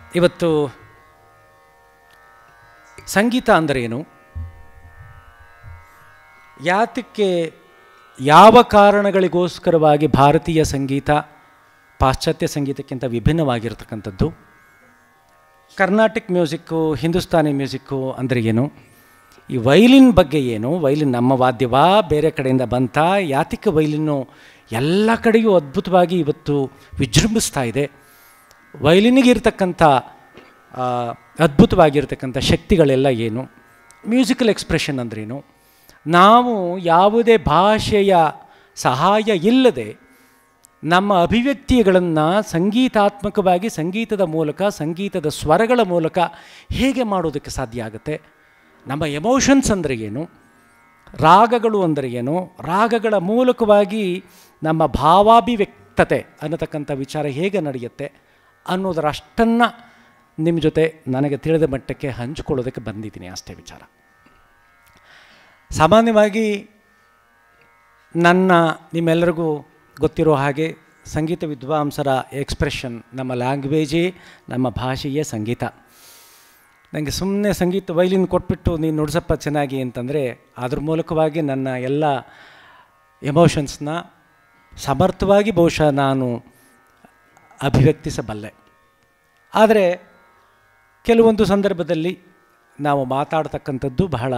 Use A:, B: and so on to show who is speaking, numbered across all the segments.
A: ಇವತ್ತು ಸಂಗೀತ ಅಂದರೆ ಏನು, ಯಾತಕ್ಕೆ ಯಾವ ಕಾರಣಗಳಿಗೋಸ್ಕರವಾಗಿ ಭಾರತೀಯ ಸಂಗೀತ ಪಾಶ್ಚಾತ್ಯ ಸಂಗೀತಕ್ಕಿಂತ ವಿಭಿನ್ನವಾಗಿರ್ತಕ್ಕಂಥದ್ದು, ಕರ್ನಾಟಿಕ್ ಮ್ಯೂಸಿಕ್ಕು ಹಿಂದೂಸ್ತಾನಿ ಮ್ಯೂಸಿಕ್ಕು ಅಂದರೆ ಏನು, ಈ ವೈಲಿನ್ ಬಗ್ಗೆ ಏನು, ವೈಲಿನ್ ನಮ್ಮ ವಾದ್ಯವಾ ಬೇರೆ ಕಡೆಯಿಂದ ಬಂತಾ, ಯಾತಕ್ಕೆ ವೈಲಿನ್ನು ಎಲ್ಲ ಕಡೆಯೂ ಅದ್ಭುತವಾಗಿ ಇವತ್ತು ವಿಜೃಂಭಿಸ್ತಾ ಇದೆ, ವೈಲಿನಿಗಿರ್ತಕ್ಕಂಥ ಅದ್ಭುತವಾಗಿರ್ತಕ್ಕಂಥ ಶಕ್ತಿಗಳೆಲ್ಲ ಏನು, ಮ್ಯೂಸಿಕಲ್ ಎಕ್ಸ್ಪ್ರೆಷನ್ ಅಂದ್ರೇನು, ನಾವು ಯಾವುದೇ ಭಾಷೆಯ ಸಹಾಯ ಇಲ್ಲದೆ ನಮ್ಮ ಅಭಿವ್ಯಕ್ತಿಗಳನ್ನು ಸಂಗೀತಾತ್ಮಕವಾಗಿ ಸಂಗೀತದ ಮೂಲಕ ಸಂಗೀತದ ಸ್ವರಗಳ ಮೂಲಕ ಹೇಗೆ ಮಾಡೋದಕ್ಕೆ ಸಾಧ್ಯ ಆಗುತ್ತೆ, ನಮ್ಮ ಎಮೋಷನ್ಸ್ ಅಂದರೆ ಏನು, ರಾಗಗಳು ಅಂದರೆ ಏನು, ರಾಗಗಳ ಮೂಲಕವಾಗಿ ನಮ್ಮ ಭಾವಾಭಿವ್ಯಕ್ತತೆ ಅನ್ನತಕ್ಕಂಥ ವಿಚಾರ ಹೇಗೆ ನಡೆಯುತ್ತೆ ಅನ್ನೋದರಷ್ಟನ್ನು ನಿಮ್ಮ ಜೊತೆ ನನಗೆ ತಿಳಿದ ಮಟ್ಟಕ್ಕೆ ಹಂಚಿಕೊಳ್ಳೋದಕ್ಕೆ ಬಂದಿದ್ದೀನಿ, ಅಷ್ಟೇ ವಿಚಾರ. ಸಾಮಾನ್ಯವಾಗಿ ನಿಮ್ಮೆಲ್ಲರಿಗೂ ಗೊತ್ತಿರೋ ಹಾಗೆ ಸಂಗೀತ ವಿದ್ವಾಂಸರ ಎಕ್ಸ್ಪ್ರೆಷನ್, ನಮ್ಮ ಲ್ಯಾಂಗ್ವೇಜೇ ನಮ್ಮ ಭಾಷೆಯೇ ಸಂಗೀತ. ನನಗೆ ಸುಮ್ಮನೆ ಸಂಗೀತ ವೈಲಿನ್ ಕೊಟ್ಬಿಟ್ಟು ನೀನು ನುಡಿಸಪ್ಪ ಚೆನ್ನಾಗಿ ಅಂತಂದರೆ ಅದ್ರ ಮೂಲಕವಾಗಿ ನನ್ನ ಎಲ್ಲ ಎಮೋಷನ್ಸ್ನ ಸಮರ್ಥವಾಗಿ ಬಹುಶಃ ನಾನು ಅಭಿವ್ಯಕ್ತಿಸಬಲ್ಲೆ. ಆದರೆ ಕೆಲವೊಂದು ಸಂದರ್ಭದಲ್ಲಿ ನಾವು ಮಾತಾಡ್ತಕ್ಕಂಥದ್ದು ಬಹಳ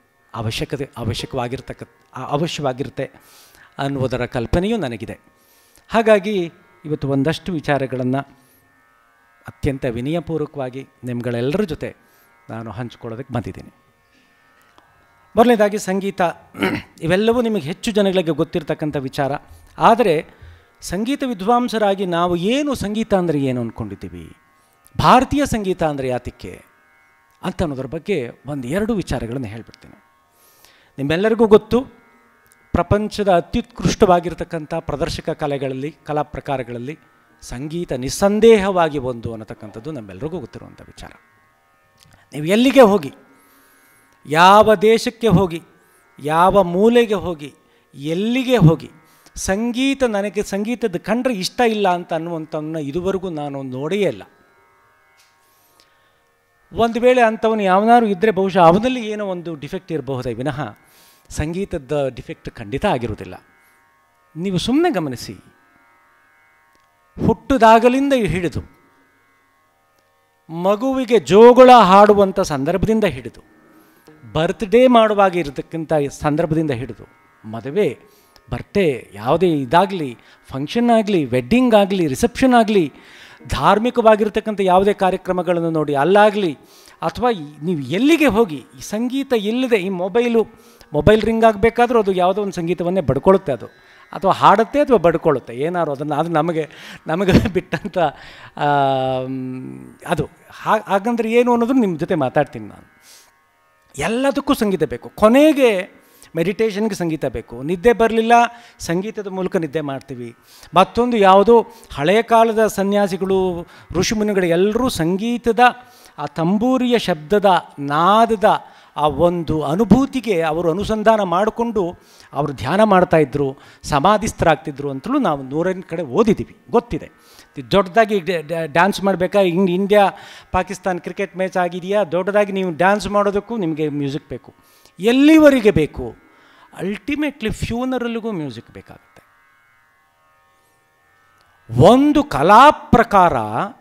A: ಅವಶ್ಯವಾಗಿರುತ್ತೆ ಅನ್ನುವುದರ ಕಲ್ಪನೆಯೂ ನನಗಿದೆ. ಹಾಗಾಗಿ ಇವತ್ತು ಒಂದಷ್ಟು ವಿಚಾರಗಳನ್ನು ಅತ್ಯಂತ ವಿನಯಪೂರ್ವಕವಾಗಿ ನಿಮ್ಗಳೆಲ್ಲರ ಜೊತೆ ನಾನು ಹಂಚಿಕೊಳ್ಳೋದಕ್ಕೆ ಬಂದಿದ್ದೀನಿ. ಮೊದಲನೇದಾಗಿ ಸಂಗೀತ, ಇವೆಲ್ಲವೂ ನಿಮಗೆ ಹೆಚ್ಚು ಜನಗಳಿಗೆ ಗೊತ್ತಿರತಕ್ಕಂಥ ವಿಚಾರ. ಆದರೆ ಸಂಗೀತ ವಿದ್ವಾಂಸರಾಗಿ ನಾವು ಏನು ಸಂಗೀತ ಅಂದರೆ ಏನು ಅಂದ್ಕೊಂಡಿದ್ದೀವಿ, ಭಾರತೀಯ ಸಂಗೀತ ಅಂದರೆ ಯಾತಕ್ಕೆ ಅಂತ ಅನ್ನೋದ್ರ ಬಗ್ಗೆ ಒಂದೆರಡು ವಿಚಾರಗಳನ್ನು ಹೇಳ್ಬಿಡ್ತೀನಿ. ನಿಮ್ಮೆಲ್ಲರಿಗೂ ಗೊತ್ತು, ಪ್ರಪಂಚದ ಅತ್ಯುತ್ಕೃಷ್ಟವಾಗಿರ್ತಕ್ಕಂಥ ಪ್ರದರ್ಶಕ ಕಲೆಗಳಲ್ಲಿ, ಕಲಾ ಪ್ರಕಾರಗಳಲ್ಲಿ ಸಂಗೀತ ನಿಸ್ಸಂದೇಹವಾಗಿ ಒಂದು ಅನ್ನತಕ್ಕಂಥದ್ದು ನಮ್ಮೆಲ್ಲರಿಗೂ ಗೊತ್ತಿರುವಂಥ ವಿಚಾರ. ನೀವು ಎಲ್ಲಿಗೆ ಹೋಗಿ, ಯಾವ ದೇಶಕ್ಕೆ ಹೋಗಿ, ಯಾವ ಮೂಲೆಗೆ ಹೋಗಿ, ಎಲ್ಲಿಗೆ ಹೋಗಿ, ನನಗೆ ಸಂಗೀತದ ಕಂಡ್ರೆ ಇಷ್ಟ ಇಲ್ಲ ಅಂತ ಅನ್ನುವಂಥವನ್ನ ಇದುವರೆಗೂ ನಾನು ನೋಡೇ ಇಲ್ಲ. ಒಂದು ವೇಳೆ ಅಂಥವನು ಯಾವನಾರು ಇದ್ದರೆ ಬಹುಶಃ ಅವನಲ್ಲಿ ಏನೋ ಒಂದು ಡಿಫೆಕ್ಟ್ ಇರಬಹುದೇ ವಿನಃ ಸಂಗೀತದ ಡಿಫೆಕ್ಟ್ ಖಂಡಿತ ಆಗಿರುವುದಿಲ್ಲ. ನೀವು ಸುಮ್ಮನೆ ಗಮನಿಸಿ, ಹುಟ್ಟದಾಗಲಿಂದ ಹಿಡಿದು ಮಗುವಿಗೆ ಜೋಗುಳ ಹಾಡುವಂಥ ಸಂದರ್ಭದಿಂದ ಹಿಡಿದು, ಬರ್ತ್ಡೇ ಮಾಡುವಾಗ ಇರತಕ್ಕಂಥ ಸಂದರ್ಭದಿಂದ ಹಿಡಿದು, ಮದುವೆ ಬರ್ಡೇ ಯಾವುದೇ ಇದಾಗಲಿ, ಫಂಕ್ಷನ್ ಆಗಲಿ, ವೆಡ್ಡಿಂಗ್ ಆಗಲಿ, ರಿಸೆಪ್ಷನ್ ಆಗಲಿ, ಧಾರ್ಮಿಕವಾಗಿರ್ತಕ್ಕಂಥ ಯಾವುದೇ ಕಾರ್ಯಕ್ರಮಗಳನ್ನು ನೋಡಿ ಅಲ್ಲಾಗಲಿ, ಅಥವಾ ನೀವು ಎಲ್ಲಿಗೆ ಹೋಗಿ ಈ ಸಂಗೀತ ಇಲ್ಲದೆ, ಈ ಮೊಬೈಲ್ ರಿಂಗ್ ಆಗಬೇಕಾದ್ರೂ ಅದು ಯಾವುದೋ ಒಂದು ಸಂಗೀತವನ್ನೇ ಬಡ್ಕೊಳ್ಳುತ್ತೆ, ಅದು ಅಥವಾ ಹಾಡುತ್ತೆ ಅಥವಾ ಬಡ್ಕೊಳ್ಳುತ್ತೆ, ಏನಾದ್ರು ಅದು ನಮಗೆ ಬಿಟ್ಟಂಥ ಅದು. ಹಾಗಂದ್ರೆ ಏನು ಅನ್ನೋದು ನಿಮ್ಮ ಜೊತೆ ಮಾತಾಡ್ತೀನಿ ನಾನು. ಎಲ್ಲದಕ್ಕೂ ಸಂಗೀತ ಬೇಕು. ಕೊನೆಗೆ ಮೆಡಿಟೇಷನ್ಗೆ ಸಂಗೀತ ಬೇಕು. ನಿದ್ದೆ ಬರಲಿಲ್ಲ, ಸಂಗೀತದ ಮೂಲಕ ನಿದ್ದೆ ಮಾಡ್ತೀವಿ. ಮತ್ತೊಂದು ಯಾವುದೋ ಹಳೆಯ ಕಾಲದ ಸನ್ಯಾಸಿಗಳು, ಋಷಿಮುನಿಗಳು ಎಲ್ಲರೂ ಸಂಗೀತದ ಆ ತಂಬೂರಿಯ ಶಬ್ದದ ನಾದದ ಆ ಒಂದು ಅನುಭೂತಿಗೆ ಅವರು ಅನುಸಂಧಾನ ಮಾಡಿಕೊಂಡು ಅವರು ಧ್ಯಾನ ಮಾಡ್ತಾಯಿದ್ರು, ಸಮಾಧಿಸ್ಥರಾಗ್ತಿದ್ರು ಅಂತಲೂ ನಾವು 100 ಕಡೆ ಓದಿದ್ದೀವಿ, ಗೊತ್ತಿದೆ. ದೊಡ್ಡದಾಗಿ ಡ್ಯಾನ್ಸ್ ಮಾಡಬೇಕಾ, ಇಂಡಿಯಾ ಪಾಕಿಸ್ತಾನ್ ಕ್ರಿಕೆಟ್ ಮ್ಯಾಚ್ ಆಗಿದೆಯಾ, ದೊಡ್ಡದಾಗಿ ನೀವು ಡ್ಯಾನ್ಸ್ ಮಾಡೋದಕ್ಕೂ ನಿಮಗೆ ಮ್ಯೂಸಿಕ್ ಬೇಕು. ಎಲ್ಲಿವರೆಗೆ ಬೇಕು? ಅಲ್ಟಿಮೇಟ್ಲಿ ಫ್ಯೂನರಲ್ಗೂ ಮ್ಯೂಸಿಕ್ ಬೇಕಾಗುತ್ತೆ. ಒಂದು ಕಲಾ ಪ್ರಕಾರ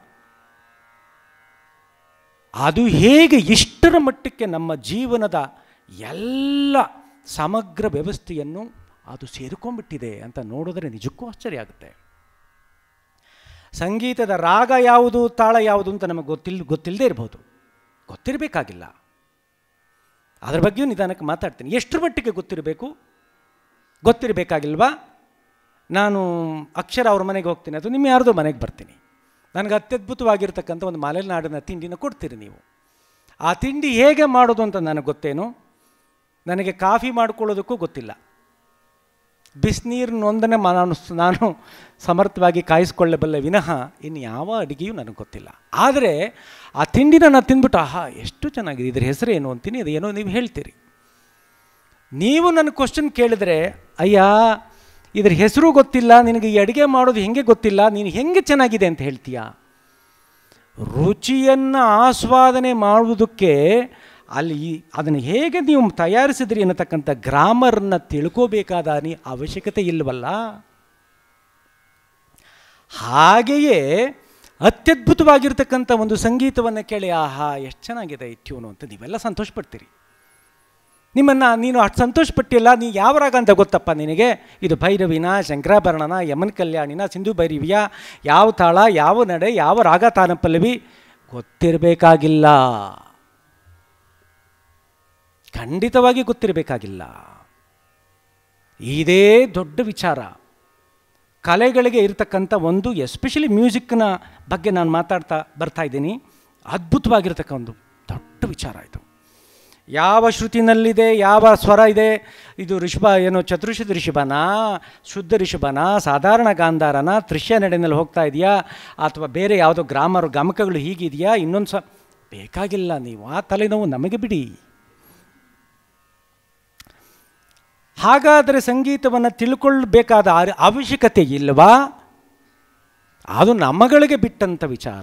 A: ಅದು ಹೇಗೆ ಇಷ್ಟರ ಮಟ್ಟಕ್ಕೆ ನಮ್ಮ ಜೀವನದ ಎಲ್ಲ ಸಮಗ್ರ ವ್ಯವಸ್ಥೆಯನ್ನು ಅದು ಸೇರಿಕೊಂಡ್ಬಿಟ್ಟಿದೆ ಅಂತ ನೋಡಿದ್ರೆ ನಿಜಕ್ಕೂ ಆಶ್ಚರ್ಯ ಆಗುತ್ತೆ. ಸಂಗೀತದ ರಾಗ ಯಾವುದು, ತಾಳ ಯಾವುದು ಅಂತ ನಮಗೆ ಗೊತ್ತಿಲ್ಲದೆ ಇರ್ಬೋದು, ಗೊತ್ತಿರಬೇಕಾಗಿಲ್ಲ. ಅದರ ಬಗ್ಗೆಯೂ ನಿಧಾನಕ್ಕೆ ಮಾತಾಡ್ತೀನಿ. ಎಷ್ಟರ ಮಟ್ಟಿಗೆ ಗೊತ್ತಿರಬೇಕಾಗಿಲ್ವಾ? ನಾನು ಅಕ್ಷರ ಅವ್ರ ಮನೆಗೆ ಹೋಗ್ತೀನಿ, ಅದು ನಿಮ್ಮ ಯಾರ್ದೋ ಮನೆಗೆ ಬರ್ತೀನಿ, ನನಗೆ ಅತ್ಯದ್ಭುತವಾಗಿರ್ತಕ್ಕಂಥ ಒಂದು ಮಲೆನಾಡಿನ ತಿಂಡಿನ ಕೊಡ್ತೀರಿ ನೀವು. ಆ ತಿಂಡಿ ಹೇಗೆ ಮಾಡೋದು ಅಂತ ನನಗೆ ಗೊತ್ತೇನು? ನನಗೆ ಕಾಫಿ ಮಾಡ್ಕೊಳ್ಳೋದಕ್ಕೂ ಗೊತ್ತಿಲ್ಲ. ಬಿಸಿನೀರಿನೊಂದನೆ ನಾನು ಸಮರ್ಥವಾಗಿ ಕಾಯಿಸ್ಕೊಳ್ಳಬಲ್ಲೆ ವಿನಃ ಇನ್ನು ಯಾವ ಅಡುಗೆಯೂ ನನಗೆ ಗೊತ್ತಿಲ್ಲ. ಆದರೆ ಆ ತಿಂಡಿನ ನಾನು ತಿಂದ್ಬಿಟ್ಟು ಆಹಾ ಎಷ್ಟು ಚೆನ್ನಾಗಿದೆ, ಇದ್ರ ಹೆಸರೇನು ಅಂತೀನಿ, ಅದೇನೋ ನೀವು ಹೇಳ್ತೀರಿ. ನೀವು ನನ್ನ ಕ್ವಶನ್ ಕೇಳಿದ್ರೆ, ಅಯ್ಯ ಇದ್ರ ಹೆಸರು ಗೊತ್ತಿಲ್ಲ, ನಿನಗೆ ಈ ಅಡುಗೆ ಮಾಡೋದು ಹೆಂಗೆ ಗೊತ್ತಿಲ್ಲ, ನೀನು ಹೆಂಗೆ ಚೆನ್ನಾಗಿದೆ ಅಂತ ಹೇಳ್ತೀಯಾ? ರುಚಿಯನ್ನು ಆಸ್ವಾದನೆ ಮಾಡುವುದಕ್ಕೆ ಅಲ್ಲಿ ಅದನ್ನು ಹೇಗೆ ನೀವು ತಯಾರಿಸಿದ್ರಿ ಅನ್ನತಕ್ಕಂಥ ಗ್ರಾಮರನ್ನು ತಿಳ್ಕೋಬೇಕಾದ ಅವಶ್ಯಕತೆ ಇಲ್ಲವಲ್ಲ. ಹಾಗೆಯೇ ಅತ್ಯದ್ಭುತವಾಗಿರ್ತಕ್ಕಂಥ ಒಂದು ಸಂಗೀತವನ್ನು ಕೇಳಿ, ಆಹಾ ಎಷ್ಟು ಚೆನ್ನಾಗಿದೆ ಈ ಟ್ಯೂನು ಅಂತ ನೀವೆಲ್ಲ ಸಂತೋಷಪಡ್ತೀರಿ. ನೀನು ಅಷ್ಟು ಸಂತೋಷಪಟ್ಟಿಲ್ಲ, ನೀ ಯಾವ ರಾಗ ಅಂತ ಗೊತ್ತಪ್ಪ ನಿನಗೆ? ಇದು ಭೈರವಿನ, ಶಂಕರಾಭರಣನ, ಯಮನ್ ಕಲ್ಯಾಣಿನ, ಸಿಂಧು ಭೈರವಿಯ, ಯಾವ ತಾಳ, ಯಾವ ನಡೆ, ಯಾವ ರಾಗ ತಾನ ಪಲ್ಲವಿ ಗೊತ್ತಿರಬೇಕಾಗಿಲ್ಲ. ಖಂಡಿತವಾಗಿ ಗೊತ್ತಿರಬೇಕಾಗಿಲ್ಲ. ಇದೇ ದೊಡ್ಡ ವಿಚಾರ. ಕಲೆಗಳಿಗೆ ಇರತಕ್ಕಂಥ ಒಂದು, ಎಸ್ಪೆಷಲಿ ಮ್ಯೂಸಿಕ್ನ ಬಗ್ಗೆ ನಾನು ಮಾತಾಡ್ತಾ ಬರ್ತಾ ಇದ್ದೀನಿ, ಅದ್ಭುತವಾಗಿರ್ತಕ್ಕ ಒಂದು ದೊಡ್ಡ ವಿಚಾರ ಇದು. ಯಾವ ಶ್ರುತಿನಲ್ಲಿದೆ, ಯಾವ ಸ್ವರ ಇದೆ, ಇದು ಋಷಭ ಏನೋ ಚತುರ್ಶುದ್ಧ ಋಷಭನ, ಶುದ್ಧ ಋಷಭನ, ಸಾಧಾರಣ ಗಾಂಧಾರನ, ತೃಶ್ಯ ನಡೆನಲ್ಲಿ ಹೋಗ್ತಾ ಇದೆಯಾ, ಅಥವಾ ಬೇರೆ ಯಾವುದೋ ಗ್ರಾಮರು ಗಮಕಗಳು ಹೀಗಿದೆಯಾ, ಇನ್ನೊಂದು ಬೇಕಾಗಿಲ್ಲ. ನೀವು ಆ ತಲೆನೋವು ನಮಗೆ ಬಿಡಿ. ಹಾಗಾದರೆ ಸಂಗೀತವನ್ನು ತಿಳ್ಕೊಳ್ಬೇಕಾದ ಅವಶ್ಯಕತೆ ಇಲ್ವಾ? ಅದು ನಮ್ಮಗಳಿಗೆ ಬಿಟ್ಟಂಥ ವಿಚಾರ.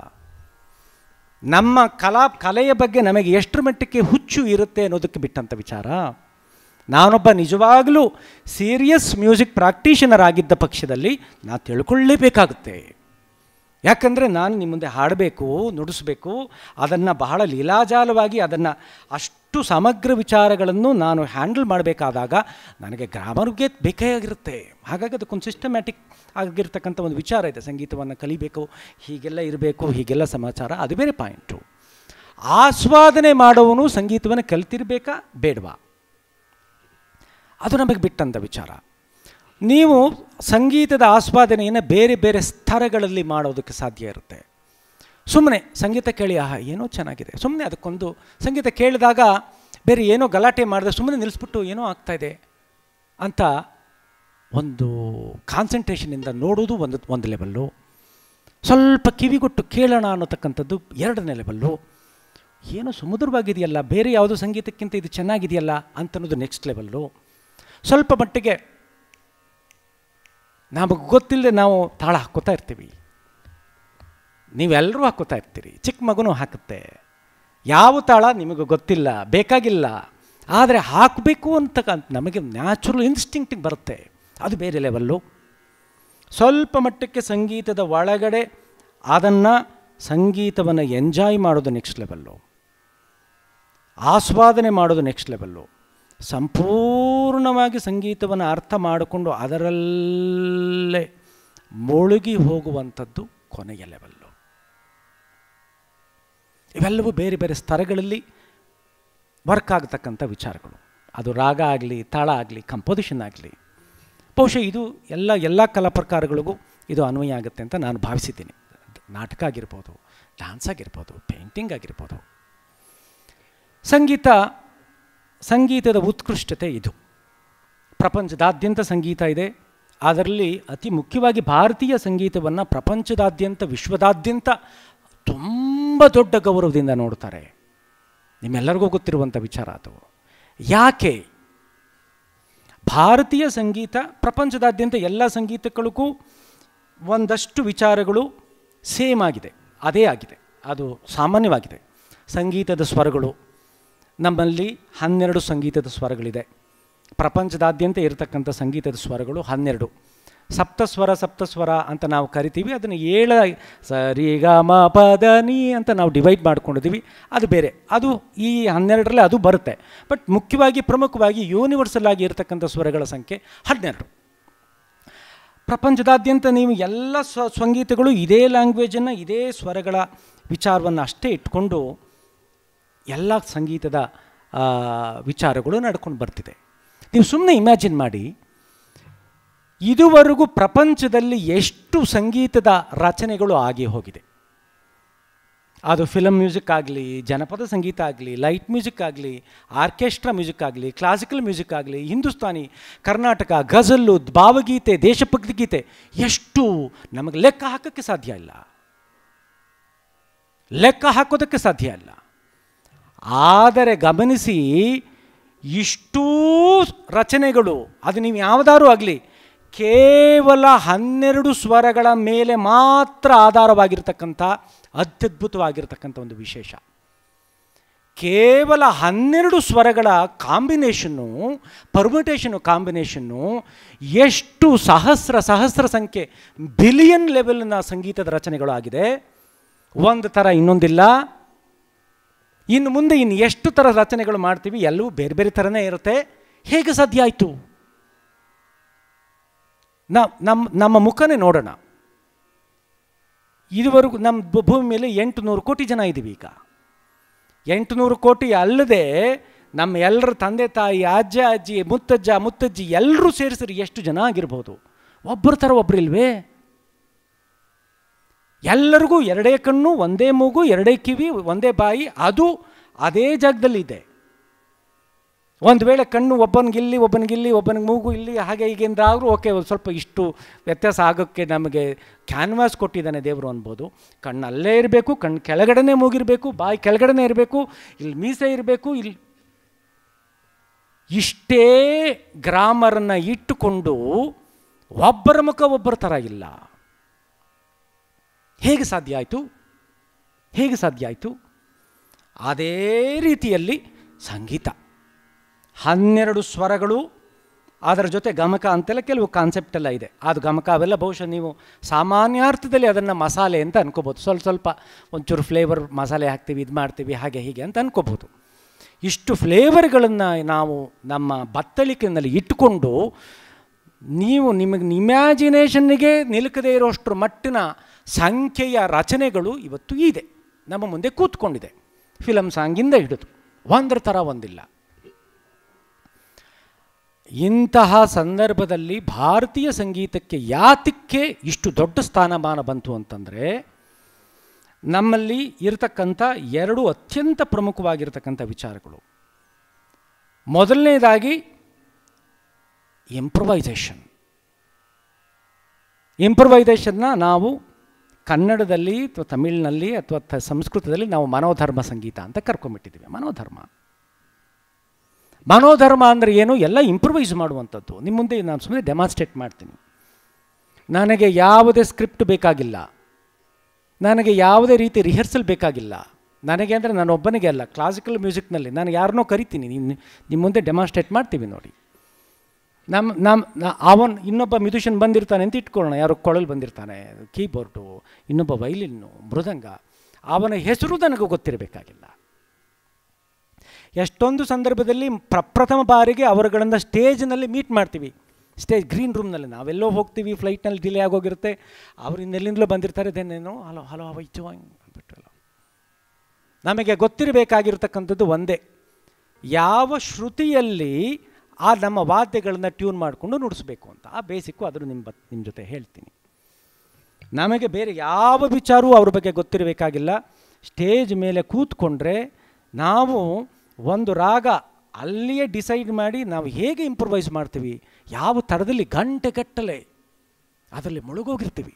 A: ನಮ್ಮ ಕಲೆಯ ಬಗ್ಗೆ ನಮಗೆ ಎಷ್ಟರ ಮಟ್ಟಕ್ಕೆ ಹುಚ್ಚು ಇರುತ್ತೆ ಅನ್ನೋದಕ್ಕೆ ಬಿಟ್ಟಂಥ ವಿಚಾರ. ನಾನೊಬ್ಬ ನಿಜವಾಗಲೂ ಸೀರಿಯಸ್ ಮ್ಯೂಸಿಕ್ ಪ್ರಾಕ್ಟೀಷನರ್ ಆಗಿದ್ದ ಪಕ್ಷದಲ್ಲಿ ನಾನು ತಿಳ್ಕೊಳ್ಳೇಬೇಕಾಗುತ್ತೆ. ಯಾಕಂದರೆ ನಾನು ನಿಮ್ಮ ಮುಂದೆ ಹಾಡಬೇಕು, ನುಡಿಸ್ಬೇಕು, ಅದನ್ನು ಬಹಳ ಲೀಲಾಜಾಲವಾಗಿ ಅದನ್ನು ಅಷ್ಟು ಸಮಗ್ರ ವಿಚಾರಗಳನ್ನು ನಾನು ಹ್ಯಾಂಡಲ್ ಮಾಡಬೇಕಾದಾಗ ನನಗೆ ಗ್ರಾಮರ್ಗೆ ಬೇಕೇ ಆಗಿರುತ್ತೆ. ಹಾಗಾಗಿ ಅದಕ್ಕೊಂದು ಸಿಸ್ಟಮ್ಯಾಟಿಕ್ ಆಗಿರ್ತಕ್ಕಂಥ ಒಂದು ವಿಚಾರ ಇದೆ. ಸಂಗೀತವನ್ನು ಕಲಿಬೇಕು, ಹೀಗೆಲ್ಲ ಇರಬೇಕು, ಹೀಗೆಲ್ಲ ಸಮಾಚಾರ, ಅದು ಬೇರೆ ಪಾಯಿಂಟು. ಆಸ್ವಾದನೆ ಮಾಡೋವನು ಸಂಗೀತವನ್ನು ಕಲಿತಿರ್ಬೇಕಾ ಬೇಡವಾ, ಅದು ನಮಗೆ ಬಿಟ್ಟಂಥ ವಿಚಾರ. ನೀವು ಸಂಗೀತದ ಆಸ್ವಾದನೆಯನ್ನು ಬೇರೆ ಬೇರೆ ಸ್ತರಗಳಲ್ಲಿ ಮಾಡೋದಕ್ಕೆ ಸಾಧ್ಯ ಇರುತ್ತೆ. ಸುಮ್ಮನೆ ಸಂಗೀತ ಕೇಳಿ, ಆಹಾ ಏನೋ ಚೆನ್ನಾಗಿದೆ, ಸುಮ್ಮನೆ ಅದಕ್ಕೊಂದು ಸಂಗೀತ ಕೇಳಿದಾಗ ಬೇರೆ ಏನೋ ಗಲಾಟೆ ಮಾಡಿದ್ರೆ ಸುಮ್ಮನೆ ನಿಲ್ಲಿಸ್ಬಿಟ್ಟು ಏನೋ ಆಗ್ತಾಯಿದೆ ಅಂತ ಒಂದು ಕಾನ್ಸಂಟ್ರೇಷನಿಂದ ನೋಡೋದು ಒಂದು ಲೆವೆಲ್ಲು. ಸ್ವಲ್ಪ ಕಿವಿಗೊಟ್ಟು ಕೇಳೋಣ ಅನ್ನೋತಕ್ಕಂಥದ್ದು ಎರಡನೇ ಲೆವೆಲ್ಲು. ಏನೋ ಸುಮಧುರವಾಗಿದೆಯಲ್ಲ, ಬೇರೆ ಯಾವುದೋ ಸಂಗೀತಕ್ಕಿಂತ ಇದು ಚೆನ್ನಾಗಿದೆಯಲ್ಲ ಅಂತನ್ನೋದು ನೆಕ್ಸ್ಟ್ ಲೆವೆಲ್ಲು. ಸ್ವಲ್ಪ ಮಟ್ಟಿಗೆ ನಮಗೆ ಗೊತ್ತಿಲ್ಲದೆ ನಾವು ತಾಳ ಹಾಕ್ಕೋತಾ ಇರ್ತೀವಿ. ನೀವೆಲ್ಲರೂ ಹಾಕ್ಕೋತಾ ಇರ್ತೀರಿ, ಚಿಕ್ಕ ಮಗುನೂ ಹಾಕುತ್ತೆ. ಯಾವ ತಾಳ ನಿಮಗೆ ಗೊತ್ತಿಲ್ಲ, ಬೇಕಾಗಿಲ್ಲ, ಆದರೆ ಹಾಕಬೇಕು ಅಂತಕ್ಕಂಥ ನಮಗೆ ನ್ಯಾಚುರಲ್ ಇನ್ಸ್ಟಿಂಕ್ಟಿಗೆ ಬರುತ್ತೆ, ಅದು ಬೇರೆ ಲೆವೆಲ್ಲು. ಸ್ವಲ್ಪ ಮಟ್ಟಕ್ಕೆ ಸಂಗೀತದ ಒಳಗಡೆ ಅದನ್ನು ಸಂಗೀತವನ್ನು ಎಂಜಾಯ್ ಮಾಡೋದು ನೆಕ್ಸ್ಟ್ ಲೆವೆಲ್ಲು, ಆಸ್ವಾದನೆ ಮಾಡೋದು ನೆಕ್ಸ್ಟ್ ಲೆವೆಲ್ಲು. ಸಂಪೂರ್ಣವಾಗಿ ಸಂಗೀತವನ್ನು ಅರ್ಥ ಮಾಡಿಕೊಂಡು ಅದರಲ್ಲೇ ಮುಳುಗಿ ಹೋಗುವಂಥದ್ದು ಕೊನೆಯ ಲೆವೆಲ್ಲು. ಇವೆಲ್ಲವೂ ಬೇರೆ ಬೇರೆ ಸ್ತರಗಳಲ್ಲಿ ವರ್ಕ್ ಆಗತಕ್ಕಂಥ ವಿಚಾರಗಳು. ಅದು ರಾಗ ಆಗಲಿ, ತಾಳ ಆಗಲಿ, ಕಂಪೋಸಿಷನ್ ಆಗಲಿ. ಬಹುಶಃ ಇದು ಎಲ್ಲ ಕಲಾ ಪ್ರಕಾರಗಳಿಗೂ ಇದು ಅನ್ವಯ ಆಗುತ್ತೆ ಅಂತ ನಾನು ಭಾವಿಸಿದ್ದೀನಿ. ನಾಟಕ ಆಗಿರ್ಬೋದು, ಡ್ಯಾನ್ಸ್ ಆಗಿರ್ಬೋದು, ಪೇಂಟಿಂಗ್ ಆಗಿರ್ಬೋದು. ಸಂಗೀತದ ಉತ್ಕೃಷ್ಟತೆ ಇದು. ಪ್ರಪಂಚದಾದ್ಯಂತ ಸಂಗೀತ ಇದೆ. ಅದರಲ್ಲಿ ಅತಿ ಮುಖ್ಯವಾಗಿ ಭಾರತೀಯ ಸಂಗೀತವನ್ನು ಪ್ರಪಂಚದಾದ್ಯಂತ, ವಿಶ್ವದಾದ್ಯಂತ ತುಂಬ ದೊಡ್ಡ ಗೌರವದಿಂದ ನೋಡ್ತಾರೆ. ನಿಮ್ಮೆಲ್ಲರಿಗೂ ಗೊತ್ತಿರುವಂಥ ವಿಚಾರ ಅದು. ಯಾಕೆ ಭಾರತೀಯ ಸಂಗೀತ ಪ್ರಪಂಚದಾದ್ಯಂತ ಎಲ್ಲ ಸಂಗೀತಗಳಿಗೂ ಒಂದಷ್ಟು ವಿಚಾರಗಳು ಸೇಮ್ ಆಗಿದೆ, ಅದೇ ಆಗಿದೆ, ಅದು ಸಾಮಾನ್ಯವಾಗಿದೆ. ಸಂಗೀತದ ಸ್ವರಗಳು, ನಮ್ಮಲ್ಲಿ 12 ಸಂಗೀತದ ಸ್ವರಗಳಿದೆ. ಪ್ರಪಂಚದಾದ್ಯಂತ ಇರತಕ್ಕಂಥ ಸಂಗೀತದ ಸ್ವರಗಳು 12. ಸಪ್ತಸ್ವರ ಅಂತ ನಾವು ಕರಿತೀವಿ. ಅದನ್ನು 7 ಸರಿ ಗ ಮ ಪ ದ ನಿ ಅಂತ ನಾವು ಡಿವೈಡ್ ಮಾಡ್ಕೊಂಡಿದ್ದೀವಿ. ಅದು ಬೇರೆ, ಅದು ಈ 12ರಲ್ಲಿ ಅದು ಬರುತ್ತೆ. ಬಟ್ ಮುಖ್ಯವಾಗಿ ಪ್ರಮುಖವಾಗಿ ಯೂನಿವರ್ಸಲ್ ಆಗಿ ಇರತಕ್ಕಂಥ ಸ್ವರಗಳ ಸಂಖ್ಯೆ 12. ಪ್ರಪಂಚದಾದ್ಯಂತ ನೀವು ಎಲ್ಲ ಸಂಗೀತಗಳು ಇದೇ ಲ್ಯಾಂಗ್ವೇಜನ್ನು, ಇದೇ ಸ್ವರಗಳ ವಿಚಾರವನ್ನು ಅಷ್ಟೇ ಇಟ್ಕೊಂಡು ಎಲ್ಲ ಸಂಗೀತದ ವಿಚಾರಗಳು ನಡ್ಕೊಂಡು ಬರ್ತಿದೆ. ನೀವು ಸುಮ್ಮನೆ ಇಮ್ಯಾಜಿನ್ ಮಾಡಿ, ಇದುವರೆಗೂ ಪ್ರಪಂಚದಲ್ಲಿ ಎಷ್ಟು ಸಂಗೀತದ ರಚನೆಗಳು ಆಗಿ ಹೋಗಿದೆ. ಅದು ಫಿಲಮ್ ಮ್ಯೂಸಿಕ್ ಆಗಲಿ, ಜನಪದ ಸಂಗೀತ ಆಗಲಿ, ಲೈಟ್ ಮ್ಯೂಸಿಕ್ ಆಗಲಿ, ಆರ್ಕೆಸ್ಟ್ರಾ ಮ್ಯೂಸಿಕ್ ಆಗಲಿ, ಕ್ಲಾಸಿಕಲ್ ಮ್ಯೂಸಿಕ್ ಆಗಲಿ, ಹಿಂದೂಸ್ತಾನಿ, ಕರ್ನಾಟಕ, ಗಜಲ್ಲು, ಭಾವಗೀತೆ, ದೇಶಭಕ್ತಿ ಗೀತೆ, ಎಷ್ಟು ನಮಗೆ ಲೆಕ್ಕ ಹಾಕೋಕ್ಕೆ ಸಾಧ್ಯ ಇಲ್ಲ, ಲೆಕ್ಕ ಹಾಕೋದಕ್ಕೆ ಸಾಧ್ಯ ಇಲ್ಲ. ಆದರೆ ಗಮನಿಸಿ, ಇಷ್ಟೂ ರಚನೆಗಳು, ಅದು ನೀವು ಯಾವುದಾದ್ರೂ ಆಗಲಿ ಕೇವಲ 12 ಸ್ವರಗಳ ಮೇಲೆ ಮಾತ್ರ ಆಧಾರವಾಗಿರ್ತಕ್ಕಂಥ ಅತ್ಯದ್ಭುತವಾಗಿರ್ತಕ್ಕಂಥ ಒಂದು ವಿಶೇಷ. ಕೇವಲ 12 ಸ್ವರಗಳ ಕಾಂಬಿನೇಷನ್ನು, ಪರ್ಮಿಟೇಷನು ಕಾಂಬಿನೇಷನ್ನು ಎಷ್ಟು ಸಹಸ್ರ ಸಂಖ್ಯೆ, ಬಿಲಿಯನ್ ಲೆವೆಲ್ನ ಸಂಗೀತದ ರಚನೆಗಳು ಆಗಿದೆ. ಒಂದು ಥರ ಇನ್ನೊಂದಿಲ್ಲ. ಇನ್ನು ಮುಂದೆ ಎಷ್ಟು ಥರ ರಚನೆಗಳು ಮಾಡ್ತೀವಿ, ಎಲ್ಲವೂ ಬೇರೆ ಬೇರೆ ಥರನೇ ಇರುತ್ತೆ. ಹೇಗೆ ಸಾಧ್ಯ ಆಯಿತು? ನಮ್ಮ ಮುಖನೇ ನೋಡೋಣ. ಇದುವರೆಗೂ ನಮ್ಮ ಭೂಮಿ ಮೇಲೆ 800 ಕೋಟಿ ಜನ ಇದ್ದೀವಿ. ಈಗ 800 ಕೋಟಿ ಅಲ್ಲದೆ ನಮ್ಮ ಎಲ್ಲರ ತಂದೆ ತಾಯಿ, ಅಜ್ಜಿ, ಮುತ್ತಜ್ಜಿ ಎಲ್ಲರೂ ಸೇರಿಸಿರಿ ಎಷ್ಟು ಜನ ಆಗಿರ್ಬೋದು? ಒಬ್ಬರ ಥರ ಒಬ್ಬರು ಇಲ್ವೇ? ಎಲ್ಲರಿಗೂ 2 ಕಣ್ಣು, ಒಂದೇ ಮೂಗು, 2 ಕಿವಿ, ಒಂದೇ ಬಾಯಿ, ಅದು ಅದೇ ಜಾಗದಲ್ಲಿದೆ. ಒಂದು ವೇಳೆ ಕಣ್ಣು ಒಬ್ಬನಿಗಿಲ್ಲಿ ಒಬ್ಬನಿಗೆ ಮೂಗು ಇಲ್ಲಿ ಹಾಗೆ ಹೀಗೆ ಅಂದಾದರೂ ಓಕೆ, ಸ್ವಲ್ಪ ಇಷ್ಟು ವ್ಯತ್ಯಾಸ ಆಗೋಕ್ಕೆ ನಮಗೆ ಕ್ಯಾನ್ವಾಸ್ ಕೊಟ್ಟಿದ್ದಾನೆ ದೇವರು ಅನ್ಬೋದು. ಕಣ್ಣು ಅಲ್ಲೇ ಇರಬೇಕು, ಕಣ್ಣು ಕೆಳಗಡೆನೇ ಮೂಗಿರಬೇಕು, ಬಾಯಿ ಕೆಳಗಡೆನೇ ಇರಬೇಕು, ಇಲ್ಲಿ ಮೀಸೆ ಇರಬೇಕು, ಇಲ್ಲಿ ಇಷ್ಟೇ ಗ್ರಾಮರನ್ನು ಇಟ್ಟುಕೊಂಡು ಒಬ್ಬರ ಮುಖ ಒಬ್ಬರ ಥರ ಇಲ್ಲ. ಹೇಗೆ ಸಾಧ್ಯ ಆಯಿತು? ಅದೇ ರೀತಿಯಲ್ಲಿ ಸಂಗೀತ 12 ಸ್ವರಗಳು, ಅದರ ಜೊತೆ ಗಮಕ ಅಂತೆಲ್ಲ ಕೆಲವು ಕಾನ್ಸೆಪ್ಟ್ ಎಲ್ಲ ಇದೆ. ಅದು ಗಮಕ ಅವೆಲ್ಲ ಬಹುಶಃ ನೀವು ಸಾಮಾನ್ಯಾರ್ಥದಲ್ಲಿ ಅದನ್ನು ಮಸಾಲೆ ಅಂತ ಅನ್ಕೋಬೋದು. ಸ್ವಲ್ಪ ಒಂಚೂರು ಫ್ಲೇವರ್ ಮಸಾಲೆ ಹಾಕ್ತೀವಿ, ಇದು ಮಾಡ್ತೀವಿ, ಹಾಗೆ ಹೀಗೆ ಅಂತ ಅನ್ಕೋಬೋದು. ಇಷ್ಟು ಫ್ಲೇವರ್ಗಳನ್ನು ನಾವು ನಮ್ಮ ಬತ್ತಳಿಕೆಯಲ್ಲಿ ಇಟ್ಟುಕೊಂಡು ನೀವು ನಿಮಗೆ ಇಮ್ಯಾಜಿನೇಷನ್ನಿಗೆ ನಿಲುಕದೇ ಇರೋಷ್ಟರ ಮಟ್ಟಿನ ಸಂಖ್ಯೆಯ ರಚನೆಗಳು ಇವತ್ತು ಇದೆ, ನಮ್ಮ ಮುಂದೆ ಕೂತ್ಕೊಂಡಿದೆ. ಫಿಲಮ್ ಸಾಂಗಿಂದ ಹಿಡಿದು ಒಂದರ ಥರ ಒಂದಿಲ್ಲ. ಇಂತಹ ಸಂದರ್ಭದಲ್ಲಿ ಭಾರತೀಯ ಸಂಗೀತಕ್ಕೆ ಯಾತಕ್ಕೆ ಇಷ್ಟು ದೊಡ್ಡ ಸ್ಥಾನಮಾನ ಬಂತು ಅಂತಂದರೆ, ನಮ್ಮಲ್ಲಿ ಇರತಕ್ಕಂಥ 2 ಅತ್ಯಂತ ಪ್ರಮುಖವಾಗಿರ್ತಕ್ಕಂಥ ವಿಚಾರಗಳು. ಮೊದಲನೇದಾಗಿ ಇಂಪ್ರವೈಸೇಷನ್ನ ನಾವು ಕನ್ನಡದಲ್ಲಿ ಅಥವಾ ತಮಿಳಿನಲ್ಲಿ ಅಥವಾ ಸಂಸ್ಕೃತದಲ್ಲಿ ನಾವು ಮನೋಧರ್ಮ ಸಂಗೀತ ಅಂತ ಕರ್ಕೊಂಡ್ಬಿಟ್ಟಿದ್ದೀವಿ. ಮನೋಧರ್ಮ ಅಂದರೆ ಏನು? ಎಲ್ಲ ಇಂಪ್ರವೈಸ್ ಮಾಡುವಂಥದ್ದು. ನಿಮ್ಮ ಮುಂದೆ ನಾನು ಸುಮ್ಮನೆ ಡೆಮಾನ್ಸ್ಟ್ರೇಟ್ ಮಾಡ್ತೀನಿ. ನನಗೆ ಯಾವುದೇ ಸ್ಕ್ರಿಪ್ಟ್ ಬೇಕಾಗಿಲ್ಲ, ನನಗೆ ಯಾವುದೇ ರೀತಿ ರಿಹರ್ಸಲ್ ಬೇಕಾಗಿಲ್ಲ. ನನಗೆ ಅಂದರೆ ನಾನು ಒಬ್ಬನಿಗೆ ಅಲ್ಲ, ಕ್ಲಾಸಿಕಲ್ ಮ್ಯೂಸಿಕ್ನಲ್ಲಿ ನಾನು ಯಾರನ್ನೋ ಕರಿತೀನಿ, ನಿಮ್ಮ ಮುಂದೆ ಡೆಮಾನ್ಸ್ಟ್ರೇಟ್ ಮಾಡ್ತೀವಿ ನೋಡಿ. ಇನ್ನೊಬ್ಬ ಮ್ಯೂಸಿಷಿಯನ್ ಬಂದಿರ್ತಾನೆ ಅಂತ ಇಟ್ಕೊಳ್ಳೋಣ, ಯಾರೋ ಕೊಳಲು ಬಂದಿರ್ತಾನೆ, ಕೀಬೋರ್ಡು, ಇನ್ನೊಬ್ಬ ವೈಲಿನ್ನು, ಮೃದಂಗ, ಅವನ ಹೆಸರು ನನಗೆ ಗೊತ್ತಿರಬೇಕಾಗಿಲ್ಲ. ಎಷ್ಟೊಂದು ಸಂದರ್ಭದಲ್ಲಿ ಪ್ರಪ್ರಥಮ ಬಾರಿಗೆ ಅವರುಗಳನ್ನು ಸ್ಟೇಜ್ನಲ್ಲಿ ಮೀಟ್ ಮಾಡ್ತೀವಿ. ಗ್ರೀನ್ ರೂಮ್ನಲ್ಲಿ ನಾವೆಲ್ಲೋ ಹೋಗ್ತೀವಿ, ಫ್ಲೈಟ್ನಲ್ಲಿ ಡಿಲೇ ಆಗೋಗಿರುತ್ತೆ, ಅವರಿಂದ ಎಲ್ಲಿಂದಲೂ ಬಂದಿರ್ತಾರೆ, ದೇನೇನೋ ಹಲೋ ಅವೈಚು ಅಂದ್ಬಿಟ್ಟಲ್ಲ. ನಮಗೆ ಗೊತ್ತಿರಬೇಕಾಗಿರ್ತಕ್ಕಂಥದ್ದು ಒಂದೇ, ಯಾವ ಶ್ರುತಿಯಲ್ಲಿ ಆ ನಮ್ಮ ವಾದ್ಯಗಳನ್ನು ಟ್ಯೂನ್ ಮಾಡಿಕೊಂಡು ನುಡಿಸ್ಬೇಕು ಅಂತ. ಆ ಬೇಸಿಕ್ಕು ಅದನ್ನು ನಿಮ್ಮ ಜೊತೆ ಹೇಳ್ತೀನಿ. ನಮಗೆ ಬೇರೆ ಯಾವ ವಿಚಾರವೂ ಅವ್ರ ಬಗ್ಗೆ ಗೊತ್ತಿರಬೇಕಾಗಿಲ್ಲ. ಸ್ಟೇಜ್ ಮೇಲೆ ಕೂತ್ಕೊಂಡ್ರೆ ನಾವು ಒಂದು ರಾಗ ಅಲ್ಲಿಯೇ ಡಿಸೈಡ್ ಮಾಡಿ ನಾವು ಹೇಗೆ ಇಂಪ್ರವೈಸ್ ಮಾಡ್ತೀವಿ, ಯಾವ ಥರದಲ್ಲಿ ಗಂಟೆಗಟ್ಟಲೆ ಅದರಲ್ಲಿ ಮುಳುಗೋಗಿರ್ತೀವಿ.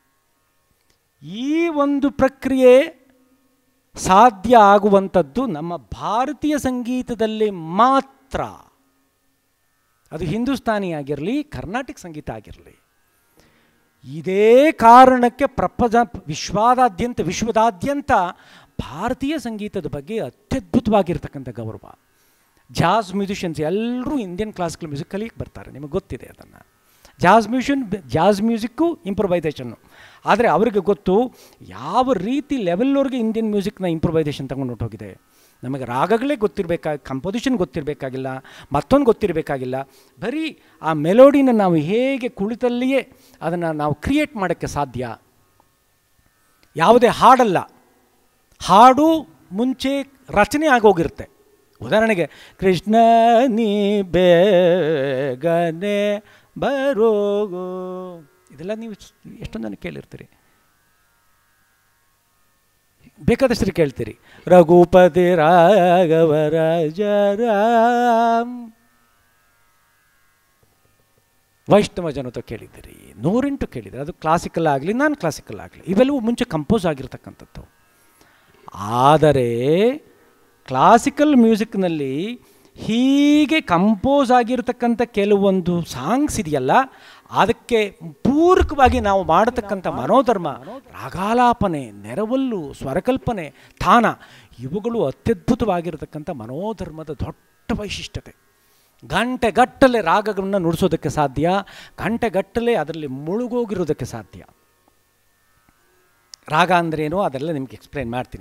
A: ಈ ಒಂದು ಪ್ರಕ್ರಿಯೆ ಸಾಧ್ಯ ಆಗುವಂಥದ್ದು ನಮ್ಮ ಭಾರತೀಯ ಸಂಗೀತದಲ್ಲಿ ಮಾತ್ರ. ಅದು ಹಿಂದೂಸ್ತಾನಿ ಆಗಿರಲಿ, ಕರ್ನಾಟಕ ಸಂಗೀತ ಆಗಿರಲಿ. ಇದೇ ಕಾರಣಕ್ಕೆ ವಿಶ್ವದಾದ್ಯಂತ ಭಾರತೀಯ ಸಂಗೀತದ ಬಗ್ಗೆ ಅತ್ಯದ್ಭುತವಾಗಿರ್ತಕ್ಕಂಥ ಗೌರವ. ಜಾಝ್ ಮ್ಯೂಸಿಷಿಯನ್ಸ್ ಎಲ್ಲರೂ ಇಂಡಿಯನ್ ಕ್ಲಾಸಿಕಲ್ ಮ್ಯೂಸಿಕ್ ಕಲಿಯಕ್ಕೆ ಬರ್ತಾರೆ, ನಿಮಗೆ ಗೊತ್ತಿದೆ ಅದನ್ನು. Jazz music improvisation. ಆದರೆ ಅವರಿಗೆ ಗೊತ್ತು ಯಾವ ರೀತಿ ಲೆವೆಲ್ವರೆಗೆ ಇಂಡಿಯನ್ ಮ್ಯೂಸಿಕ್ನ ಇಂಪ್ರವೈಸೇಷನ್ ತಗೊಂಡು ಹೊರಟೋಗಿದೆ. ನಮಗೆ ರಾಗಗಳೇ ಕಂಪೋಸಿಷನ್ ಗೊತ್ತಿರಬೇಕಾಗಿಲ್ಲ, ಮತ್ತೊಂದು ಗೊತ್ತಿರಬೇಕಾಗಿಲ್ಲ. ಬರೀ ಆ ಮೆಲೋಡಿನ ನಾವು ಹೇಗೆ ಕುಳಿತಲ್ಲಿಯೇ ಅದನ್ನು ನಾವು ಕ್ರಿಯೇಟ್ ಮಾಡೋಕ್ಕೆ ಸಾಧ್ಯ. ಯಾವುದೇ ಹಾಡಲ್ಲ, ಹಾಡು ಮುಂಚೆ ರಚನೆ ಆಗೋಗಿರುತ್ತೆ. ಉದಾಹರಣೆಗೆ ಕೃಷ್ಣ ನೀ ಬೇಗನೆ ಬರೋಗೋ, ಇದೆಲ್ಲ ನೀವು ಎಷ್ಟೊಂದನ್ನು ಕೇಳಿರ್ತೀರಿ, ಬೇಕಾದಷ್ಟು ಕೇಳ್ತೀರಿ. ರಘುಪತಿ ರಾಘವ ರಾಜರಾಮ್, ವೈಷ್ಣವ ಜನತ ಕೇಳಿದ್ದೀರಿ, 108 ಕೇಳಿದ್ದೀರಿ. ಅದು ಕ್ಲಾಸಿಕಲ್ ಆಗಲಿ, ನಾನ್ ಕ್ಲಾಸಿಕಲ್ ಆಗಲಿ, ಇವೆಲ್ಲವೂ ಮುಂಚೆ ಕಂಪೋಸ್ ಆಗಿರ್ತಕ್ಕಂಥದ್ದು. ಆದರೆ ಕ್ಲಾಸಿಕಲ್ ಮ್ಯೂಸಿಕ್ನಲ್ಲಿ ಹೀಗೆ ಕಂಪೋಸ್ ಆಗಿರತಕ್ಕಂಥ ಕೆಲವೊಂದು ಸಾಂಗ್ಸ್ ಇದೆಯಲ್ಲ, ಅದಕ್ಕೆ ಪೂರಕವಾಗಿ ನಾವು ಮಾಡತಕ್ಕಂಥ ಮನೋಧರ್ಮ, ರಾಗಾಲಾಪನೆ, ನೆರವಲ್ಲು, ಸ್ವರಕಲ್ಪನೆ, ತಾನ, ಇವುಗಳು ಅತ್ಯದ್ಭುತವಾಗಿರತಕ್ಕಂಥ ಮನೋಧರ್ಮದ ದೊಡ್ಡ ವೈಶಿಷ್ಟ್ಯತೆ. ಗಂಟೆಗಟ್ಟಲೆ ರಾಗಗಳನ್ನು ನುಡಿಸೋದಕ್ಕೆ ಸಾಧ್ಯ, ಗಂಟೆಗಟ್ಟಲೆ ಅದರಲ್ಲಿ ಮುಳುಗೋಗಿರೋದಕ್ಕೆ ಸಾಧ್ಯ. ರಾಗ ಅಂದ್ರೇನು ಅದೆಲ್ಲ ನಿಮಗೆ ಎಕ್ಸ್ಪ್ಲೈನ್ ಮಾಡ್ತೀನಿ.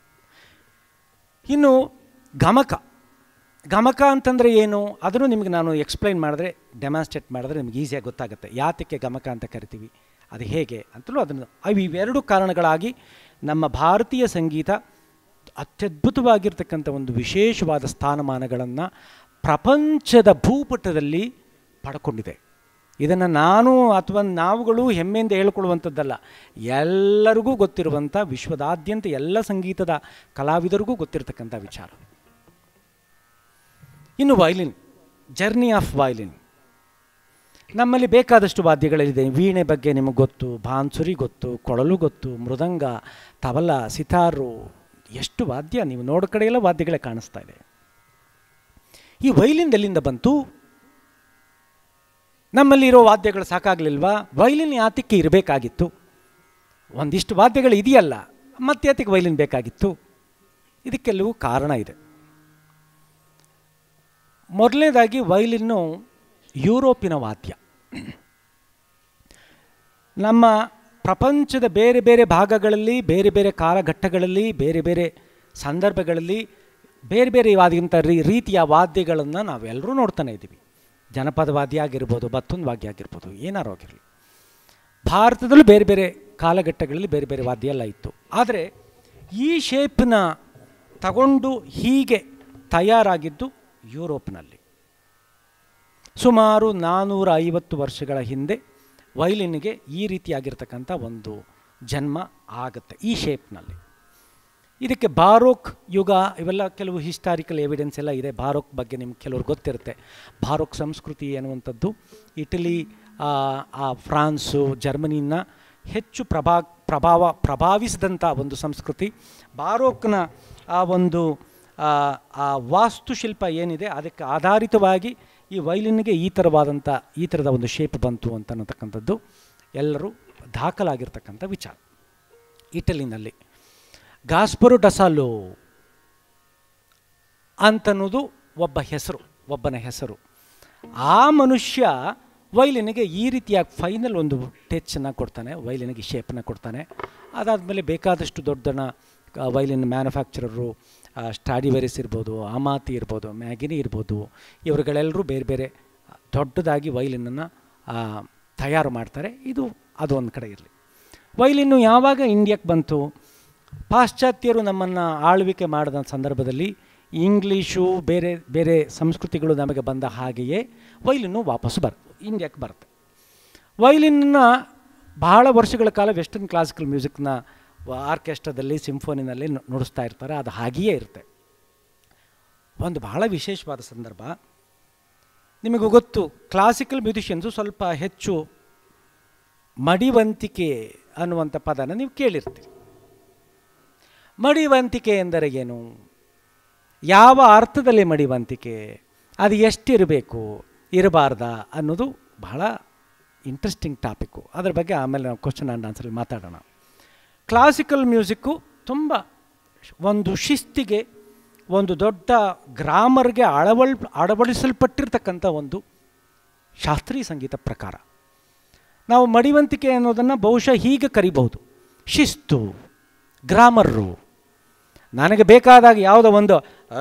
A: ಇನ್ನು ಗಮಕ, ಗಮಕ ಅಂತಂದರೆ ಏನು ಅದನ್ನು ನಿಮಗೆ ನಾನು ಎಕ್ಸ್ಪ್ಲೈನ್ ಮಾಡಿದ್ರೆ, ಡೆಮಾನ್ಸ್ಟ್ರೇಟ್ ಮಾಡಿದ್ರೆ ನಿಮಗೆ ಈಸಿಯಾಗಿ ಗೊತ್ತಾಗುತ್ತೆ. ಯಾತಕ್ಕೆ ಗಮಕ ಅಂತ ಕರಿತೀವಿ, ಅದು ಹೇಗೆ ಅಂತಲೂ ಅದನ್ನು, ಇವೆರಡು ಕಾರಣಗಳಾಗಿ ನಮ್ಮ ಭಾರತೀಯ ಸಂಗೀತ ಅತ್ಯದ್ಭುತವಾಗಿರ್ತಕ್ಕಂಥ ಒಂದು ವಿಶೇಷವಾದ ಸ್ಥಾನಮಾನಗಳನ್ನು ಪ್ರಪಂಚದ ಭೂಪಟದಲ್ಲಿ ಪಡ್ಕೊಂಡಿದೆ. ಇದನ್ನು ನಾನು ಅಥವಾ ನಾವುಗಳು ಹೆಮ್ಮೆಯಿಂದ ಹೇಳ್ಕೊಳ್ಳುವಂಥದ್ದಲ್ಲ, ಎಲ್ಲರಿಗೂ ಗೊತ್ತಿರುವಂಥ, ವಿಶ್ವದಾದ್ಯಂತ ಎಲ್ಲ ಸಂಗೀತದ ಕಲಾವಿದರಿಗೂ ಗೊತ್ತಿರತಕ್ಕಂಥ ವಿಚಾರ. ಇನ್ನು ವಯಲಿನ್, ಜರ್ನಿ ಆಫ್ ವಯಲಿನ್. ನಮ್ಮಲ್ಲಿ ಬೇಕಾದಷ್ಟು ವಾದ್ಯಗಳಿದೆ. ವೀಣೆ ಬಗ್ಗೆ ನಿಮಗೆ ಗೊತ್ತು, ಬಾನ್ಸುರಿ ಗೊತ್ತು, ಕೊಳಲು ಗೊತ್ತು, ಮೃದಂಗ, ತಬಲ, ಸಿತಾರು, ಎಷ್ಟು ವಾದ್ಯ, ನೀವು ನೋಡೋ ಕಡೆ ಎಲ್ಲ ವಾದ್ಯಗಳೇ ಕಾಣಿಸ್ತಾ ಇದೆ. ಈ ವಯಲಿನ್ ಎಲ್ಲಿಂದ ಬಂತು? ನಮ್ಮಲ್ಲಿರೋ ವಾದ್ಯಗಳು ಸಾಕಾಗಲಿಲ್ವಾ? ವಯಲಿನ್ ಯಾತಕ್ಕೆ ಇರಬೇಕಾಗಿತ್ತು? ಒಂದಿಷ್ಟು ವಾದ್ಯಗಳು ಇದೆಯಲ್ಲ, ಮತ್ತೆ ಯಾತಕ್ಕೆ ವಯಲಿನ್ ಬೇಕಾಗಿತ್ತು? ಇದಕ್ಕೆಲ್ಲವೂ ಕಾರಣ ಇದೆ. ಮೊದಲನೇದಾಗಿ ವಯಲಿನ್ನು ಯುರೋಪಿನ ವಾದ್ಯ. ನಮ್ಮ ಪ್ರಪಂಚದ ಬೇರೆ ಬೇರೆ ಭಾಗಗಳಲ್ಲಿ, ಬೇರೆ ಬೇರೆ ಕಾಲಘಟ್ಟಗಳಲ್ಲಿ, ಬೇರೆ ಬೇರೆ ಸಂದರ್ಭಗಳಲ್ಲಿ ಬೇರೆ ಬೇರೆ ರೀತಿಯ ವಾದ್ಯಗಳನ್ನು ನಾವೆಲ್ಲರೂ ನೋಡ್ತಾನೆ ಇದ್ದೀವಿ. ಜನಪದ ವಾದ್ಯ ಆಗಿರ್ಬೋದು, ಬತ್ತುನ್ ವಾದ್ಯ ಆಗಿರ್ಬೋದು, ಏನಾರು ಆಗಿರಲಿ. ಭಾರತದಲ್ಲೂ ಬೇರೆ ಬೇರೆ ಕಾಲಘಟ್ಟಗಳಲ್ಲಿ ಬೇರೆ ಬೇರೆ ವಾದ್ಯ ಎಲ್ಲ ಇತ್ತು. ಆದರೆ ಈ ಶೇಪ್ನ ತಗೊಂಡು ಹೀಗೆ ತಯಾರಾಗಿದ್ದು ಯುರೋಪ್ನಲ್ಲಿ. ಸುಮಾರು 450 ವರ್ಷಗಳ ಹಿಂದೆ ವಯಲಿನ್ಗೆ ಈ ರೀತಿಯಾಗಿರ್ತಕ್ಕಂಥ ಒಂದು ಜನ್ಮ ಆಗುತ್ತೆ, ಈ ಶೇಪ್ನಲ್ಲಿ. ಇದಕ್ಕೆ ಬಾರೋಕ್ ಯುಗ, ಇವೆಲ್ಲ ಕೆಲವು ಹಿಸ್ಟಾರಿಕಲ್ ಎವಿಡೆನ್ಸ್ ಎಲ್ಲ ಇದೆ. ಬಾರೋಕ್ ಬಗ್ಗೆ ನಿಮ್ಗೆ ಕೆಲವ್ರು ಗೊತ್ತಿರುತ್ತೆ. ಬಾರೋಕ್ ಸಂಸ್ಕೃತಿ ಅನ್ನುವಂಥದ್ದು ಇಟಲಿ, ಫ್ರಾನ್ಸು, ಜರ್ಮನಿನ ಹೆಚ್ಚು ಪ್ರಭಾವಿಸಿದಂಥ ಒಂದು ಸಂಸ್ಕೃತಿ. ಬಾರೋಕ್ನ ಆ ಒಂದು ವಾಸ್ತುಶಿಲ್ಪ ಏನಿದೆ ಅದಕ್ಕೆ ಆಧಾರಿತವಾಗಿ ಈ ವಯಲಿನ್ಗೆ ಈ ಥರದ ಒಂದು ಶೇಪ್ ಬಂತು ಅಂತಕ್ಕಂಥದ್ದು ಎಲ್ಲರೂ ದಾಖಲಾಗಿರ್ತಕ್ಕಂಥ ವಿಚಾರ. ಇಟಲಿನಲ್ಲಿ ಗಾಸ್ಪರೋ ಡಸಾಲೋ ಅಂತನ್ನೋದು ಒಬ್ಬನ ಹೆಸರು. ಆ ಮನುಷ್ಯ ವಯಲಿನ್ಗೆ ಈ ರೀತಿಯಾಗಿ ಫೈನಲ್ ಒಂದು ಟಚನ್ನು ಕೊಡ್ತಾನೆ, ವಯಲಿನ್ಗೆ ಶೇಪನ್ನು ಕೊಡ್ತಾನೆ. ಅದಾದಮೇಲೆ ಬೇಕಾದಷ್ಟು ದೊಡ್ಡನ ವಯಲಿನ್ ಮ್ಯಾನುಫ್ಯಾಕ್ಚರರು, ಸ್ಟಾಡಿವೆರಿಸ್ ಇರ್ಬೋದು, ಆಮಾತಿ ಇರ್ಬೋದು, ಮ್ಯಾಗಿನಿ ಇರ್ಬೋದು, ಇವರುಗಳೆಲ್ಲರೂ ಬೇರೆ ಬೇರೆ ದೊಡ್ಡದಾಗಿ ವಯಲಿನನ್ನು ತಯಾರು ಮಾಡ್ತಾರೆ. ಅದು ಒಂದು ಕಡೆ ಇರಲಿ. ವಯಲಿನ್ನು ಯಾವಾಗ ಇಂಡಿಯಾಕ್ಕೆ ಬಂತು? ಪಾಶ್ಚಾತ್ಯರು ನಮ್ಮನ್ನು ಆಳ್ವಿಕೆ ಮಾಡಿದ ಸಂದರ್ಭದಲ್ಲಿ ಇಂಗ್ಲೀಷು, ಬೇರೆ ಬೇರೆ ಸಂಸ್ಕೃತಿಗಳು ನಮಗೆ ಬಂದ ಹಾಗೆಯೇ ವಯಲಿನ್ನು ವಾಪಸ್ಸು ಇಂಡಿಯಾಕ್ಕೆ ಬರುತ್ತೆ. ವಯಲಿನ್ನ ಬಹಳ ವರ್ಷಗಳ ಕಾಲ ವೆಸ್ಟರ್ನ್ ಕ್ಲಾಸಿಕಲ್ ಮ್ಯೂಸಿಕ್ನ ಆರ್ಕೆಸ್ಟ್ರಾದಲ್ಲಿ, ಸಿಂಫೋನಿನಲ್ಲಿ ನುಡಿಸ್ತಾ ಇರ್ತಾರೆ. ಅದು ಹಾಗೆಯೇ ಇರುತ್ತೆ. ಒಂದು ಬಹಳ ವಿಶೇಷವಾದ ಸಂದರ್ಭ ನಿಮಗೂ ಗೊತ್ತು, ಕ್ಲಾಸಿಕಲ್ ಮ್ಯೂಸಿಷಿಯನ್ಸು ಸ್ವಲ್ಪ ಹೆಚ್ಚು ಮಡಿವಂತಿಕೆ ಅನ್ನುವಂಥ ಪದನ ನೀವು ಕೇಳಿರ್ತೀರಿ. ಮಡಿವಂತಿಕೆ ಎಂದರೆ ಏನು? ಯಾವ ಅರ್ಥದಲ್ಲಿ ಮಡಿವಂತಿಕೆ? ಅದು ಎಷ್ಟಿರಬೇಕು, ಇರಬಾರ್ದಾ ಅನ್ನೋದು ಬಹಳ ಇಂಟ್ರೆಸ್ಟಿಂಗ್ ಟಾಪಿಕ್ಕು. ಅದರ ಬಗ್ಗೆ ಆಮೇಲೆ ನಾವು ಕ್ವಶನ್ ಆ್ಯಂಡ್ ಆನ್ಸರಲ್ಲಿ ಮಾತಾಡೋಣ. ಕ್ಲಾಸಿಕಲ್ ಮ್ಯೂಸಿಕ್ಕು ತುಂಬ ಒಂದು ಶಿಸ್ತಿಗೆ, ಒಂದು ದೊಡ್ಡ ಗ್ರಾಮರ್ಗೆ ಅಳವಡಿಸಲ್ಪಟ್ಟಿರ್ತಕ್ಕಂಥ ಒಂದು ಶಾಸ್ತ್ರೀಯ ಸಂಗೀತ ಪ್ರಕಾರ. ನಾವು ಮಡಿವಂತಿಕೆ ಅನ್ನೋದನ್ನು ಬಹುಶಃ ಹೀಗೆ ಕರಿಬಹುದು: ಶಿಸ್ತು, ಗ್ರಾಮರು. ನನಗೆ ಬೇಕಾದಾಗ ಯಾವುದೋ ಒಂದು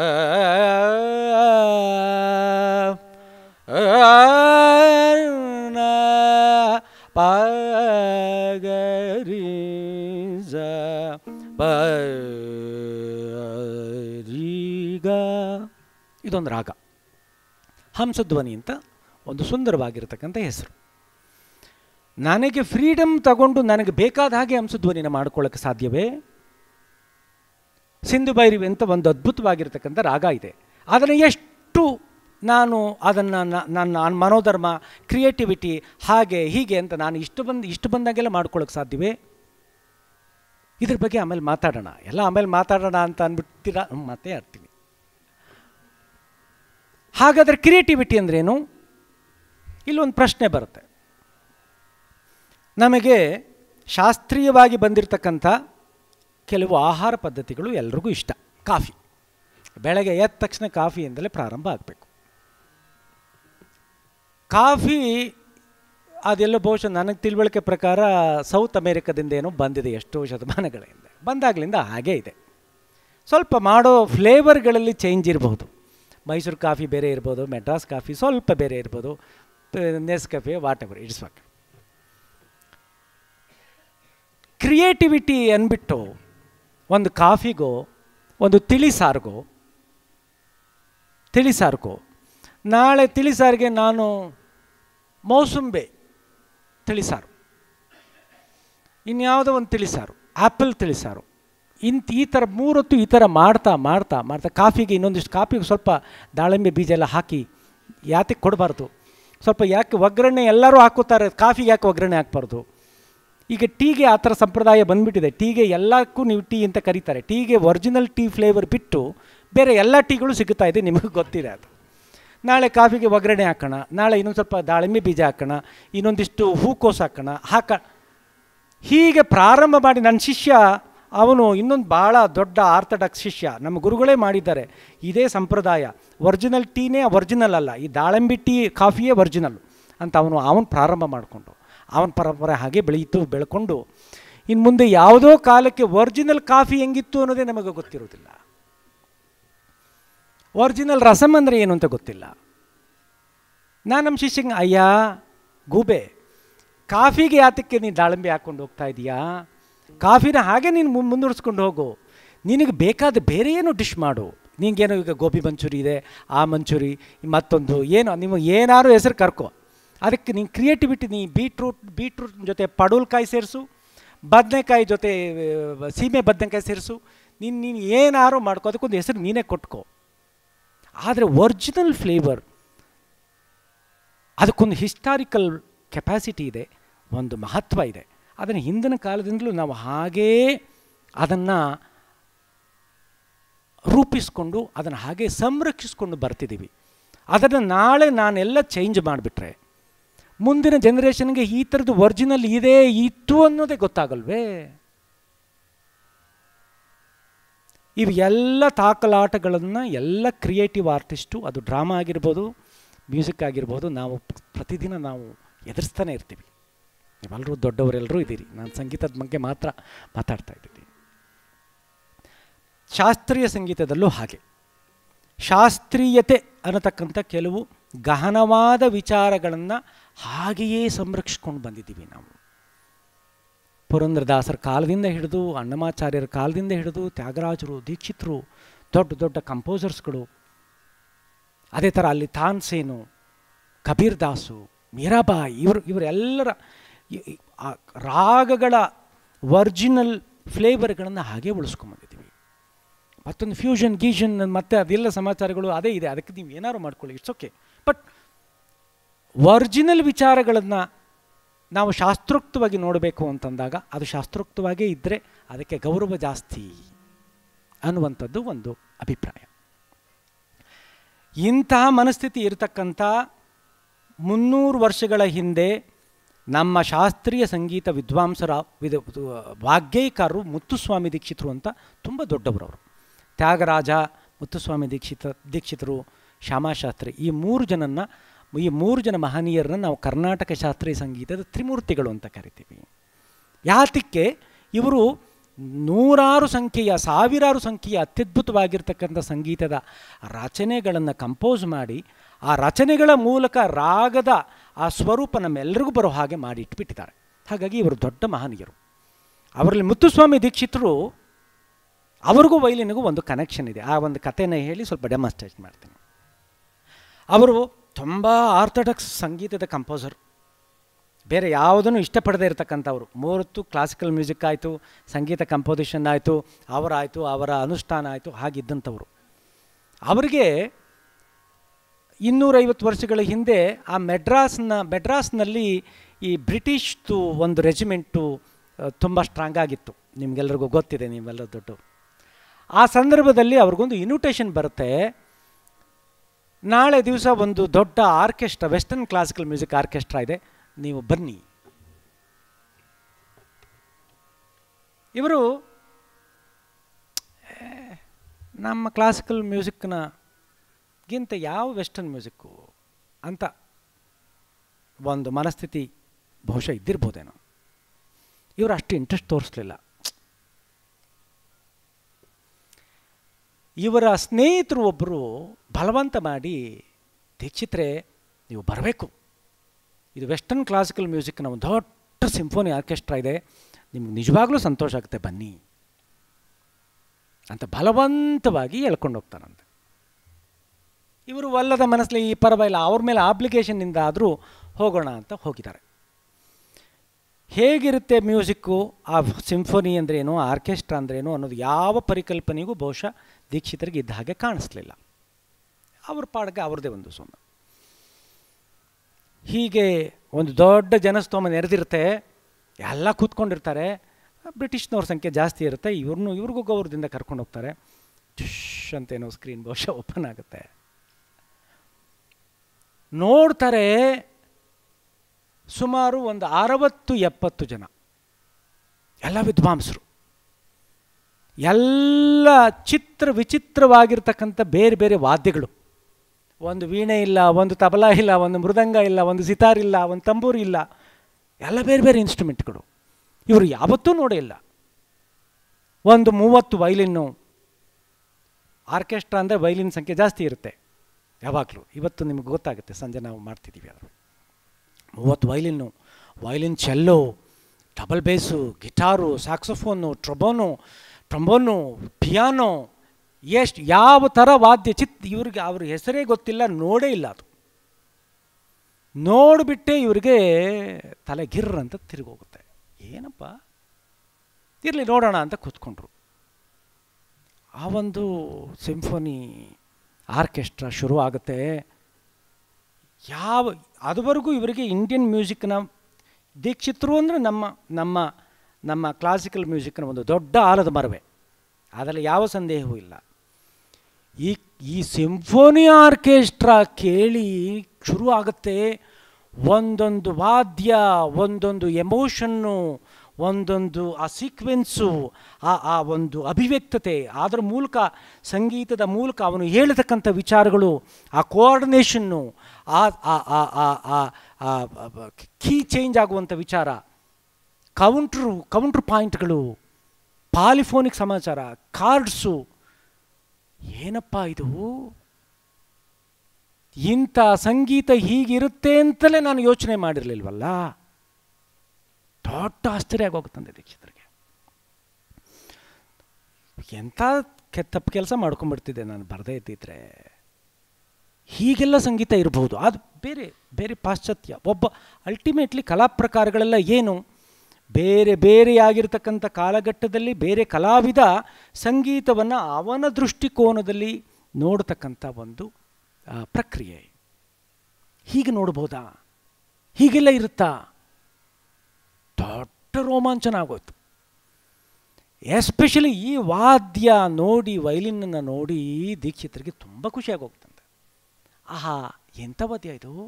A: ಇದೊಂದು ರಾಗ, ಹಂಸಧ್ವನಿ ಅಂತ ಒಂದು ಸುಂದರವಾಗಿರ್ತಕ್ಕಂಥ ಹೆಸರು. ನನಗೆ ಫ್ರೀಡಮ್ ತಗೊಂಡು ನನಗೆ ಬೇಕಾದ ಹಾಗೆ ಹಂಸಧ್ವನಿನ ಮಾಡ್ಕೊಳ್ಳೋಕ್ಕೆ ಸಾಧ್ಯವೇ? ಸಿಂಧು ಭೈರವಿ ಅಂತ ಒಂದು ಅದ್ಭುತವಾಗಿರ್ತಕ್ಕಂಥ ರಾಗ ಇದೆ. ಅದನ್ನು ಎಷ್ಟು ನಾನು ಅದನ್ನು ನನ್ನ ಮನೋಧರ್ಮ, ಕ್ರಿಯೇಟಿವಿಟಿ, ಹಾಗೆ ಹೀಗೆ ಅಂತ ನಾನು ಇಷ್ಟು ಬಂದಾಗೆಲ್ಲ ಮಾಡ್ಕೊಳ್ಳೋಕ್ಕೆ ಸಾಧ್ಯವೇ? ಇದ್ರ ಬಗ್ಗೆ ಆಮೇಲೆ ಮಾತಾಡೋಣ, ಎಲ್ಲ ಆಮೇಲೆ ಮಾತಾಡೋಣ ಅಂತ ಅಂದ್ಬಿಡ್ತೀರಾ? ಮತ್ತೆ ಆಡ್ತೀನಿ. ಹಾಗಾದರೆ ಕ್ರಿಯೇಟಿವಿಟಿ ಅಂದ್ರೇನು? ಇಲ್ಲೊಂದು ಪ್ರಶ್ನೆ ಬರುತ್ತೆ. ನಮಗೆ ಶಾಸ್ತ್ರೀಯವಾಗಿ ಬಂದಿರತಕ್ಕಂಥ ಕೆಲವು ಆಹಾರ ಪದ್ಧತಿಗಳು ಎಲ್ರಿಗೂ ಇಷ್ಟ. ಕಾಫಿ, ಬೆಳಗ್ಗೆ ಎದ್ದ ತಕ್ಷಣ ಕಾಫಿಯಿಂದಲೇ ಪ್ರಾರಂಭ ಆಗಬೇಕು. ಕಾಫಿ ಅದೆಲ್ಲೋ ಬಹುಶಃ ನನಗೆ ತಿಳುವಳಿಕೆ ಪ್ರಕಾರ ಸೌತ್ ಅಮೇರಿಕಾದಿಂದ ಏನೋ ಬಂದಿದೆ ಎಷ್ಟೋ ಶತಮಾನಗಳ ಹಿಂದೆ. ಬಂದಾಗಲಿಂದ ಹಾಗೇ ಇದೆ. ಸ್ವಲ್ಪ ಮಾಡೋ ಫ್ಲೇವರ್ಗಳಲ್ಲಿ ಚೇಂಜ್ ಇರಬಹುದು. ಮೈಸೂರು ಕಾಫಿ ಬೇರೆ ಇರ್ಬೋದು, ಮೆಡ್ರಾಸ್ ಕಾಫಿ ಸ್ವಲ್ಪ ಬೇರೆ ಇರ್ಬೋದು, Nescafe whatever it's what. Creativity ಅಂದ್ಬಿಟ್ಟು ಒಂದು ಕಾಫಿಗೋ ಒಂದು ತಿಳಿಸಾರಿಗೋ ನಾಳೆ ತಿಳಿಸಾರಿಗೆ ನಾನು ಮೌಸಂಬೆ ತಿಳಿಸಾರು, ಇನ್ಯಾವುದೋ ಒಂದು ತಿಳಿಸಾರು, ಆ್ಯಪಲ್ ತಿಳಿಸಾರು, ಈ ಥರ ಮೂರೊತ್ತು ಈ ಥರ ಮಾಡ್ತಾ ಮಾಡ್ತಾ ಮಾಡ್ತಾ ಕಾಫಿಗೆ ಇನ್ನೊಂದಿಷ್ಟು ಕಾಫಿಗೆ ಸ್ವಲ್ಪ ದಾಳಿಂಬೆ ಬೀಜ ಎಲ್ಲ ಹಾಕಿ ಯಾತಕ್ಕೆ ಕೊಡಬಾರ್ದು? ಸ್ವಲ್ಪ ಯಾಕೆ ಒಗ್ಗರಣೆ ಎಲ್ಲರೂ ಹಾಕೋತಾರೆ, ಕಾಫಿಗೆ ಯಾಕೆ ಒಗ್ಗರಣೆ ಹಾಕ್ಬಾರ್ದು? ಈಗ ಟೀಗೆ ಆ ಥರ ಸಂಪ್ರದಾಯ ಬಂದುಬಿಟ್ಟಿದೆ. ಟೀಗೆ ಎಲ್ಲಕ್ಕೂ ನೀವು ಟೀ ಅಂತ ಕರೀತಾರೆ. ಟೀಗೆ ಒರಿಜಿನಲ್ ಟೀ ಫ್ಲೇವರ್ ಬಿಟ್ಟು ಬೇರೆ ಎಲ್ಲ ಟೀಗಳು ಸಿಗುತ್ತಾ ಇದೆ, ನಿಮಗೆ ಗೊತ್ತಿದೆ ಅದು. ನಾಳೆ ಕಾಫಿಗೆ ಒಗ್ಗರಣೆ ಹಾಕೋಣ, ನಾಳೆ ಇನ್ನೊಂದು ಸ್ವಲ್ಪ ದಾಳಿಂಬೆ ಬೀಜ ಹಾಕೋಣ, ಇನ್ನೊಂದಿಷ್ಟು ಹೂಕೋಸು ಹಾಕೋಣ, ಹೀಗೆ ಪ್ರಾರಂಭ ಮಾಡಿ ನನ್ನ ಶಿಷ್ಯ ಅವನು ಇನ್ನೊಂದು ಭಾಳ ದೊಡ್ಡ ಆರ್ಥಡಾಕ್ಸ್ ಶಿಷ್ಯ, ನಮ್ಮ ಗುರುಗಳೇ ಮಾಡಿದ್ದಾರೆ ಇದೇ ಸಂಪ್ರದಾಯ. ಒರಿಜಿನಲ್ ಟೀನೇ ಒರಿಜಿನಲ್ ಅಲ್ಲ, ಈ ದಾಳಿಂಬೆ ಟೀ ಕಾಫಿಯೇ ಒರಿಜಿನಲ್ ಅಂತ ಅವನು ಪ್ರಾರಂಭ ಮಾಡಿಕೊಂಡು ಅವನ ಪರಂಪರೆ ಹಾಗೆ ಬೆಳ್ಕೊಂಡು ಇನ್ನು ಮುಂದೆ ಯಾವುದೋ ಕಾಲಕ್ಕೆ ಒರಿಜಿನಲ್ ಕಾಫಿ ಹೆಂಗಿತ್ತು ಅನ್ನೋದೇ ನಮಗೆ ಗೊತ್ತಿರೋದಿಲ್ಲ. ಒರಿಜಿನಲ್ ರಸಮ್ ಅಂದರೆ ಏನು ಅಂತ ಗೊತ್ತಿಲ್ಲ. ನಾನು ನಮ್ಮ ಶಿಷ್ಯಂಗೆ, ಅಯ್ಯ ಗೂಬೆ, ಕಾಫಿಗೆ ಯಾತಕ್ಕೆ ನೀನು ದಾಳಿಂಬೆ ಹಾಕ್ಕೊಂಡು ಹೋಗ್ತಾ ಇದೀಯಾ? ಕಾಫಿನ ಹಾಗೆ ನೀನು ಮುಂದುವರಿಸ್ಕೊಂಡು ಹೋಗು, ನಿನಗೆ ಬೇಕಾದ ಬೇರೆ ಏನೋ ಡಿಶ್ ಮಾಡು. ನಿನಗೇನೋ ಈಗ ಗೋಬಿ ಮಂಚೂರಿ ಇದೆ, ಆ ಮಂಚೂರಿ ಮತ್ತೊಂದು ಏನೋ ನೀವು ಏನಾದ್ರು ಹೆಸರು ಕರ್ಕೊ. ಅದಕ್ಕೆ ನೀನು ಕ್ರಿಯೇಟಿವಿಟಿ, ನೀ ಬೀಟ್ರೂಟ್ ಜೊತೆ ಪಡವಲಕಾಯಿ ಸೇರಿಸು, ಬದನೆಕಾಯಿ ಜೊತೆ ಸೀಮೆ ಬದನೆಕಾಯಿ ಸೇರಿಸು, ನೀನು ಏನಾರು ಮಾಡ್ಕೋ, ಅದಕ್ಕೊಂದು ಹೆಸರು ನೀನೇ ಕೊಟ್ಕೋ. ಆದರೆ ಒರಿಜಿನಲ್ ಫ್ಲೇವರ್ ಅದಕ್ಕೊಂದು ಹಿಸ್ಟಾರಿಕಲ್ ಕೆಪಾಸಿಟಿ ಇದೆ, ಒಂದು ಮಹತ್ವ ಇದೆ. ಅದನ್ನು ಹಿಂದಿನ ಕಾಲದಿಂದಲೂ ನಾವು ಹಾಗೇ ಅದನ್ನು ರೂಪಿಸ್ಕೊಂಡು ಅದನ್ನು ಹಾಗೆ ಸಂರಕ್ಷಿಸ್ಕೊಂಡು ಬರ್ತಿದ್ದೀವಿ. ಅದನ್ನು ನಾಳೆ ನಾನೆಲ್ಲ ಚೇಂಜ್ ಮಾಡಿಬಿಟ್ರೆ ಮುಂದಿನ ಜನ್ರೇಷನ್ಗೆ ಈ ಥರದ್ದು ಒರಿಜಿನಲ್ ಇತ್ತು ಅನ್ನೋದೇ ಗೊತ್ತಾಗಲ್ವೇ? ಇವು ಎಲ್ಲ ತಾಕಲಾಟಗಳನ್ನು ಎಲ್ಲ ಕ್ರಿಯೇಟಿವ್ ಆರ್ಟಿಸ್ಟು, ಅದು ಡ್ರಾಮಾ ಆಗಿರ್ಬೋದು, ಮ್ಯೂಸಿಕ್ ಆಗಿರ್ಬೋದು, ನಾವು ಪ್ರತಿದಿನ ನಾವು ಎದುರಿಸ್ತಾನೆ ಇರ್ತೀವಿ. ನೀವೆಲ್ಲರೂ ದೊಡ್ಡವರೆಲ್ಲರೂ ಇದ್ದೀರಿ, ನಾನು ಸಂಗೀತದ ಬಗ್ಗೆ ಮಾತ್ರ ಮಾತಾಡ್ತಾ ಇದ್ದೀನಿ. ಶಾಸ್ತ್ರೀಯ ಸಂಗೀತದಲ್ಲೂ ಹಾಗೆ ಶಾಸ್ತ್ರೀಯತೆ ಅನ್ನತಕ್ಕಂಥ ಕೆಲವು ಗಹನವಾದ ವಿಚಾರಗಳನ್ನು ಹಾಗೆಯೇ ಸಂರಕ್ಷಿಸ್ಕೊಂಡು ಬಂದಿದ್ದೀವಿ ನಾವು. ಪುರಂದರದಾಸರ ಕಾಲದಿಂದ ಹಿಡಿದು, ಅಣ್ಣಮಾಚಾರ್ಯರ ಕಾಲದಿಂದ ಹಿಡಿದು, ತ್ಯಾಗರಾಜರು, ದೀಕ್ಷಿತರು, ದೊಡ್ಡ ದೊಡ್ಡ ಕಂಪೋಸರ್ಸ್ಗಳು, ಅದೇ ಥರ ಅಲ್ಲಿ ತಾನ್ಸೇನು, ಕಬೀರ್ ದಾಸು, ಮೀರಾಬಾಯಿ, ಇವರೆಲ್ಲರ ರಾಗಗಳ ಒರಿಜಿನಲ್ ಫ್ಲೇವರ್ಗಳನ್ನು ಹಾಗೆ ಉಳಿಸ್ಕೊಂಬಂದಿದ್ದೀವಿ. ಮತ್ತೊಂದು ಫ್ಯೂಷನ್ ಗೀಷನ್ ಮತ್ತು ಅದೆಲ್ಲ ಸಮಾಚಾರಗಳು ಅದೇ ಇದೆ, ಅದಕ್ಕೆ ನೀವು ಏನಾದ್ರು ಮಾಡ್ಕೊಳ್ಳಿ, ಇಟ್ಸ್ ಓಕೆ. ಬಟ್ ಒರಿಜಿನಲ್ ವಿಚಾರಗಳನ್ನು ನಾವು ಶಾಸ್ತ್ರೋಕ್ತವಾಗಿ ನೋಡಬೇಕು ಅಂತಂದಾಗ ಅದು ಶಾಸ್ತ್ರೋಕ್ತವಾಗೇ ಇದ್ದರೆ ಅದಕ್ಕೆ ಗೌರವ ಜಾಸ್ತಿ ಅನ್ನುವಂಥದ್ದು ಒಂದು ಅಭಿಪ್ರಾಯ. ಇಂತಹ ಮನಸ್ಥಿತಿ ಇರತಕ್ಕಂಥ 300 ವರ್ಷಗಳ ಹಿಂದೆ ನಮ್ಮ ಶಾಸ್ತ್ರೀಯ ಸಂಗೀತ ವಿದ್ವಾಂಸರ ವಾಗ್ಗೇಯಕಾರರು ಮುತ್ತುಸ್ವಾಮಿ ದೀಕ್ಷಿತರು ಅಂತ ತುಂಬ ದೊಡ್ಡವರು. ಅವರು ತ್ಯಾಗರಾಜ, ಮುತ್ತುಸ್ವಾಮಿ ದೀಕ್ಷಿತರು, ಶ್ಯಾಮಾಶಾಸ್ತ್ರಿ, ಈ ಮೂರು ಜನ ಮಹನೀಯರನ್ನು ನಾವು ಕರ್ನಾಟಕ ಶಾಸ್ತ್ರೀಯ ಸಂಗೀತದ ತ್ರಿಮೂರ್ತಿಗಳು ಅಂತ ಕರಿತೀವಿ. ಯಾತಕ್ಕೆ ಇವರು ಸಾವಿರಾರು ಸಂಖ್ಯೆಯ ಅತ್ಯದ್ಭುತವಾಗಿರ್ತಕ್ಕಂಥ ಸಂಗೀತದ ರಚನೆಗಳನ್ನು ಕಂಪೋಸ್ ಮಾಡಿ ಆ ರಚನೆಗಳ ಮೂಲಕ ರಾಗದ ಆ ಸ್ವರೂಪ ನಮ್ಮೆಲ್ಲರಿಗೂ ಬರೋ ಹಾಗೆ ಮಾಡಿ ಇಟ್ಬಿಟ್ಟಿದ್ದಾರೆ. ಹಾಗಾಗಿ ಇವರು ದೊಡ್ಡ ಮಹನೀಯರು. ಅವರಲ್ಲಿ ಮುತ್ತುಸ್ವಾಮಿ ದೀಕ್ಷಿತರು, ಅವ್ರಿಗೂ ವೈಲಿನಿಗೂ ಒಂದು ಕನೆಕ್ಷನ್ ಇದೆ. ಆ ಒಂದು ಕಥೆನ ಹೇಳಿ ಸ್ವಲ್ಪ ಡೆಮಾನ್ಸ್ಟ್ರೇಟ್ ಮಾಡ್ತೀನಿ. ಅವರು ತುಂಬ ಆರ್ಥೋಡಾಕ್ಸ್ ಸಂಗೀತದ ಕಂಪೋಸರ್, ಬೇರೆ ಯಾವುದನ್ನು ಇಷ್ಟಪಡದೇ ಇರತಕ್ಕಂಥವ್ರು. 30 ಕ್ಲಾಸಿಕಲ್ ಮ್ಯೂಸಿಕ್ ಆಯಿತು, ಸಂಗೀತ ಕಂಪೋಸಿಷನ್ ಆಯಿತು, ಅವರ ಅನುಷ್ಠಾನ ಆಯಿತು, ಹಾಗಿದ್ದಂಥವ್ರು. ಅವರಿಗೆ 250 ವರ್ಷಗಳ ಹಿಂದೆ ಆ ಮೆಡ್ರಾಸ್ನಲ್ಲಿ ಈ ಬ್ರಿಟಿಷ್ದು ಒಂದು ರೆಜಿಮೆಂಟು ತುಂಬ ಸ್ಟ್ರಾಂಗ್ ಆಗಿತ್ತು. ನಿಮಗೆಲ್ಲರಿಗೂ ಗೊತ್ತಿದೆ, ನೀವೆಲ್ಲ ದೊಡ್ಡ. ಆ ಸಂದರ್ಭದಲ್ಲಿ ಅವ್ರಿಗೊಂದು ಇನ್ವಿಟೇಷನ್ ಬರುತ್ತೆ, ನಾಳೆ ದಿವಸ ಒಂದು ದೊಡ್ಡ orchestra, western classical music orchestra ಇದೆ, ನೀವು ಬನ್ನಿ. ಇವರು ನಮ್ಮ ಕ್ಲಾಸಿಕಲ್ ಮ್ಯೂಸಿಕ್ಗಿಂತ ಯಾವ ವೆಸ್ಟರ್ನ್ ಮ್ಯೂಸಿಕ್ಕು ಅಂತ ಒಂದು ಮನಸ್ಥಿತಿ ಬಹುಶಃ ಇದ್ದಿರ್ಬೋದೇನೋ. ಇವರು ಅಷ್ಟು ಇಂಟ್ರೆಸ್ಟ್ ತೋರಿಸಲಿಲ್ಲ. ಇವರ ಸ್ನೇಹಿತರು ಒಬ್ಬರು ಬಲವಂತ ಮಾಡಿ, ದೀಕ್ಷಿತ್ರೆ ನೀವು ಬರಬೇಕು, ಇದು ವೆಸ್ಟರ್ನ್ ಕ್ಲಾಸಿಕಲ್ ಮ್ಯೂಸಿಕ್ನ ಒಂದು ದೊಡ್ಡ ಸಿಂಫೋನಿ ಆರ್ಕೆಸ್ಟ್ರಾ ಇದೆ, ನಿಮ್ಗೆ ನಿಜವಾಗ್ಲೂ ಸಂತೋಷ ಆಗುತ್ತೆ ಬನ್ನಿ ಅಂತ ಬಲವಂತವಾಗಿ ಎಳ್ಕೊಂಡು ಹೋಗ್ತಾರಂತೆ. ಇವರು ಒಲ್ಲದ ಮನಸ್ಸಲ್ಲಿ ಈ ಪರವಾಗಿಲ್ಲ, ಅವ್ರ ಮೇಲೆ ಆಬ್ಲಿಗೇಷನ್ನಿಂದ ಆದರೂ ಹೋಗೋಣ ಅಂತ ಹೋಗಿದ್ದಾರೆ. ಹೇಗಿರುತ್ತೆ ಮ್ಯೂಸಿಕ್ಕು, ಆ ಸಿಂಫೋನಿ ಅಂದ್ರೇನು, ಆರ್ಕೆಸ್ಟ್ರಾ ಅಂದ್ರೇನು ಅನ್ನೋದು ಯಾವ ಪರಿಕಲ್ಪನೆಗೂ ಬಹುಶಃ ದೀಕ್ಷಿತರಿಗೆ ಇದ್ದ ಹಾಗೆ ಕಾಣಿಸ್ಲಿಲ್ಲ. ಅವ್ರ ಪಾಡ್ಗೆ ಅವ್ರದ್ದೇ ಒಂದು ಸುಮ್ಮನೆ. ಹೀಗೆ ಒಂದು ದೊಡ್ಡ ಜನಸ್ತೋಮ ನೆರೆದಿರುತ್ತೆ, ಎಲ್ಲ ಕೂತ್ಕೊಂಡಿರ್ತಾರೆ. ಬ್ರಿಟಿಷ್ನವ್ರ ಸಂಖ್ಯೆ ಜಾಸ್ತಿ ಇರುತ್ತೆ. ಇವ್ರಿಗೂ ಗೌರವದಿಂದ ಕರ್ಕೊಂಡು ಹೋಗ್ತಾರೆ. ಡಿಶ್ ಅಂತೇನೋ ಸ್ಕ್ರೀನ್ ಬಹುಶಃ ಓಪನ್ ಆಗುತ್ತೆ. ನೋಡ್ತಾರೆ, ಸುಮಾರು ಒಂದು 60-70 ಜನ, ಎಲ್ಲ ವಿದ್ವಾಂಸರು, ಎಲ್ಲ ವಿಚಿತ್ರವಾಗಿರ್ತಕ್ಕಂಥ ಬೇರೆ ಬೇರೆ ವಾದ್ಯಗಳು. ಒಂದು ವೀಣೆ ಇಲ್ಲ, ಒಂದು ತಬಲಾ ಇಲ್ಲ, ಒಂದು ಮೃದಂಗ ಇಲ್ಲ, ಒಂದು ಸಿತಾರ್ ಇಲ್ಲ, ಒಂದು ತಂಬೂರಿ ಇಲ್ಲ, ಎಲ್ಲ ಬೇರೆ ಬೇರೆ ಇನ್ಸ್ಟ್ರೂಮೆಂಟ್ಗಳು. ಇವರು ಯಾವತ್ತೂ ನೋಡೇ ಇಲ್ಲ. ಒಂದು 30 ವೈಲಿನ್ನು. ಆರ್ಕೆಸ್ಟ್ರಾ ಅಂದರೆ ವೈಲಿನ್ ಸಂಖ್ಯೆ ಜಾಸ್ತಿ ಇರುತ್ತೆ ಯಾವಾಗಲೂ. ಇವತ್ತು ನಿಮಗೆ ಗೊತ್ತಾಗುತ್ತೆ, ಸಂಜೆ ನಾವು ಮಾಡ್ತಿದ್ದೀವಿ. ಅದು 30 violin, violin, cello, double bass, guitar, saxophone, trombone, piano, ಎಷ್ಟು ಯಾವ ಥರ ವಾದ್ಯ ಇವ್ರಿಗೆ ಅವ್ರ ಹೆಸರೇ ಗೊತ್ತಿಲ್ಲ, ನೋಡೇ ಇಲ್ಲ. ಅದು ನೋಡಿಬಿಟ್ಟೆ ಇವರಿಗೆ ತಲೆ ಗಿರ್ರ ಅಂತ ತಿರುಗೋಗುತ್ತೆ. ಏನಪ್ಪ ಇರಲಿ ನೋಡೋಣ ಅಂತ ಕೂತ್ಕೊಂಡ್ರು. ಆ ಒಂದು ಸಿಂಫೋನಿ ಆರ್ಕೆಸ್ಟ್ರಾ ಶುರು ಆಗುತ್ತೆ. ಅದುವರೆಗೂ ಇವರಿಗೆ ಇಂಡಿಯನ್ ಮ್ಯೂಸಿಕ್ನ, ದೀಕ್ಷಿತರು ಅಂದರೆ ನಮ್ಮ ಕ್ಲಾಸಿಕಲ್ ಮ್ಯೂಸಿಕ್ನ ಒಂದು ದೊಡ್ಡ ಆಲದ ಮರವೇ, ಅದರಲ್ಲಿ ಯಾವ ಸಂದೇಹವೂ ಇಲ್ಲ. ಈ ಸಿಂಫೋನಿ ಆರ್ಕೆಸ್ಟ್ರಾ ಕೇಳಿ ಶುರು ಆಗುತ್ತೆ. ಒಂದೊಂದು ವಾದ್ಯ, ಒಂದೊಂದು ಎಮೋಷನ್ನು, ಒಂದೊಂದು ಆ ಸೀಕ್ವೆನ್ಸು, ಆ ಒಂದು ಅಭಿವ್ಯಕ್ತತೆ, ಅದರ ಮೂಲಕ, ಸಂಗೀತದ ಮೂಲಕ ಅವನು ಹೇಳತಕ್ಕಂಥ ವಿಚಾರಗಳು, ಆ ಕೋಆರ್ಡಿನೇಷನ್ನು, ಕೀ ಚೇಂಜ್ ಆಗುವಂಥ ವಿಚಾರ, ಕೌಂಟ್ರ್ ಪಾಯಿಂಟ್ಗಳು, ಪಾಲಿಫೋನಿಕ್ ಸಮಾಚಾರ, ಕಾರ್ಡ್ಸು. ಏನಪ್ಪ ಇದು, ಇಂಥ ಸಂಗೀತ ಹೀಗಿರುತ್ತೆ ಅಂತಲೇ ನಾನು ಯೋಚನೆ ಮಾಡಿರಲಿಲ್ವಲ್ಲ. ದೊಡ್ಡ ಆಶ್ಚರ್ಯ ಆಗೋಗುತ್ತಂತೆ ದೀಕ್ಷಿತರಿಗೆ. ಎಂಥ ತಪ್ಪು ಕೆಲಸ ಮಾಡ್ಕೊಂಡ್ಬಿಡ್ತಿದ್ದೆ ನಾನು ಬರದೇ ಇದ್ದಿದ್ರೆ. ಹೀಗೆಲ್ಲ ಸಂಗೀತ ಇರಬಹುದು. ಅದು ಬೇರೆ ಬೇರೆ ಪಾಶ್ಚಾತ್ಯ. ಅಲ್ಟಿಮೇಟ್ಲಿ ಕಲಾ ಪ್ರಕಾರಗಳೆಲ್ಲ ಏನು, ಬೇರೆ ಬೇರೆಯಾಗಿರ್ತಕ್ಕಂಥ ಕಾಲಘಟ್ಟದಲ್ಲಿ ಬೇರೆ ಕಲಾವಿದ ಸಂಗೀತವನ್ನು ಅವನ ದೃಷ್ಟಿಕೋನದಲ್ಲಿ ನೋಡ್ತಕ್ಕಂಥ ಒಂದು ಪ್ರಕ್ರಿಯೆ. ಹೀಗೆ ನೋಡ್ಬೋದಾ, ಹೀಗೆಲ್ಲ ಇರುತ್ತಾ? ದೊಡ್ಡ ರೋಮಾಂಚನ ಆಗೋಯ್ತು. ಎಸ್ಪೆಷಲಿ ಈ ವಾದ್ಯ ನೋಡಿ, ವೈಲಿನನ್ನು ನೋಡಿ ದೀಕ್ಷಿತರಿಗೆ ತುಂಬ ಖುಷಿಯಾಗೋಗ್ತಂತೆ. ಆಹಾ, ಎಂಥ ವಾದ್ಯ ಇದು,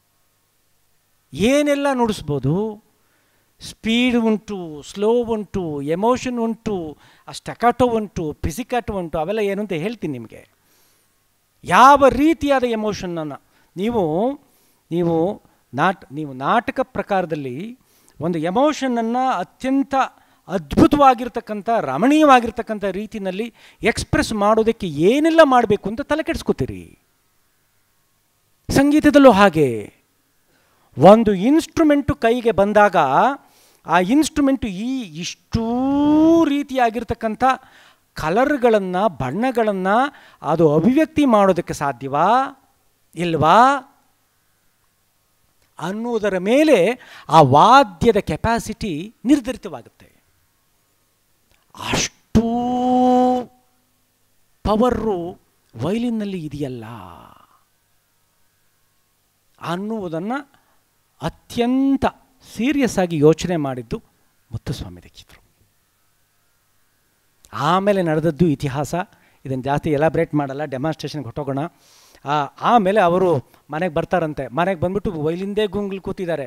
A: ಏನೆಲ್ಲ ನುಡಿಸ್ಬೋದು. ಸ್ಪೀಡ್ ಉಂಟು, ಸ್ಲೋ ಉಂಟು, ಎಮೋಷನ್ ಉಂಟು, ಸ್ಟಕಾಟೋ ಉಂಟು, ಪಿಸಿಕಾಟೋ ಉಂಟು. ಅವೆಲ್ಲ ಏನು ಅಂತ ಹೇಳ್ತೀನಿ ನಿಮಗೆ. ಯಾವ ರೀತಿಯಾದ ಎಮೋಷನನ್ನು ನೀವು ನಾಟಕ ಪ್ರಕಾರದಲ್ಲಿ ಒಂದು ಎಮೋಷನನ್ನು ಅತ್ಯಂತ ಅದ್ಭುತವಾಗಿರ್ತಕ್ಕಂಥ, ರಮಣೀಯವಾಗಿರ್ತಕ್ಕಂಥ ರೀತಿಯಲ್ಲಿ ಎಕ್ಸ್ಪ್ರೆಸ್ ಮಾಡೋದಕ್ಕೆ ಏನೆಲ್ಲ ಮಾಡಬೇಕು ಅಂತ ತಲೆ ಕೆಡಿಸ್ಕೋತೀರಿ. ಸಂಗೀತದಲ್ಲೂ ಹಾಗೆ. ಒಂದು ಇನ್ಸ್ಟ್ರೂಮೆಂಟು ಕೈಗೆ ಬಂದಾಗ ಆ ಇನ್ಸ್ಟ್ರೂಮೆಂಟು ಇಷ್ಟೂ ರೀತಿಯಾಗಿರ್ತಕ್ಕಂಥ ಕಲರ್ಗಳನ್ನು, ಬಣ್ಣಗಳನ್ನು ಅದು ಅಭಿವ್ಯಕ್ತಿ ಮಾಡೋದಕ್ಕೆ ಸಾಧ್ಯವಾ ಇಲ್ವಾ ಅನ್ನೋದರ ಮೇಲೆ ಆ ವಾದ್ಯದ ಕೆಪಾಸಿಟಿ ನಿರ್ಧರಿತವಾಗುತ್ತೆ. ಅಷ್ಟೂ ಪವರು ವೈಲಿನ್ನಲ್ಲಿ ಇದೆಯಲ್ಲ ಅನ್ನುವುದನ್ನು ಅತ್ಯಂತ ಸೀರಿಯಸ್ ಆಗಿ ಯೋಚನೆ ಮಾಡಿದ್ದು ಮುತ್ತುಸ್ವಾಮಿ ದೀಕ್ಷಿತರು. ಆಮೇಲೆ ನಡೆದದ್ದು ಇತಿಹಾಸ. ಇದನ್ನು ಜಾಸ್ತಿ ಎಲಾಬ್ರೇಟ್ ಮಾಡಲ್ಲ, ಡೆಮಾನ್ಸ್ಟ್ರೇಷನ್ಗೆ ಹೊಟ್ಟೋಗೋಣ. ಆಮೇಲೆ ಅವರು ಮನೆಗೆ ಬರ್ತಾರಂತೆ. ಮನೆಗೆ ಬಂದ್ಬಿಟ್ಟು ವೈಲಿಂದೇ ಗುಂಗ್ಲು ಕೂತಿದ್ದಾರೆ.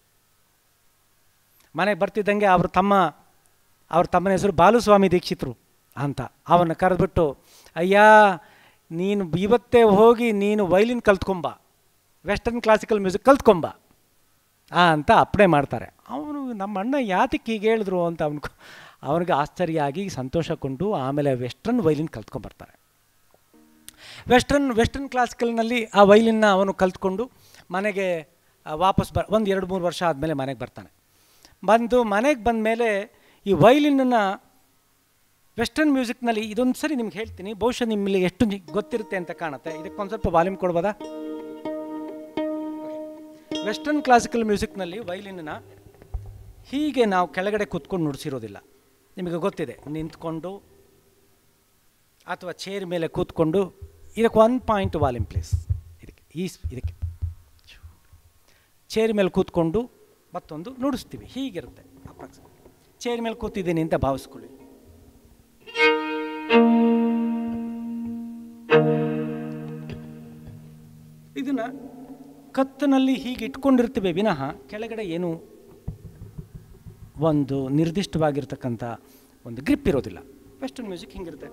A: ಮನೆಗೆ ಬರ್ತಿದ್ದಂಗೆ ಅವ್ರ ತಮ್ಮನ ಹೆಸರು ಬಾಲುಸ್ವಾಮಿ ದೀಕ್ಷಿತರು ಅಂತ. ಅವನ್ನ ಕರೆದ್ಬಿಟ್ಟು, ಅಯ್ಯ ನೀನು ಇವತ್ತೇ ಹೋಗಿ ನೀನು ವೈಲಿನ್ ಕಲ್ತ್ಕೊಂಬ, ವೆಸ್ಟರ್ನ್ ಕ್ಲಾಸಿಕಲ್ ಮ್ಯೂಸಿಕ್ ಕಲ್ತ್ಕೊಂಬ ಅಂತ ಅಪ್ಪಣೆ ಮಾಡ್ತಾರೆ. ಅವನು ನಮ್ಮ ಅಣ್ಣ ಯಾತಕ್ಕೆ ಹೀಗೆ ಹೇಳಿದ್ರು ಅಂತ ಅವನಿಗೆ ಆಶ್ಚರ್ಯ ಆಗಿ ಸಂತೋಷಗೊಂಡು ಆಮೇಲೆ ವೆಸ್ಟರ್ನ್ ವೈಲಿನ್ ಕಲ್ತ್ಕೊಂಬರ್ತಾರೆ. ವೆಸ್ಟರ್ನ್ ಕ್ಲಾಸಿಕಲ್ನಲ್ಲಿ ಆ ವೈಲಿನ್ನ ಅವನು ಕಲ್ತ್ಕೊಂಡು ಮನೆಗೆ ವಾಪಸ್ ಒಂದು 2-3 ವರ್ಷ ಆದಮೇಲೆ ಮನೆಗೆ ಬರ್ತಾನೆ. ಮನೆಗೆ ಬಂದ ಮೇಲೆ ಈ ವೈಲಿನನ್ನು ವೆಸ್ಟರ್ನ್ ಮ್ಯೂಸಿಕ್ನಲ್ಲಿ ಇದೊಂದು ಸರಿ ನಿಮ್ಗೆ ಹೇಳ್ತೀನಿ, ಬಹುಶಃ ನಿಮ್ಮಲ್ಲಿ ಎಷ್ಟು ಗೊತ್ತಿರುತ್ತೆ ಅಂತ ಕಾಣುತ್ತೆ. ಇದಕ್ಕೊಂದು ಸ್ವಲ್ಪ ವಾಲ್ಯೂಮ್ ಕೊಡ್ಬೋದಾ? ವೆಸ್ಟರ್ನ್ ಕ್ಲಾಸಿಕಲ್ ಮ್ಯೂಸಿಕ್ನಲ್ಲಿ ವೈಲಿನನ್ನು ಹೀಗೆ ನಾವು ಕೆಳಗಡೆ ಕೂತ್ಕೊಂಡು ನುಡಿಸಿರೋದಿಲ್ಲ. ನಿಮಗೆ ಗೊತ್ತಿದೆ, ನಿಂತ್ಕೊಂಡು ಅಥವಾ ಚೇರ್ ಮೇಲೆ ಕೂತ್ಕೊಂಡು. ಇದಕ್ಕೆ 1 ಪಾಯಿಂಟ್ ವಾಲ್ಯೂಮ್ ಪ್ಲೀಸ್. ಇದಕ್ಕೆ ಚೇರ್ ಮೇಲೆ ಕೂತ್ಕೊಂಡು ಮತ್ತೊಂದು ನುಡಿಸ್ತೀವಿ, ಹೀಗಿರುತ್ತೆ ಅಪ್ರಾಕ್ಸಿಮೇಟ್. ಚೇರ್ ಮೇಲೆ ಕೂತಿದ್ದೀನಿ ಅಂತ ಭಾವಿಸ್ಕೊಳ್ಳಿ. ಇದನ್ನು ಕತ್ತಿನಲ್ಲಿ ಹೀಗೆ ಇಟ್ಕೊಂಡಿರ್ತೀವಿ ವಿನಃ ಕೆಳಗಡೆ ಏನು ಒಂದು ನಿರ್ದಿಷ್ಟವಾಗಿರ್ತಕ್ಕಂಥ ಒಂದು ಗ್ರಿಪ್ ಇರೋದಿಲ್ಲ. ವೆಸ್ಟರ್ನ್ ಮ್ಯೂಸಿಕ್ ಹಿಂಗಿರುತ್ತೆ.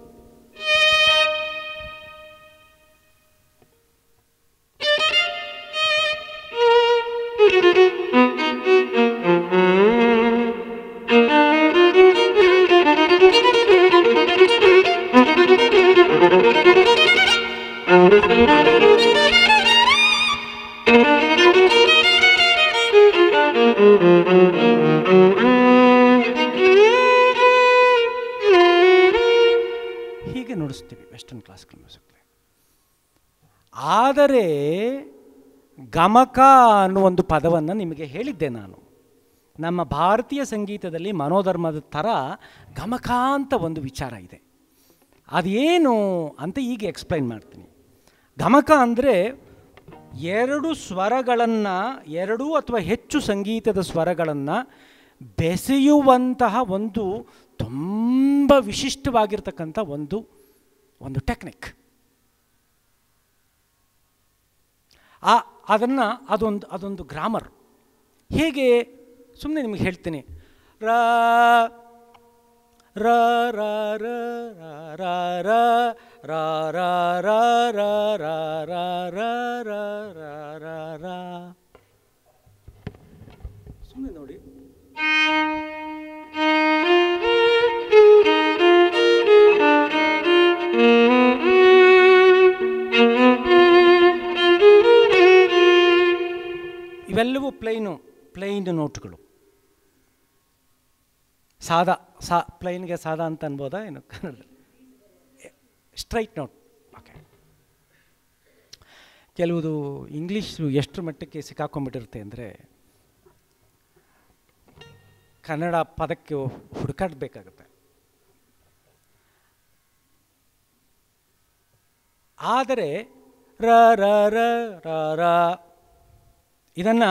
A: ಹೀಗೆ ನುಡಿಸ್ತೀವಿ ವೆಸ್ಟರ್ನ್ ಕ್ಲಾಸಿಕಲ್ ಮ್ಯೂಸಿಕ್. ಆದರೆ ಗಮಕ ಅನ್ನೋ ಒಂದು ಪದವನ್ನು ನಿಮಗೆ ಹೇಳಿದ್ದೆ ನಾನು. ನಮ್ಮ ಭಾರತೀಯ ಸಂಗೀತದಲ್ಲಿ ಮನೋಧರ್ಮದ ಥರ ಗಮಕ ಅಂತ ಒಂದು ವಿಚಾರ ಇದೆ. ಅದೇನು ಅಂತ ಈಗ ಎಕ್ಸ್ಪ್ಲೈನ್ ಮಾಡ್ತೀನಿ. ಗಮಕ ಅಂದರೆ 2 ಸ್ವರಗಳನ್ನು, 2 ಅಥವಾ ಹೆಚ್ಚು ಸಂಗೀತದ ಸ್ವರಗಳನ್ನು ಬೆಸೆಯುವಂತಹ ಒಂದು ತುಂಬ ವಿಶಿಷ್ಟವಾಗಿರ್ತಕ್ಕಂಥ ಒಂದು ಟೆಕ್ನಿಕ್. ಅದೊಂದು ಗ್ರಾಮರ್. ಹೇಗೆ ಸುಮ್ಮನೆ ನಿಮಗೆ ಹೇಳ್ತೀನಿ. ರ ರ ರ ರ ರ ರ ರ ರ ರ ರ ರ ರ. ಸುಮ್ಮನೆ ನೋಡಿ. ಇವೆಲ್ಲವೂ ಪ್ಲೈನ್ ನೋಟ್ಗಳು. ಸಾದಾ ಪ್ಲೈನ್ಗೆ ಸಾದಾ ಅಂತ ಅನ್ಬೋದಾ ಏನು ಕನ್ನಡದಲ್ಲಿ? Straight note. ಓಕೆ. ಕೆಲವುದು ಇಂಗ್ಲೀಷು ಎಷ್ಟರ ಮಟ್ಟಕ್ಕೆ ಸಿಕ್ಕಾಕೊಂಡ್ಬಿಟ್ಟಿರುತ್ತೆ ಅಂದರೆ ಕನ್ನಡ ಪದಕ್ಕೆ ಹುಡುಕಾಡಬೇಕಾಗುತ್ತೆ. ಆದರೆ ರ ರ ರ ರ ರ ಇದನ್ನು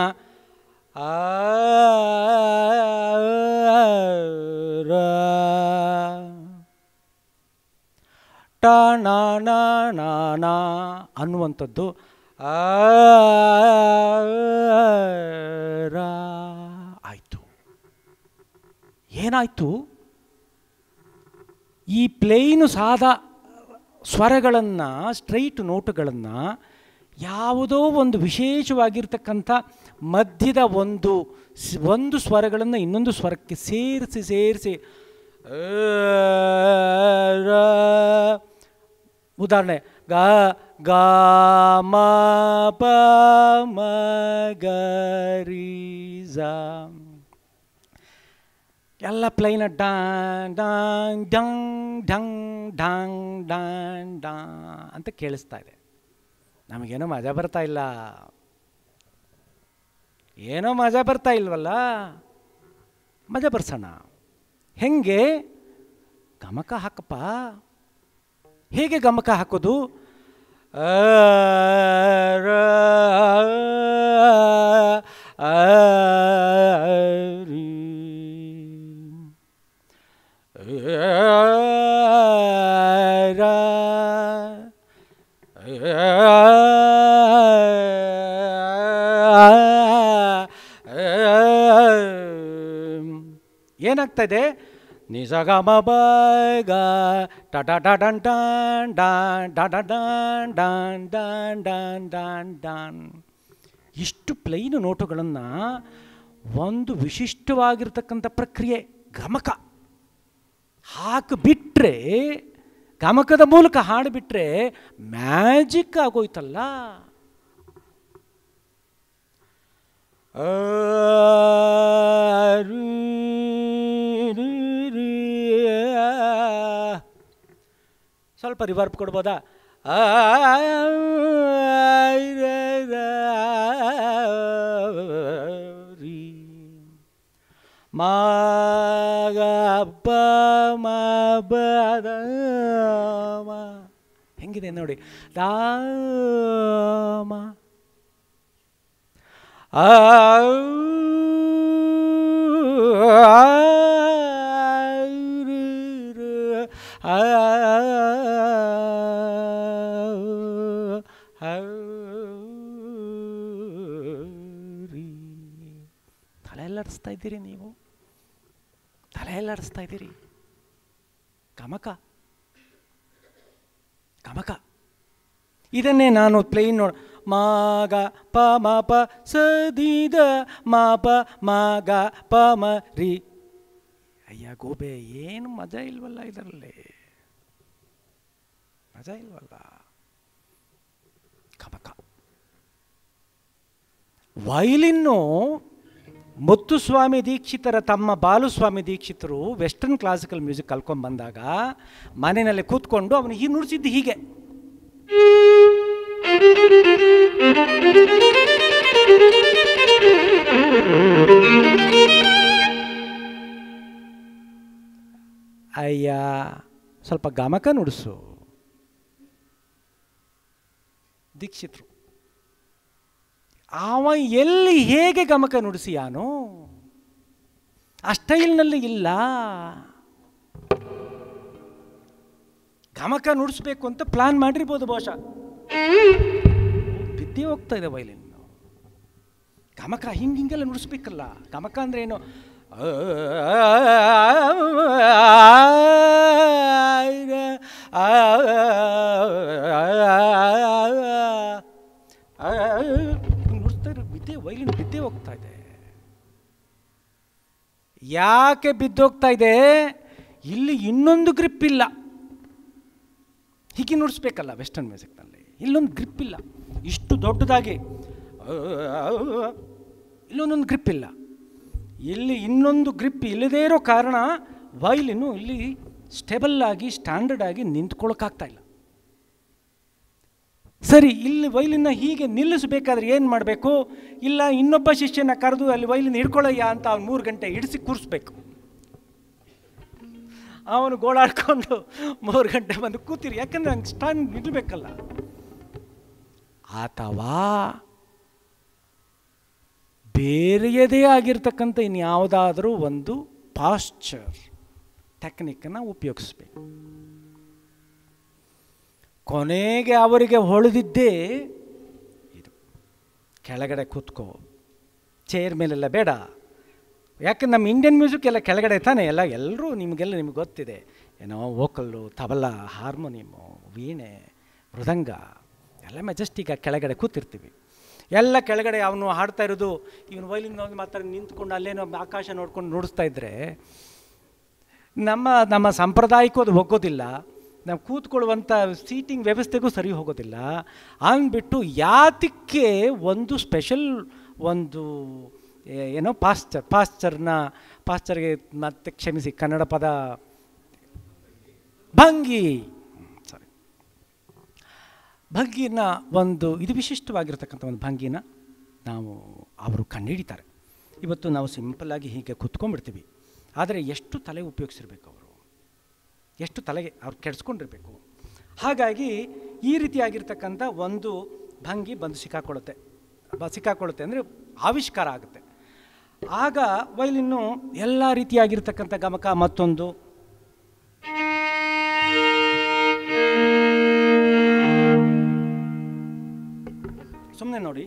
A: ಟ ನ ನ ನ ನ ಅನ್ನುವಂಥದ್ದು ರ ಆಯಿತು. ಏನಾಯಿತು? ಈ ಪ್ಲೇನು ಸಾದಾ ಸ್ವರಗಳನ್ನು, ಸ್ಟ್ರೈಟ್ ನೋಟುಗಳನ್ನು ಯಾವುದೋ ಒಂದು ವಿಶೇಷವಾಗಿರ್ತಕ್ಕಂಥ ಮಧ್ಯದ ಒಂದು ಸ್ವರಗಳನ್ನು ಇನ್ನೊಂದು ಸ್ವರಕ್ಕೆ ಸೇರಿಸಿ ಉದಾಹರಣೆ ಗ ಗ ಮ ಪ ಮ ಗ ರಿ ಸ ಎಲ್ಲ ಪ್ಲೈನ ಡಾಂಗ್ ಡಾಂಗ್ ಡಂಗ್ ಢಂಗ್ ಢಾಂಗ್ ಡಾಂಗ್ ಡಾ ಅಂತ ಕೇಳಿಸ್ತಾ ಇದೆ. ನಮಗೇನೋ ಮಜಾ ಬರ್ತಾ ಇಲ್ಲ. ಏನೋ ಮಜಾ ಬರ್ತಾ ಇಲ್ವಲ್ಲ? ಮಜಾ ಬರ್ಸೋಣ. ಹೆಂಗೆ? ಗಮಕ ಹಾಕಪ್ಪ. ಹೇಗೆ ಗಮಕ ಹಾಕೋದು? ಏನಾಗ್ತಾ ಇದೆ, ನಿಸಗ ಮ ಬ ಗ ಟ ಟ ಟ ಡನ್ ಡಾನ್ ಡಾನ್ ಡ ಡ ಡಾನ್ ಡಾನ್ ಡಾನ್ ಡಾನ್ ಡಾನ್ ಡಾನ್. ಇಷ್ಟು ಪ್ಲೈನ್ ನೋಟುಗಳನ್ನು ಒಂದು ವಿಶಿಷ್ಟವಾಗಿರ್ತಕ್ಕಂಥ ಪ್ರಕ್ರಿಯೆ ಗಮಕ ಹಾಕಿಬಿಟ್ರೆ, ಗಮಕದ ಮೂಲಕ ಹಾಡಿಬಿಟ್ರೆ ಮ್ಯಾಜಿಕ್ ಆಗೋಯ್ತಲ್ಲ. ಸ್ವಲ್ಪ ರಿವರ್ಬ್ ಕೊಡ್ಬೋದಾ? ಮ ಗ ಪ ಮ ಬ ದ ಮ. ಹೆಂಗಿದೆ ನೋಡಿ, ದ ಮ ಆ ತಲೆಯಲ್ಲಾಡಿಸ್ತಾ ಇದ್ದೀರಿ ನೀವು, ತಲೆಯಲ್ಲಾಡಿಸ್ತಾ ಇದ್ದೀರಿ. ಗಮಕ ಗಮಕ ಇದನ್ನೇ ನಾನು ಪ್ಲೇನ್ ನೋಡ ಮ ಗ ಪ ಮ ಪ ಸ ದಿ ದ ಮ ಪ ಮ ಗ ಪ ಮ ರಿ. ಅಯ್ಯ ಗೋಬೆ, ಏನು ಮಜಾ ಇಲ್ವಲ್ಲ ಇದರಲ್ಲಿ, ಮಜಾ ಇಲ್ವಲ್ಲ. ಗಮಕ ವಯಲಿನ್ನು ಮುತ್ತುಸ್ವಾಮಿ ದೀಕ್ಷಿತರ ತಮ್ಮ ಬಾಲುಸ್ವಾಮಿ ದೀಕ್ಷಿತರು ವೆಸ್ಟರ್ನ್ ಕ್ಲಾಸಿಕಲ್ ಮ್ಯೂಸಿಕ್ ಕಲ್ಕೊಂಡು ಬಂದಾಗ ಮನೆಯಲ್ಲಿ ಕೂತ್ಕೊಂಡು ಅವನು ಹೀಗೆ ನುಡಿಸಿದ್ದು ಹೀಗೆ. ಅಯ್ಯ ಸ್ವಲ್ಪ ಗಮಕ ನುಡಿಸು. ದೀಕ್ಷಿತರು ಅವ ಎಲ್ಲಿ ಹೇಗೆ ಗಮಕ ನುಡಿಸಿಯಾನೋ ಆ ಸ್ಟೈಲ್ನಲ್ಲಿ ಇಲ್ಲ. ಗಮಕ ನುಡಿಸ್ಬೇಕು ಅಂತ ಪ್ಲಾನ್ ಮಾಡಿರ್ಬೋದು ಬಹುಶಃ, ಬಿದ್ದೇ ಹೋಗ್ತಾ ಇದೆ ವಯಲಿನ್. ಗಮಕ ಹಿಂಗೆಲ್ಲ ನುಡಿಸ್ಬೇಕಲ್ಲ. ಗಮಕ ಅಂದರೆ ಏನು, ನುಡಿಸ್ತಾ ಇರೋ ಬಿದ್ದೆ ವಯಲಿನ್ ಬಿದ್ದೇ ಹೋಗ್ತಾ ಇದೆ. ಯಾಕೆ ಬಿದ್ದೋಗ್ತಾ ಇದೆ? ಇಲ್ಲಿ ಇನ್ನೊಂದು ಗ್ರಿಪ್ ಇಲ್ಲ. ಹೀಗೆ ನುಡಿಸ್ಬೇಕಲ್ಲ ವೆಸ್ಟರ್ನ್ ಮ್ಯೂಸಿಕ್ನಲ್ಲಿ, ಇಲ್ಲೊಂದು ಗ್ರಿಪ್ ಇಲ್ಲ. ಇಷ್ಟು ದೊಡ್ಡದಾಗಿ ಇಲ್ಲೊಂದೊಂದು ಗ್ರಿಪ್ ಇಲ್ಲ. ಇಲ್ಲಿ ಇನ್ನೊಂದು ಗ್ರಿಪ್ ಇಲ್ಲದೇ ಇರೋ ಕಾರಣ ವಯಲಿನ್ನು ಇಲ್ಲಿ ಸ್ಟೇಬಲ್ ಆಗಿ ಸ್ಟ್ಯಾಂಡರ್ಡ್ ಆಗಿ ನಿಂತ್ಕೊಳ್ಳೋಕ್ಕಾಗ್ತಾ ಇಲ್ಲ. ಸರಿ, ಇಲ್ಲಿ ವಯಲಿನ್ನ ಹೀಗೆ ನಿಲ್ಲಿಸಬೇಕಾದ್ರೆ ಏನು ಮಾಡಬೇಕು? ಇಲ್ಲ, ಇನ್ನೊಬ್ಬ ಶಿಷ್ಯನ ಕರೆದು ಅಲ್ಲಿ ವಯಲಿನ್ ಹಿಡ್ಕೊಳ್ಳಯ್ಯ ಅಂತ ಅವ್ನು 3 ಗಂಟೆ ಹಿಡಿಸಿ ಕೂರಿಸ್ಬೇಕು. ಅವನು ಗೋಳಾಡ್ಕೊಂಡು 3 ಗಂಟೆ ಬಂದು ಕೂತಿರಿ, ಯಾಕಂದರೆ ಹಂಗೆ ಸ್ಟ್ಯಾಂಡ್ ನಿಲ್ಲಬೇಕಲ್ಲ. ಅಥವಾ ಬೇರೆಯದೇ ಆಗಿರ್ತಕ್ಕಂಥ ಇನ್ಯಾವುದಾದ್ರೂ ಒಂದು ಪಾಶ್ಚರ್ ಟೆಕ್ನಿಕ್ಕನ್ನು ಉಪಯೋಗಿಸ್ಬೇಕು. ಕೊನೆಗೆ ಅವರಿಗೆ ಹೊಳೆದಿದ್ದೇ ಇದು, ಕೆಳಗಡೆ ಕೂತ್ಕೋ, ಚೇರ್ ಮೇಲೆಲ್ಲ ಬೇಡ. ಯಾಕೆ ನಮ್ಮ ಇಂಡಿಯನ್ ಮ್ಯೂಸಿಕ್ ಎಲ್ಲ ಕೆಳಗಡೆ ತಾನೆ, ಎಲ್ಲರೂ ನಿಮಗೆಲ್ಲ ನಿಮ್ಗೆ ಗೊತ್ತಿದೆ. ಏನೋ ವೋಕಲ್ಲು, ತಬಲ, ಹಾರ್ಮೋನಿಯಮು, ವೀಣೆ, ಮೃದಂಗ ಎಲ್ಲ ಮೆಜೆಸ್ಟಿಕ್ ಕೆಳಗಡೆ ಕೂತಿರ್ತೀವಿ. ಎಲ್ಲ ಕೆಳಗಡೆ ಅವನು ಹಾಡ್ತಾ ಇರೋದು, ಇವನು ವಯಲಿನ್ ಮಾತ್ರ ನಿಂತ್ಕೊಂಡು ಅಲ್ಲೇನೋ ಆಕಾಶ ನೋಡ್ಕೊಂಡು ನುಡಿಸ್ತಾ ಇದ್ದರೆ ನಮ್ಮ ಸಂಪ್ರದಾಯಕ್ಕೂ ಅದು ಹೋಗೋದಿಲ್ಲ, ನಾವು ಕೂತ್ಕೊಳ್ಳುವಂಥ ಸೀಟಿಂಗ್ ವ್ಯವಸ್ಥೆಗೂ ಸರಿ ಹೋಗೋದಿಲ್ಲ. ಅಂದ್ಬಿಟ್ಟು ಯಾತಕ್ಕೆ ಒಂದು ಸ್ಪೆಷಲ್ ಒಂದು ಏನೋ ಪಾಶ್ಚರ್ಗೆ ಮತ್ತೆ ಕ್ಷಮಿಸಿ ಕನ್ನಡ ಪದ ಭಂಗಿ, ಸಾರಿ, ಭಂಗಿನ ಒಂದು ಇದು ವಿಶಿಷ್ಟವಾಗಿರ್ತಕ್ಕಂಥ ಒಂದು ಭಂಗಿನ ಅವರು ಕಂಡುಹಿಡಿತಾರೆ. ಇವತ್ತು ನಾವು ಸಿಂಪಲ್ಲಾಗಿ ಹೀಗೆ ಕೂತ್ಕೊಂಡ್ಬಿಡ್ತೀವಿ, ಆದರೆ ಎಷ್ಟು ತಲೆ ಉಪಯೋಗಿಸಿರ್ಬೇಕು ಅವರು, ಎಷ್ಟು ತಲೆಗೆ ಅವ್ರು ಕೆಡಿಸ್ಕೊಂಡಿರ್ಬೇಕು. ಹಾಗಾಗಿ ಈ ರೀತಿಯಾಗಿರ್ತಕ್ಕಂಥ ಒಂದು ಭಂಗಿ ಬಂದು ಸಿಕ್ಕಾಕೊಳ್ಳುತ್ತೆ ಅಂದರೆ ಆವಿಷ್ಕಾರ ಆಗುತ್ತೆ. ಆಗ ವಯಲಿನ್ನು ಎಲ್ಲ ರೀತಿಯಾಗಿರ್ತಕ್ಕಂಥ ಗಮಕ ಮತ್ತೊಂದು ಸುಮ್ಮನೆ ನೋಡಿ,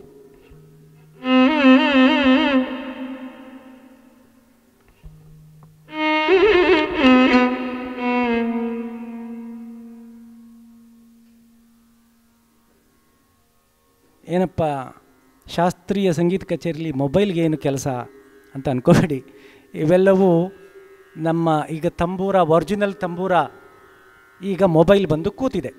A: ಏನಪ್ಪ ಶಾಸ್ತ್ರೀಯ ಸಂಗೀತ ಕಚೇರಿಲಿ ಮೊಬೈಲ್ಗೆ ಏನು ಕೆಲಸ ಅಂತ ಅಂದ್ಕೋಬೇಡಿ. ಇವೆಲ್ಲವೂ ನಮ್ಮ ಈಗ ತಂಬೂರ, ಒರಿಜಿನಲ್ ತಂಬೂರ ಈಗ ಮೊಬೈಲ್ ಬಂದು ಕೂತಿದೆ.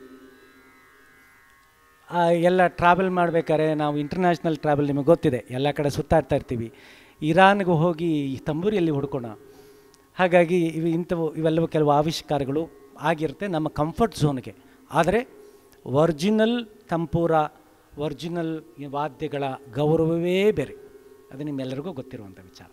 A: ಎಲ್ಲ ಟ್ರಾವೆಲ್ ಮಾಡಬೇಕಾದ್ರೆ ನಾವು ಇಂಟರ್ನ್ಯಾಷನಲ್ ಟ್ರಾವೆಲ್ ನಿಮಗೆ ಗೊತ್ತಿದೆ, ಎಲ್ಲ ಕಡೆ ಸುತ್ತಾಡ್ತಾ ಇರ್ತೀವಿ. ಇರಾನ್ಗೆ ಹೋಗಿ ಈ ತಂಬೂರಿಯಲ್ಲಿ ಹುಡ್ಕೋಣ. ಹಾಗಾಗಿ ಇವೆಲ್ಲವೂ ಕೆಲವು ಆವಿಷ್ಕಾರಗಳು ಆಗಿರುತ್ತೆ ನಮ್ಮ ಕಂಫರ್ಟ್ ಝೋನ್ಗೆ. ಆದರೆ ಒರಿಜಿನಲ್ ತಂಪೂರ, ಒರಿಜಿನಲ್ ವಾದ್ಯಗಳ ಗೌರವವೇ ಬೇರೆ. ಅದು ನಿಮ್ಮೆಲ್ಲರಿಗೂ ಗೊತ್ತಿರುವಂಥ ವಿಚಾರ.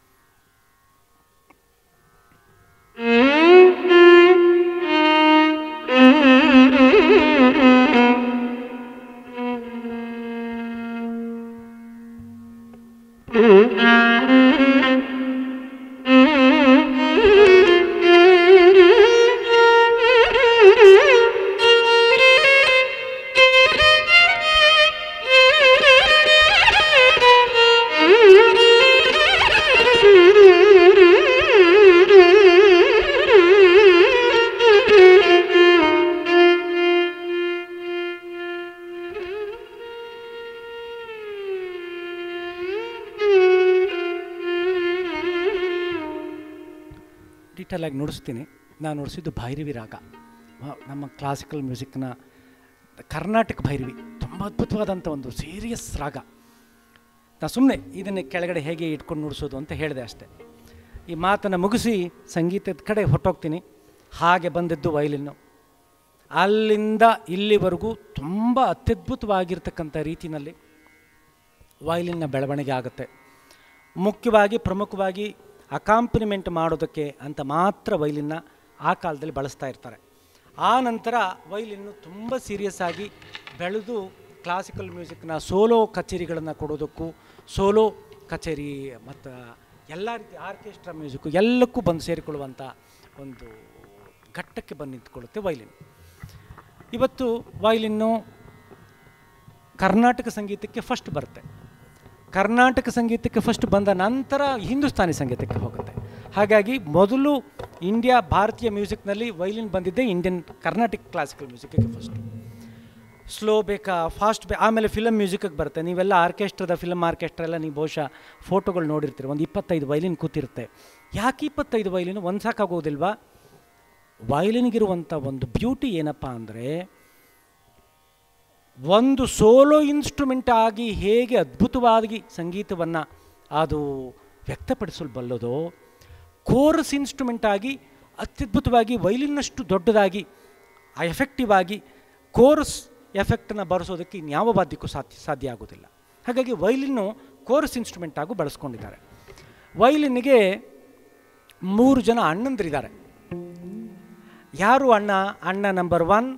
A: ಡೀಟೇಲಾಗಿ ನುಡಿಸ್ತೀನಿ. ನಾನು ನುಡಿಸಿದ್ದು ಭೈರವಿ ರಾಗ, ನಮ್ಮ ಕ್ಲಾಸಿಕಲ್ ಮ್ಯೂಸಿಕ್ನ ಕರ್ನಾಟಕ ಭೈರವಿ. ತುಂಬ ಅದ್ಭುತವಾದಂಥ ಒಂದು ಸೀರಿಯಸ್ ರಾಗ. ನಾನು ಸುಮ್ಮನೆ ಇದನ್ನು ಕೆಳಗಡೆ ಹೇಗೆ ಇಟ್ಕೊಂಡು ನುಡಿಸೋದು ಅಂತ ಹೇಳಿದೆ ಅಷ್ಟೇ. ಈ ಮಾತನ್ನು ಮುಗಿಸಿ ಸಂಗೀತದ ಕಡೆ ಹೊರಟೋಗ್ತೀನಿ. ಹಾಗೆ ಬಂದಿದ್ದು ವಯಲಿನ್ನು. ಅಲ್ಲಿಂದ ಇಲ್ಲಿವರೆಗೂ ತುಂಬ ಅತ್ಯದ್ಭುತವಾಗಿರ್ತಕ್ಕಂಥ ರೀತಿಯಲ್ಲಿ ವಯಲಿನ್ನ ಬೆಳವಣಿಗೆ ಆಗುತ್ತೆ. ಪ್ರಮುಖವಾಗಿ ಅಕಾಂಪನಿಮೆಂಟ್ ಮಾಡೋದಕ್ಕೆ ಅಂತ ಮಾತ್ರ ವಯಲಿನ್ನ ಆ ಕಾಲದಲ್ಲಿ ಬಳಸ್ತಾ ಇರ್ತಾರೆ. ಆ ನಂತರ ವಯಲಿನ್ನು ತುಂಬ ಸೀರಿಯಸ್ ಆಗಿ ಬೆಳೆದು ಕ್ಲಾಸಿಕಲ್ ಮ್ಯೂಸಿಕ್ನ ಸೋಲೋ ಕಚೇರಿಗಳನ್ನು ಕೊಡೋದಕ್ಕೂ, ಸೋಲೋ ಕಚೇರಿ ಮತ್ತು ಎಲ್ಲ ರೀತಿ ಆರ್ಕೆಸ್ಟ್ರಾ ಮ್ಯೂಸಿಕ್ಕು ಎಲ್ಲಕ್ಕೂ ಬಂದು ಸೇರಿಕೊಳ್ಳುವಂಥ ಒಂದು ಘಟ್ಟಕ್ಕೆ ಬಂದು ನಿಂತ್ಕೊಳ್ಳುತ್ತೆ ವಯಲಿನ್. ಇವತ್ತು ವಯಲಿನ್ನು ಕರ್ನಾಟಕ ಸಂಗೀತಕ್ಕೆ ಫಸ್ಟ್ ಬರುತ್ತೆ. ಕರ್ನಾಟಕ ಸಂಗೀತಕ್ಕೆ ಫಸ್ಟ್ ಬಂದ ನಂತರ ಹಿಂದೂಸ್ತಾನಿ ಸಂಗೀತಕ್ಕೆ ಹೋಗುತ್ತೆ. ಹಾಗಾಗಿ ಮೊದಲು ಭಾರತೀಯ ಮ್ಯೂಸಿಕ್ನಲ್ಲಿ ವಯಲಿನ್ ಬಂದಿದ್ದೆ ಕರ್ನಾಟಕ ಕ್ಲಾಸಿಕಲ್ ಮ್ಯೂಸಿಕ್ಗೆ ಫಸ್ಟು. ಸ್ಲೋ ಬೇಕಾ, ಫಾಸ್ಟ್ ಆಮೇಲೆ ಫಿಲಮ್ ಮ್ಯೂಸಿಕ್ಗೆ ಬರುತ್ತೆ. ನೀವೆಲ್ಲ ಫಿಲಮ್ ಆರ್ಕೆಸ್ಟ್ರಾ ಎಲ್ಲ ನೀವು ಬಹುಶಃ ಫೋಟೋಗಳು ನೋಡಿರ್ತೀರಿ. ಒಂದು 25 ವಯಲಿನ್ ಕೂತಿರುತ್ತೆ. ಯಾಕೆ 25 ವಯಲಿನ್ ಒಂದು ಸಾಕಾಗೋದಿಲ್ವಾ? ವಯಲಿನ್ಗಿರುವಂಥ ಒಂದು ಬ್ಯೂಟಿ ಏನಪ್ಪ ಅಂದರೆ, ಒಂದು ಸೋಲೋ ಇನ್ಸ್ಟ್ರೂಮೆಂಟ್ ಆಗಿ ಹೇಗೆ ಅದ್ಭುತವಾಗಿ ಸಂಗೀತವನ್ನು ಅದು ವ್ಯಕ್ತಪಡಿಸಲ್ಬಲ್ಲದೋ, ಕೋರಸ್ ಇನ್ಸ್ಟ್ರೂಮೆಂಟ್ ಆಗಿ ಅತ್ಯದ್ಭುತವಾಗಿ ವಯಲಿನ್ನಷ್ಟು ದೊಡ್ಡದಾಗಿ ಎಫೆಕ್ಟಿವ್ ಆಗಿ ಕೋರಸ್ ಎಫೆಕ್ಟನ್ನು ಬರೆಸೋದಕ್ಕೆ ಇನ್ಯಾವ ವಾದ್ಯಕ್ಕೂ ಸಾಧ್ಯ ಆಗೋದಿಲ್ಲ. ಹಾಗಾಗಿ ವಯಲಿನ್ನು ಕೋರಸ್ ಇನ್ಸ್ಟ್ರೂಮೆಂಟ್ ಆಗೂ ಬಳಸ್ಕೊಂಡಿದ್ದಾರೆ. ವಯಲಿನ್ನಿಗೆ 3 ಜನ ಅಣ್ಣಂದಿರಿದ್ದಾರೆ. ಯಾರು ಅಣ್ಣ ನಂಬರ್ 1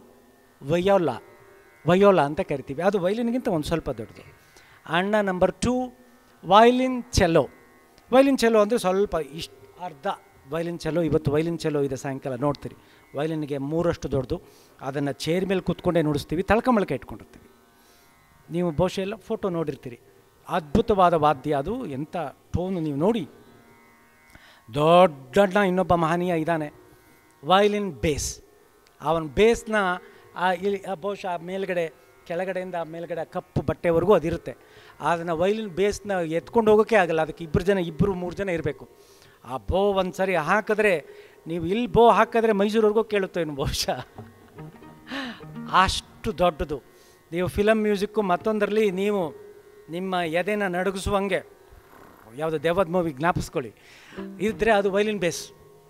A: ವಯೋಲಾ ಅಂತ ಕರಿತೀವಿ. ಅದು ವಯಲಿನ್ಗಿಂತ ಒಂದು ಸ್ವಲ್ಪ ದೊಡ್ಡದು. ಅಣ್ಣ ನಂಬರ್ 2 ವಯಲಿನ್ ಚೆಲೋ ಅಂದರೆ ಸ್ವಲ್ಪ ಅರ್ಧ ವಯಲಿನ್ ಚೆಲೋ. ಇವತ್ತು ವಯಲಿನ್ ಚೆಲೋ ಇದೆ, ಸಾಯಂಕಾಲ ನೋಡ್ತೀರಿ. ವಯಲಿನ್ಗೆ 3 ದೊಡ್ಡದು. ಅದನ್ನು ಚೇರ್ ಮೇಲೆ ಕೂತ್ಕೊಂಡೇ ನುಡಿಸ್ತೀವಿ, ತಳ್ಕೊಂಬಳಕೆ ಇಟ್ಕೊಂಡಿರ್ತೀವಿ. ನೀವು ಬಹುಶಃ ಎಲ್ಲ ಫೋಟೋ ನೋಡಿರ್ತೀರಿ. ಅದ್ಭುತವಾದ ವಾದ್ಯ ಅದು. ಎಂಥ ಟೋನು ನೀವು ನೋಡಿ. ದೊಡ್ಡ ಇನ್ನೊಬ್ಬ ಮಹನೀಯ ಇದ್ದಾನೆ, ವಯಲಿನ್ ಬೇಸ್. ಅವನ ಬೇಸ್ನ ಬಹುಶಃ ಕೆಳಗಡೆಯಿಂದ ಮೇಲ್ಗಡೆ ಕಪ್ಪು ಬಟ್ಟೆವರೆಗೂ ಅದಿರುತ್ತೆ. ಅದನ್ನು ವಯಲಿನ್ ಬೇಸ್ನ ಎತ್ಕೊಂಡು ಹೋಗೋಕ್ಕೆ ಆಗಲ್ಲ. ಅದಕ್ಕೆ 2-3 ಜನ ಇರಬೇಕು. ಆ ಬೋ ಒಂದು ಸರಿ ಹಾಕಿದ್ರೆ, ನೀವು ಇಲ್ಲಿ ಬೋ ಹಾಕಿದ್ರೆ ಮೈಸೂರವರೆಗೂ ಕೇಳುತ್ತೆ ಇನ್ನು ಬಹುಶಃ. ಅಷ್ಟು ದೊಡ್ಡದು. ನೀವು ಫಿಲಮ್ ಮ್ಯೂಸಿಕ್ಕು ಮತ್ತೊಂದರಲ್ಲಿ ನೀವು ನಿಮ್ಮ ಎದೆನ ನಡುಗಿಸುವಂಗೆ ಯಾವುದೋ ದೆವ್ವದ ಮೂವಿ ಜ್ಞಾಪಿಸ್ಕೊಳ್ಳಿ ಇದ್ದರೆ ಅದು ವಯಲಿನ್ ಬೇಸ್.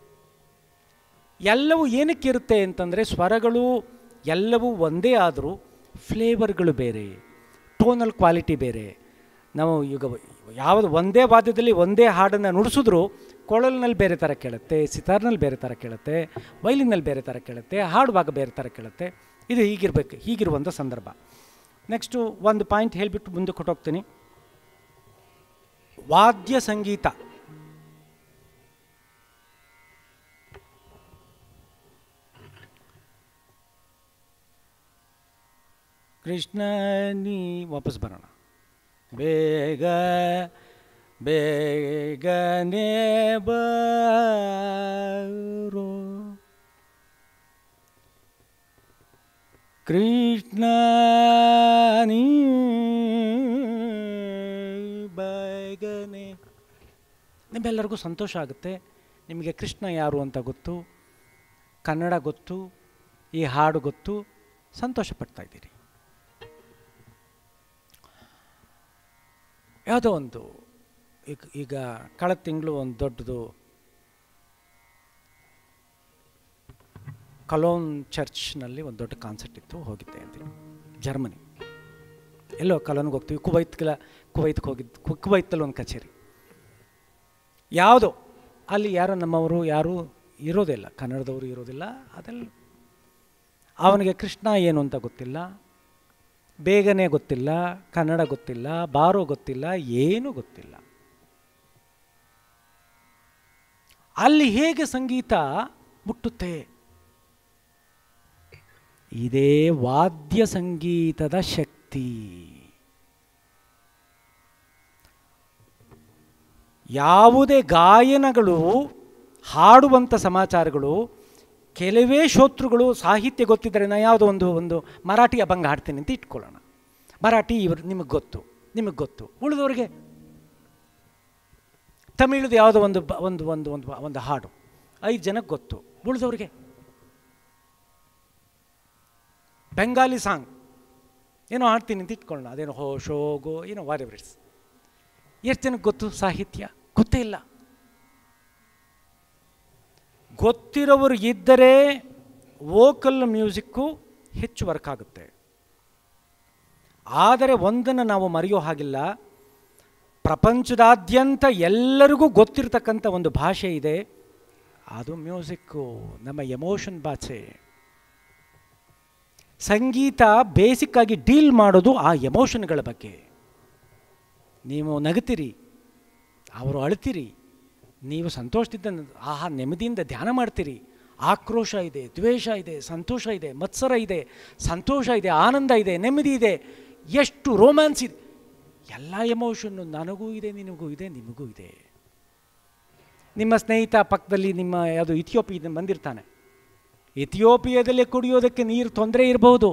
A: ಎಲ್ಲವೂ ಏನಕ್ಕೆ ಇರುತ್ತೆ ಅಂತಂದರೆ, ಸ್ವರಗಳು ಎಲ್ಲವೂ ಒಂದೇ ಆದರೂ ಫ್ಲೇವರ್ಗಳು ಬೇರೆ, ಟೋನಲ್ ಕ್ವಾಲಿಟಿ ಬೇರೆ. ನಾವು ಈಗ ಯಾವುದು ಒಂದೇ ವಾದ್ಯದಲ್ಲಿ ಒಂದೇ ಹಾಡನ್ನು ನುಡಿಸಿದ್ರು ಕೊಳಲಿನಲ್ಲಿ ಬೇರೆ ಥರ ಕೇಳುತ್ತೆ, ಸಿತಾರ್ನಲ್ಲಿ ಬೇರೆ ಥರ ಕೇಳುತ್ತೆ, ವಯಲಿನ್ನಲ್ಲಿ ಬೇರೆ ಥರ ಕೇಳುತ್ತೆ, ಹಾಡುವಾಗ ಬೇರೆ ಥರ ಕೇಳುತ್ತೆ. ಇದು ಹೀಗಿರುವಂಥ ಸಂದರ್ಭ. ನೆಕ್ಸ್ಟು ಒಂದು ಪಾಯಿಂಟ್ ಹೇಳಿಬಿಟ್ಟು ಮುಂದೆ ಕೊಟ್ಟೋಗ್ತೀನಿ. ವಾದ್ಯ ಸಂಗೀತ ಕೃಷ್ಣ ನೀ ವಾಪಸ್ ಬರೋಣ. ಬೇಗನೆ ಬಾರೋ ಕೃಷ್ಣ ನೀ ನಿಮ್ಮೆಲ್ಲರಿಗೂ ಸಂತೋಷ ಆಗುತ್ತೆ. ನಿಮಗೆ ಕೃಷ್ಣ ಯಾರು ಅಂತ ಗೊತ್ತು, ಕನ್ನಡ ಗೊತ್ತು, ಈ ಹಾಡು ಗೊತ್ತು, ಸಂತೋಷ ಪಡ್ತಾ ಇದ್ದೀರಿ. ಯಾವುದೋ ಒಂದು ಈಗ ಕಳೆದ ತಿಂಗಳು ಒಂದು ದೊಡ್ಡದು ಕಲೋನ್ ಚರ್ಚ್ನಲ್ಲಿ ಒಂದು ದೊಡ್ಡ ಕಾನ್ಸರ್ಟ್ ಇತ್ತು, ಹೋಗಿದ್ದೆ ಅಂತೀನಿ. ಜರ್ಮನಿ ಎಲ್ಲೋ ಕಲೋನ್ಗೆ ಹೋಗ್ತೀವಿ, ಕುವೈತ್ಗೆ ಹೋಗಿದ್ದು, ಕುವೈತಲ್ಲಿ ಒಂದು ಕಚೇರಿ ಯಾವುದೋ, ಅಲ್ಲಿ ಯಾರೋ ನಮ್ಮವರು ಯಾರೂ ಇರೋದಿಲ್ಲ, ಕನ್ನಡದವರು ಇರೋದಿಲ್ಲ. ಅದೆಲ್ಲ ಅವನಿಗೆ ಕೃಷ್ಣ ಏನು ಅಂತ ಗೊತ್ತಿಲ್ಲ, ಬೇಗನೆ ಗೊತ್ತಿಲ್ಲ, ಕನ್ನಡ ಗೊತ್ತಿಲ್ಲ, ಬಾರೋ ಗೊತ್ತಿಲ್ಲ, ಏನೂ ಗೊತ್ತಿಲ್ಲ. ಅಲ್ಲಿ ಹೇಗೆ ಸಂಗೀತ ಮುಟ್ಟುತ್ತೆ? ಇದೇ ವಾದ್ಯ ಸಂಗೀತದ ಶಕ್ತಿ. ಯಾವುದೇ ಗಾಯನಗಳು, ಹಾಡುವಂಥ ಸಮಾಚಾರಗಳು, ಕೆಲವೇ ಶ್ರೋತೃಗಳು ಸಾಹಿತ್ಯ ಗೊತ್ತಿದ್ದರೆ, ನಾ ಯಾವುದೋ ಒಂದು ಮರಾಠಿ ಅಭಂಗ ಹಾಡ್ತೀನಿ ಅಂತ ಇಟ್ಕೊಳ್ಳೋಣ. ಮರಾಠಿ ಇವರು ನಿಮಗೆ ಗೊತ್ತು, ಉಳಿದವ್ರಿಗೆ ತಮಿಳ್ದು ಯಾವುದೋ ಒಂದು ಹಾಡು 5 ಜನಕ್ಕೆ ಗೊತ್ತು, ಉಳಿದವ್ರಿಗೆ ಬೆಂಗಾಲಿ ಸಾಂಗ್ ಏನೋ ಹಾಡ್ತೀನಿ ಅಂತ ಇಟ್ಕೊಳ್ಳೋಣ, ಅದೇನೋ ಹೋ ಶೋ ಗೋ ಏನೋ ವಾಟ್ ಎವರ್ ಇಟ್ಸ್. ಎಷ್ಟು ಜನಕ್ಕೆ ಗೊತ್ತು ಸಾಹಿತ್ಯ? ಗೊತ್ತೇ ಇಲ್ಲ. ಗೊತ್ತಿರೋರು ಇದ್ದರೆ ವೋಕಲ್ ಮ್ಯೂಸಿಕ್ಕು ಹೆಚ್ಚು ವರ್ಕ್ ಆಗುತ್ತೆ. ಆದರೆ ಒಂದನ್ನು ನಾವು ಮರೆಯೋ ಹಾಗಿಲ್ಲ, ಪ್ರಪಂಚದಾದ್ಯಂತ ಎಲ್ಲರಿಗೂ ಗೊತ್ತಿರತಕ್ಕಂಥ ಒಂದು ಭಾಷೆ ಇದೆ, ಅದು ಮ್ಯೂಸಿಕ್ಕು, ನಮ್ಮ ಎಮೋಷನ್ ಭಾಷೆ. ಸಂಗೀತ ಬೇಸಿಕ್ಕಾಗಿ ಡೀಲ್ ಮಾಡೋದು ಆ ಎಮೋಷನ್ಗಳ ಬಗ್ಗೆ. ನೀವು ನಗುತ್ತೀರಿ, ಅವರು ಅಳ್ತೀರಿ, ನೀವು ಸಂತೋಷದಿಂದ ನೆಮ್ಮದಿಯಿಂದ ಧ್ಯಾನ ಮಾಡ್ತೀರಿ, ಆಕ್ರೋಶ ಇದೆ, ದ್ವೇಷ ಇದೆ, ಸಂತೋಷ ಇದೆ, ಮತ್ಸರ ಇದೆ, ಸಂತೋಷ ಇದೆ, ಆನಂದ ಇದೆ, ನೆಮ್ಮದಿ ಇದೆ, ಎಷ್ಟು ರೋಮ್ಯಾನ್ಸ್ ಇದೆ, ಎಲ್ಲ ಎಮೋಷನ್ನು ನನಗೂ ಇದೆ, ನಿನಗೂ ಇದೆ, ನಿಮಗೂ ಇದೆ. ನಿಮ್ಮ ಸ್ನೇಹಿತ ಪಕ್ಕದಲ್ಲಿ ನಿಮ್ಮ ಯಾವುದು ಇಥಿಯೋಪಿಯಾದಿಂದ ಬಂದಿರ್ತಾನೆ, ಇಥಿಯೋಪಿಯಾದಲ್ಲಿ ಕುಡಿಯೋದಕ್ಕೆ ನೀರು ತೊಂದರೆ ಇರಬಹುದು,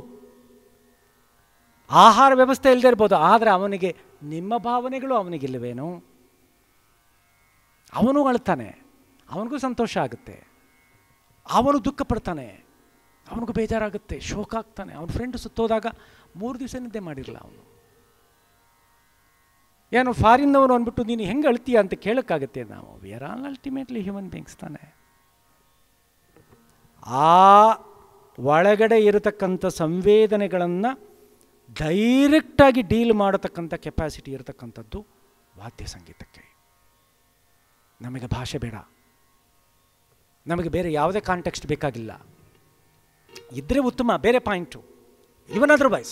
A: ಆಹಾರ ವ್ಯವಸ್ಥೆ ಇಲ್ಲದೆ ಇರ್ಬೋದು, ಆದರೆ ಅವನಿಗೆ ನಿಮ್ಮ ಭಾವನೆಗಳು ಅವನಿಗಿಲ್ಲವೇನೋ? ಅವನು ಅಳ್ತಾನೆ, ಅವನಿಗೂ ಸಂತೋಷ ಆಗುತ್ತೆ, ಅವನು ದುಃಖ ಪಡ್ತಾನೆ, ಅವನಿಗೂ ಬೇಜಾರಾಗುತ್ತೆ, ಶೋಕ ಆಗ್ತಾನೆ. ಅವನ ಫ್ರೆಂಡ್ ಸುತ್ತೋದಾಗ 3 ದಿವಸ ನಿದ್ದೆ ಮಾಡಿರಲ್ಲ ಅವನು. ಏನು ಫಾರಿನ್ನವನು ಅಂದ್ಬಿಟ್ಟು ನೀನು ಹೆಂಗೆ ಅಳ್ತೀಯ ಅಂತ ಕೇಳೋಕ್ಕಾಗುತ್ತೆ ನಾವು? We are all ultimately human beings ತಾನೆ. ಆ ಒಳಗಡೆ ಇರತಕ್ಕಂಥ ಸಂವೇದನೆಗಳನ್ನು ಡೈರೆಕ್ಟಾಗಿ ಡೀಲ್ ಮಾಡತಕ್ಕಂಥ ಕೆಪಾಸಿಟಿ ಇರತಕ್ಕಂಥದ್ದು ವಾದ್ಯ ಸಂಗೀತಕ್ಕೆ. ನಮಗೆ ಭಾಷೆ ಬೇಡ, ನಮಗೆ ಬೇರೆ ಯಾವುದೇ ಕಾಂಟೆಕ್ಸ್ಟ್ ಬೇಕಾಗಿಲ್ಲ, ಇದ್ದರೆ ಉತ್ತಮ, ಬೇರೆ ಪಾಯಿಂಟು. ಇವನ್ ಅದರ್ವೈಸ್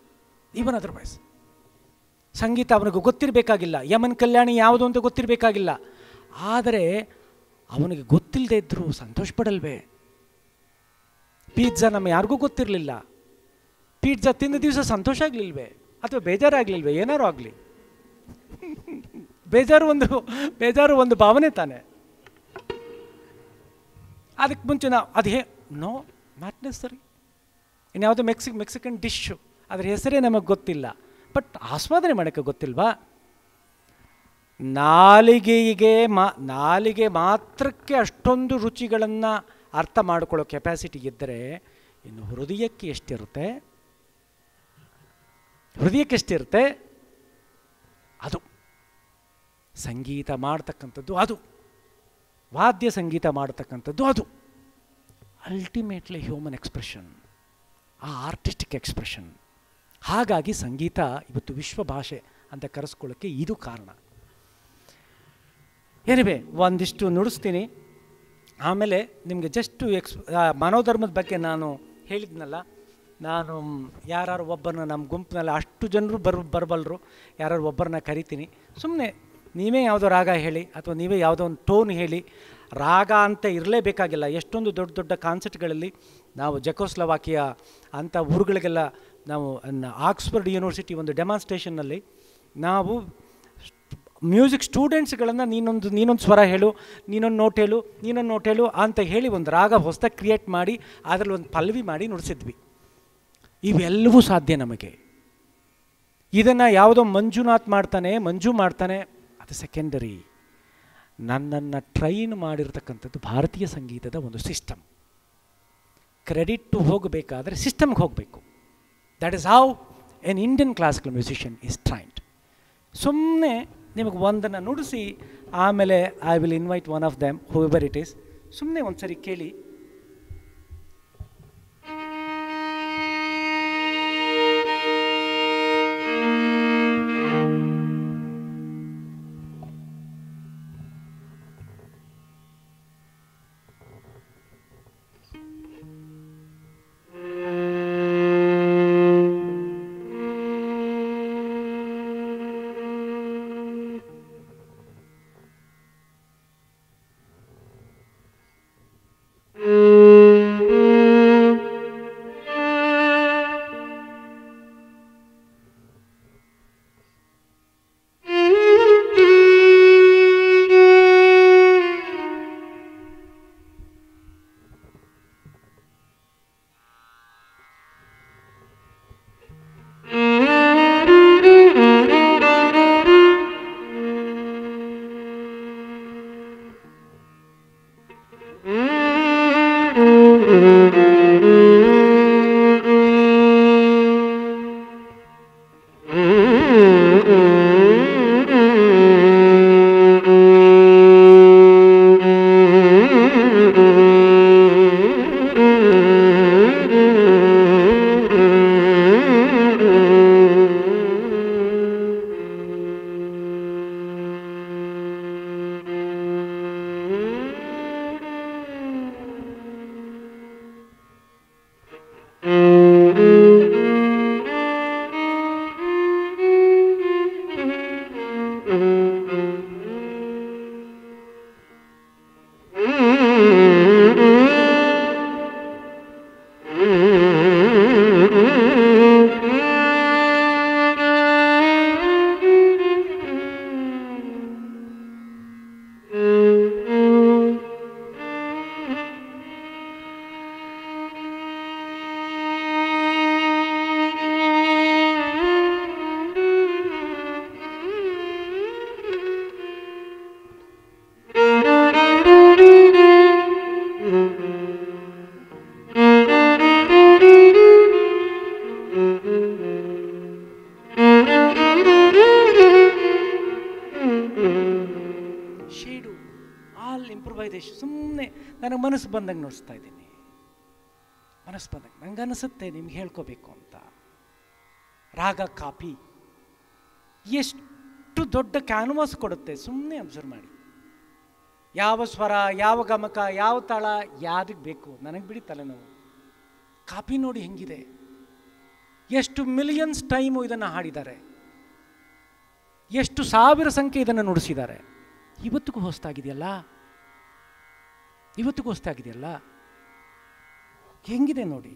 A: ಸಂಗೀತ ಅವನಿಗೆ ಗೊತ್ತಿರಬೇಕಾಗಿಲ್ಲ, ಯಮನ್ ಕಲ್ಯಾಣಿ ಯಾವುದು ಅಂತ ಗೊತ್ತಿರಬೇಕಾಗಿಲ್ಲ. ಆದರೆ ಅವನಿಗೆ ಗೊತ್ತಿಲ್ಲದೆ ಇದ್ದರೂ ಸಂತೋಷ ಪಡಲ್ವೇ? ಪಿಜ್ಜಾ ನಮ್ಮ ಯಾರಿಗೂ ಗೊತ್ತಿರಲಿಲ್ಲ, ಪಿಜ್ಜಾ ತಿಂದ ದಿವಸ ಸಂತೋಷ ಆಗಲಿಲ್ವೇ? ಅಥವಾ ಬೇಜಾರಾಗಲಿಲ್ವೇ? ಏನಾರು ಆಗಲಿ, ಬೇಜಾರು ಒಂದು ಭಾವನೆ ತಾನೆ. ಅದಕ್ಕೆ ಮುಂಚೆ ನಾವು ನೋ ನಾಟ್ ನೆಸರಿ. ಇನ್ಯಾವುದೋ ಮೆಕ್ಸಿಕನ್ ಡಿಶ್ಶು, ಅದರ ಹೆಸರೇ ನಮಗೆ ಗೊತ್ತಿಲ್ಲ, ಬಟ್ ಆಸ್ವಾದನೆ ಮಾಡೋಕ್ಕೆ ಗೊತ್ತಿಲ್ವಾ? ನಾಲಿಗೆ ಮಾತ್ರಕ್ಕೆ ಅಷ್ಟೊಂದು ರುಚಿಗಳನ್ನು ಅರ್ಥ ಮಾಡ್ಕೊಳ್ಳೋ ಕೆಪಾಸಿಟಿ ಇದ್ದರೆ ಇನ್ನು ಹೃದಯಕ್ಕೆ ಎಷ್ಟಿರುತ್ತೆ? ಅದು ಸಂಗೀತ ಮಾಡ್ತಕ್ಕಂಥದ್ದು, ಅದು ವಾದ್ಯ ಸಂಗೀತ ಮಾಡ್ತಕ್ಕಂಥದ್ದು, ಅದು ಅಲ್ಟಿಮೇಟ್ಲಿ ಹ್ಯೂಮನ್ ಎಕ್ಸ್ಪ್ರೆಷನ್, ಆ ಆರ್ಟಿಸ್ಟಿಕ್ ಎಕ್ಸ್ಪ್ರೆಷನ್. ಹಾಗಾಗಿ ಸಂಗೀತ ಇವತ್ತು ವಿಶ್ವ ಭಾಷೆ ಅಂತ ಕರೆಸ್ಕೊಳ್ಳೋಕ್ಕೆ ಇದು ಕಾರಣ. ಏನಿವೆ ಒಂದಿಷ್ಟು ನುಡಿಸ್ತೀನಿ, ಆಮೇಲೆ ನಿಮಗೆ ಜಸ್ಟು ಮನೋಧರ್ಮದ ಬಗ್ಗೆ ನಾನು ಹೇಳಿದ್ನಲ್ಲ, ನಾನು ಯಾರು ಒಬ್ಬರನ್ನ ನಮ್ಮ ಗುಂಪಿನಲ್ಲಿ ಅಷ್ಟು ಜನರು ಬರಬಲ್ಲರು, ಯಾರು ಒಬ್ಬರನ್ನ ಕರಿತೀನಿ. ಸುಮ್ಮನೆ ನೀವೇ ಯಾವುದೋ ರಾಗ ಹೇಳಿ, ಅಥವಾ ನೀವೇ ಯಾವುದೋ ಒಂದು ಟೋನ್ ಹೇಳಿ. ರಾಗ ಅಂತ ಇರಲೇಬೇಕಾಗಿಲ್ಲ. ಎಷ್ಟೊಂದು ದೊಡ್ಡ ದೊಡ್ಡ ಕಾನ್ಸರ್ಟ್ಗಳಲ್ಲಿ ನಾವು ಜೆಕೋಸ್ಲೋವಾಕಿಯಾ ಅಂಥ ಊರುಗಳಿಗೆಲ್ಲ ನಾವು ಆಕ್ಸ್ಫರ್ಡ್ ಯೂನಿವರ್ಸಿಟಿ ಒಂದು ಡೆಮಾನ್ಸ್ಟ್ರೇಷನ್ನಲ್ಲಿ ನಾವು ಮ್ಯೂಸಿಕ್ ಸ್ಟೂಡೆಂಟ್ಸ್ಗಳನ್ನು ನೀನೊಂದು ಸ್ವರ ಹೇಳು, ನೀನೊಂದು ನೋಟ್ ಹೇಳು ಅಂತ ಹೇಳಿ ಒಂದು ರಾಗ ಹೊಸದಾಗಿ ಕ್ರಿಯೇಟ್ ಮಾಡಿ ಅದರಲ್ಲಿ ಒಂದು ಪಲ್ಲವಿ ಮಾಡಿ ನುಡಿಸಿದ್ವಿ. ಇವೆಲ್ಲವೂ ಸಾಧ್ಯ ನಮಗೆ. ಇದನ್ನು ಯಾವುದೋ ಮಂಜು ಮಾಡ್ತಾನೆ, ಅದು ಸೆಕೆಂಡರಿ. ನನ್ನನ್ನು ಟ್ರೈನ್ ಮಾಡಿರ್ತಕ್ಕಂಥದ್ದು ಭಾರತೀಯ ಸಂಗೀತದ ಒಂದು ಸಿಸ್ಟಮ್. ಕ್ರೆಡಿಟ್ ಹೋಗಬೇಕಾದ್ರೆ ಸಿಸ್ಟಮ್ಗೆ ಹೋಗಬೇಕು. That is how an Indian classical musician is trained. ಸುಮ್ಮನೆ ನಿಮಗೆ ಒಂದನ್ನು ನುಡಿಸಿ ಆಮೇಲೆ I will invite one of them whoever it is, ಸುಮ್ಮನೆ ಒಂದು ಸರಿ ಕೇಳಿ. ಸುಮ್ಮನೆ ನನಗೆ ಮನಸ್ಸು ಬಂದಂಗೆ ನೋಡಿಸ್ತಾ ಇದ್ದೀನಿ, ಮನಸ್ಸು ಬಂದಂಗೆ ನಂಗೆ ಅನಿಸುತ್ತೆ ನಿಮ್ಗೆ ಹೇಳ್ಕೋಬೇಕು ಅಂತ. ರಾಗ ಕಾಪಿ ಎಷ್ಟು ದೊಡ್ಡ ಕ್ಯಾನ್ವಾಸ್ ಕೊಡುತ್ತೆ, ಸುಮ್ಮನೆ ಅಬ್ಸರ್ವ್ ಮಾಡಿ. ಯಾವ ಸ್ವರ, ಯಾವ ಗಮಕ, ಯಾವ ತಾಳ ಯಾರಿಗೆ ಬೇಕು, ನನಗೆ ಬಿಡಿ ತಲೆನೋವು. ಕಾಪಿ ನೋಡಿ ಹೆಂಗಿದೆ, ಎಷ್ಟು ಮಿಲಿಯನ್ಸ್ ಟೈಮು ಇದನ್ನು ಹಾಡಿದ್ದಾರೆ, ಎಷ್ಟು ಸಾವಿರ ಸಂಖ್ಯೆ ಇದನ್ನು ನುಡಿಸಿದ್ದಾರೆ. ಇವತ್ತಿಗೂ ಹೊಸ್ತಾಗಿದೆಯಲ್ಲ, ಇವತ್ತಿಗೂ ಹೊಸ್ತಾಗಿದೆಯಲ್ಲ, ಹೆಂಗಿದೆ ನೋಡಿ.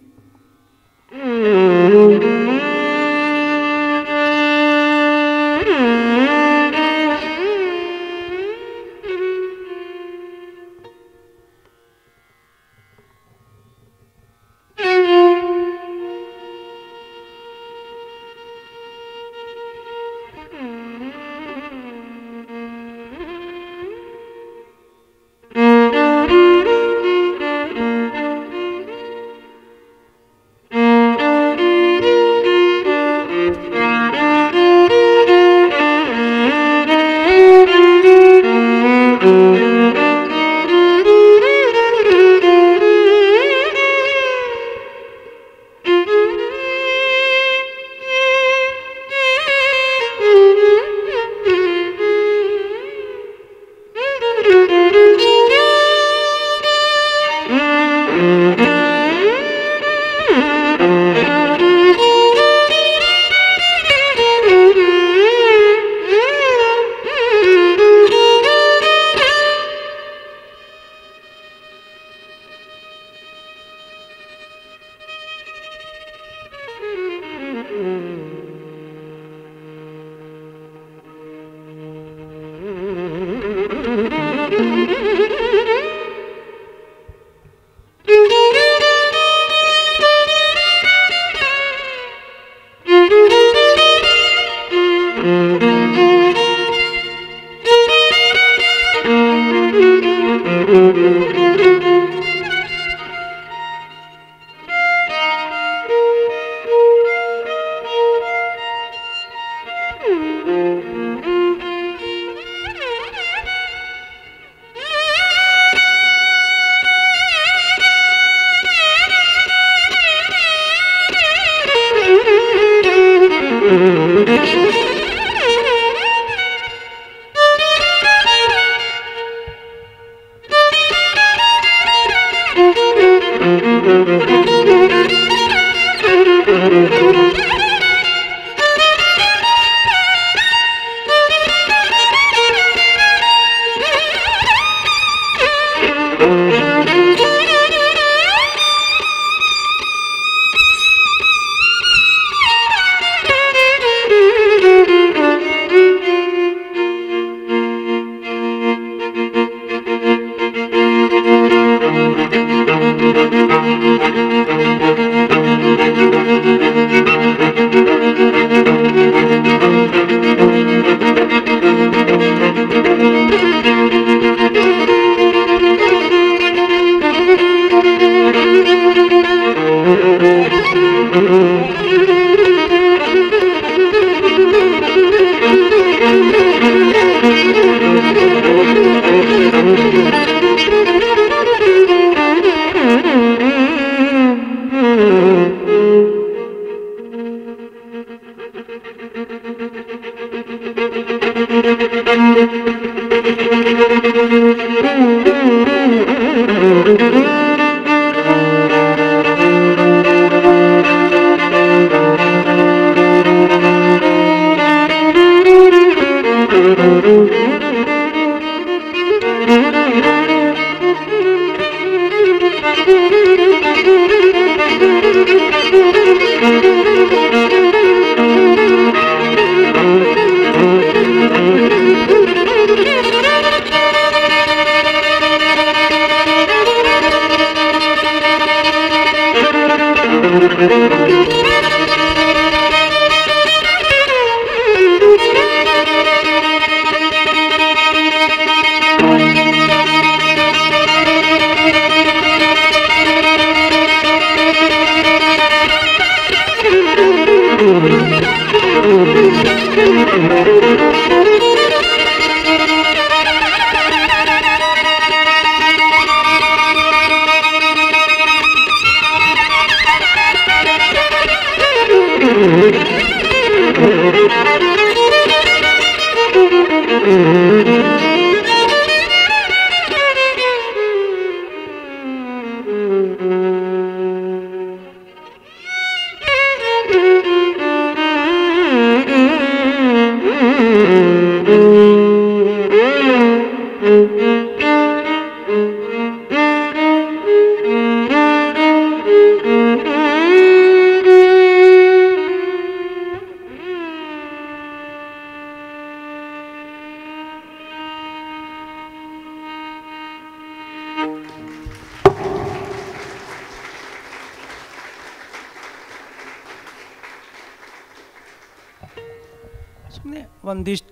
A: ಸುಮ್ಮನೆ ಒಂದಿಷ್ಟು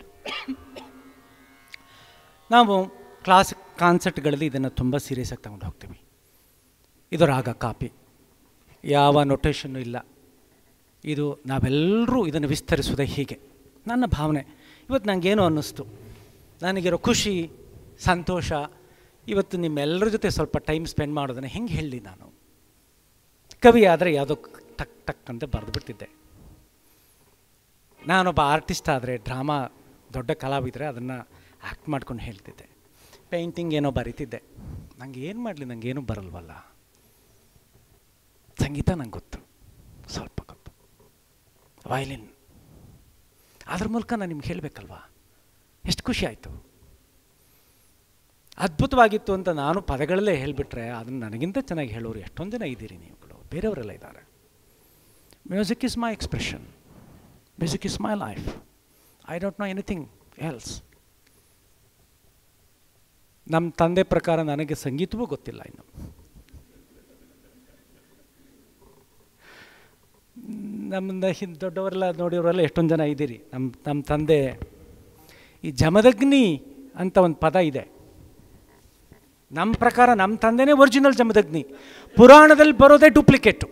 A: ನಾವು ಕ್ಲಾಸಿಕ್ ಕಾನ್ಸರ್ಟ್ಗಳಲ್ಲಿ ಇದನ್ನು ತುಂಬ ಸೀರಿಯಸ್ ಆಗಿ ತಗೊಂಡು ಹೋಗ್ತೀವಿ. ಇದು ರಾಗ ಕಾಪಿ, ಯಾವ ನೊಟೇಷನ್ನು ಇಲ್ಲ. ಇದು ನಾವೆಲ್ಲರೂ ಇದನ್ನು ವಿಸ್ತರಿಸೋದೇ ಹೀಗೆ. ನನ್ನ ಭಾವನೆ ಇವತ್ತು ನನಗೇನೋ ಅನ್ನಿಸ್ತು, ನನಗಿರೋ ಖುಷಿ ಸಂತೋಷ ಇವತ್ತು ನಿಮ್ಮೆಲ್ಲರ ಜೊತೆ ಸ್ವಲ್ಪ ಟೈಮ್ ಸ್ಪೆಂಡ್ ಮಾಡೋದನ್ನು ಹೆಂಗೆ ಹೇಳಲಿ. ನಾನು ಕವಿ ಆದರೆ ಯಾವುದೋ ಟಕ್ ಟಕ್ ಅಂತ ಬರೆದು ಬಿಡ್ತಿದ್ದೆ. ನಾನೊಬ್ಬ ಆರ್ಟಿಸ್ಟ್ ಆದರೆ, ಡ್ರಾಮಾ ದೊಡ್ಡ ಕಲಾವಿದರೆ ಅದನ್ನು ಆ್ಯಕ್ಟ್ ಮಾಡ್ಕೊಂಡು ಹೇಳ್ತಿದ್ದೆ. ಪೇಂಟಿಂಗ್ ಏನೋ ಬರೀತಿದ್ದೆ. ನಂಗೆ ಏನು ಮಾಡಲಿ, ನನಗೇನು ಬರಲ್ವಲ್ಲ. ಸಂಗೀತ ನಂಗೆ ಗೊತ್ತು, ಸ್ವಲ್ಪ ಗೊತ್ತು, ವಯಲಿನ್. ಅದ್ರ ಮೂಲಕ ನಾನು ನಿಮ್ಗೆ ಹೇಳಬೇಕಲ್ವಾ, ಎಷ್ಟು ಖುಷಿ ಆಯಿತು, ಅದ್ಭುತವಾಗಿತ್ತು ಅಂತ ನಾನು ಪದಗಳಲ್ಲೇ ಹೇಳಿಬಿಟ್ರೆ ಅದನ್ನು ನನಗಿಂತ ಚೆನ್ನಾಗಿ ಹೇಳೋರು ಎಷ್ಟೊಂದು ಜನ ಇದ್ದೀರಿ ನೀವುಗಳು, ಬೇರೆಯವರೆಲ್ಲ ಇದ್ದಾರೆ. Music is my expression, music is my life. I don't know anything else. ನಮ್ಮ ತಂದೆ ಪ್ರಕಾರ ನನಗೆ ಸಂಗೀತವೂ ಗೊತ್ತಿಲ್ಲ ಇನ್ನು. ನಮ್ಮಿಂದ ದೊಡ್ಡವರೆಲ್ಲ ನೋಡಿರೋರೆಲ್ಲ ಎಷ್ಟೊಂದು ಜನ ಇದ್ದೀರಿ. ನಮ್ಮ ತಂದೆ ಈ ಜಮದಗ್ನಿ ಅಂತ ಒಂದು ಪದ ಇದೆ. ನಮ್ಮ ಪ್ರಕಾರ ನಮ್ಮ ತಂದೆನೇ ಒರಿಜಿನಲ್ ಜಮದಗ್ನಿ, ಪುರಾಣದಲ್ಲಿ ಬರೋದೇ ಡೂಪ್ಲಿಕೇಟು.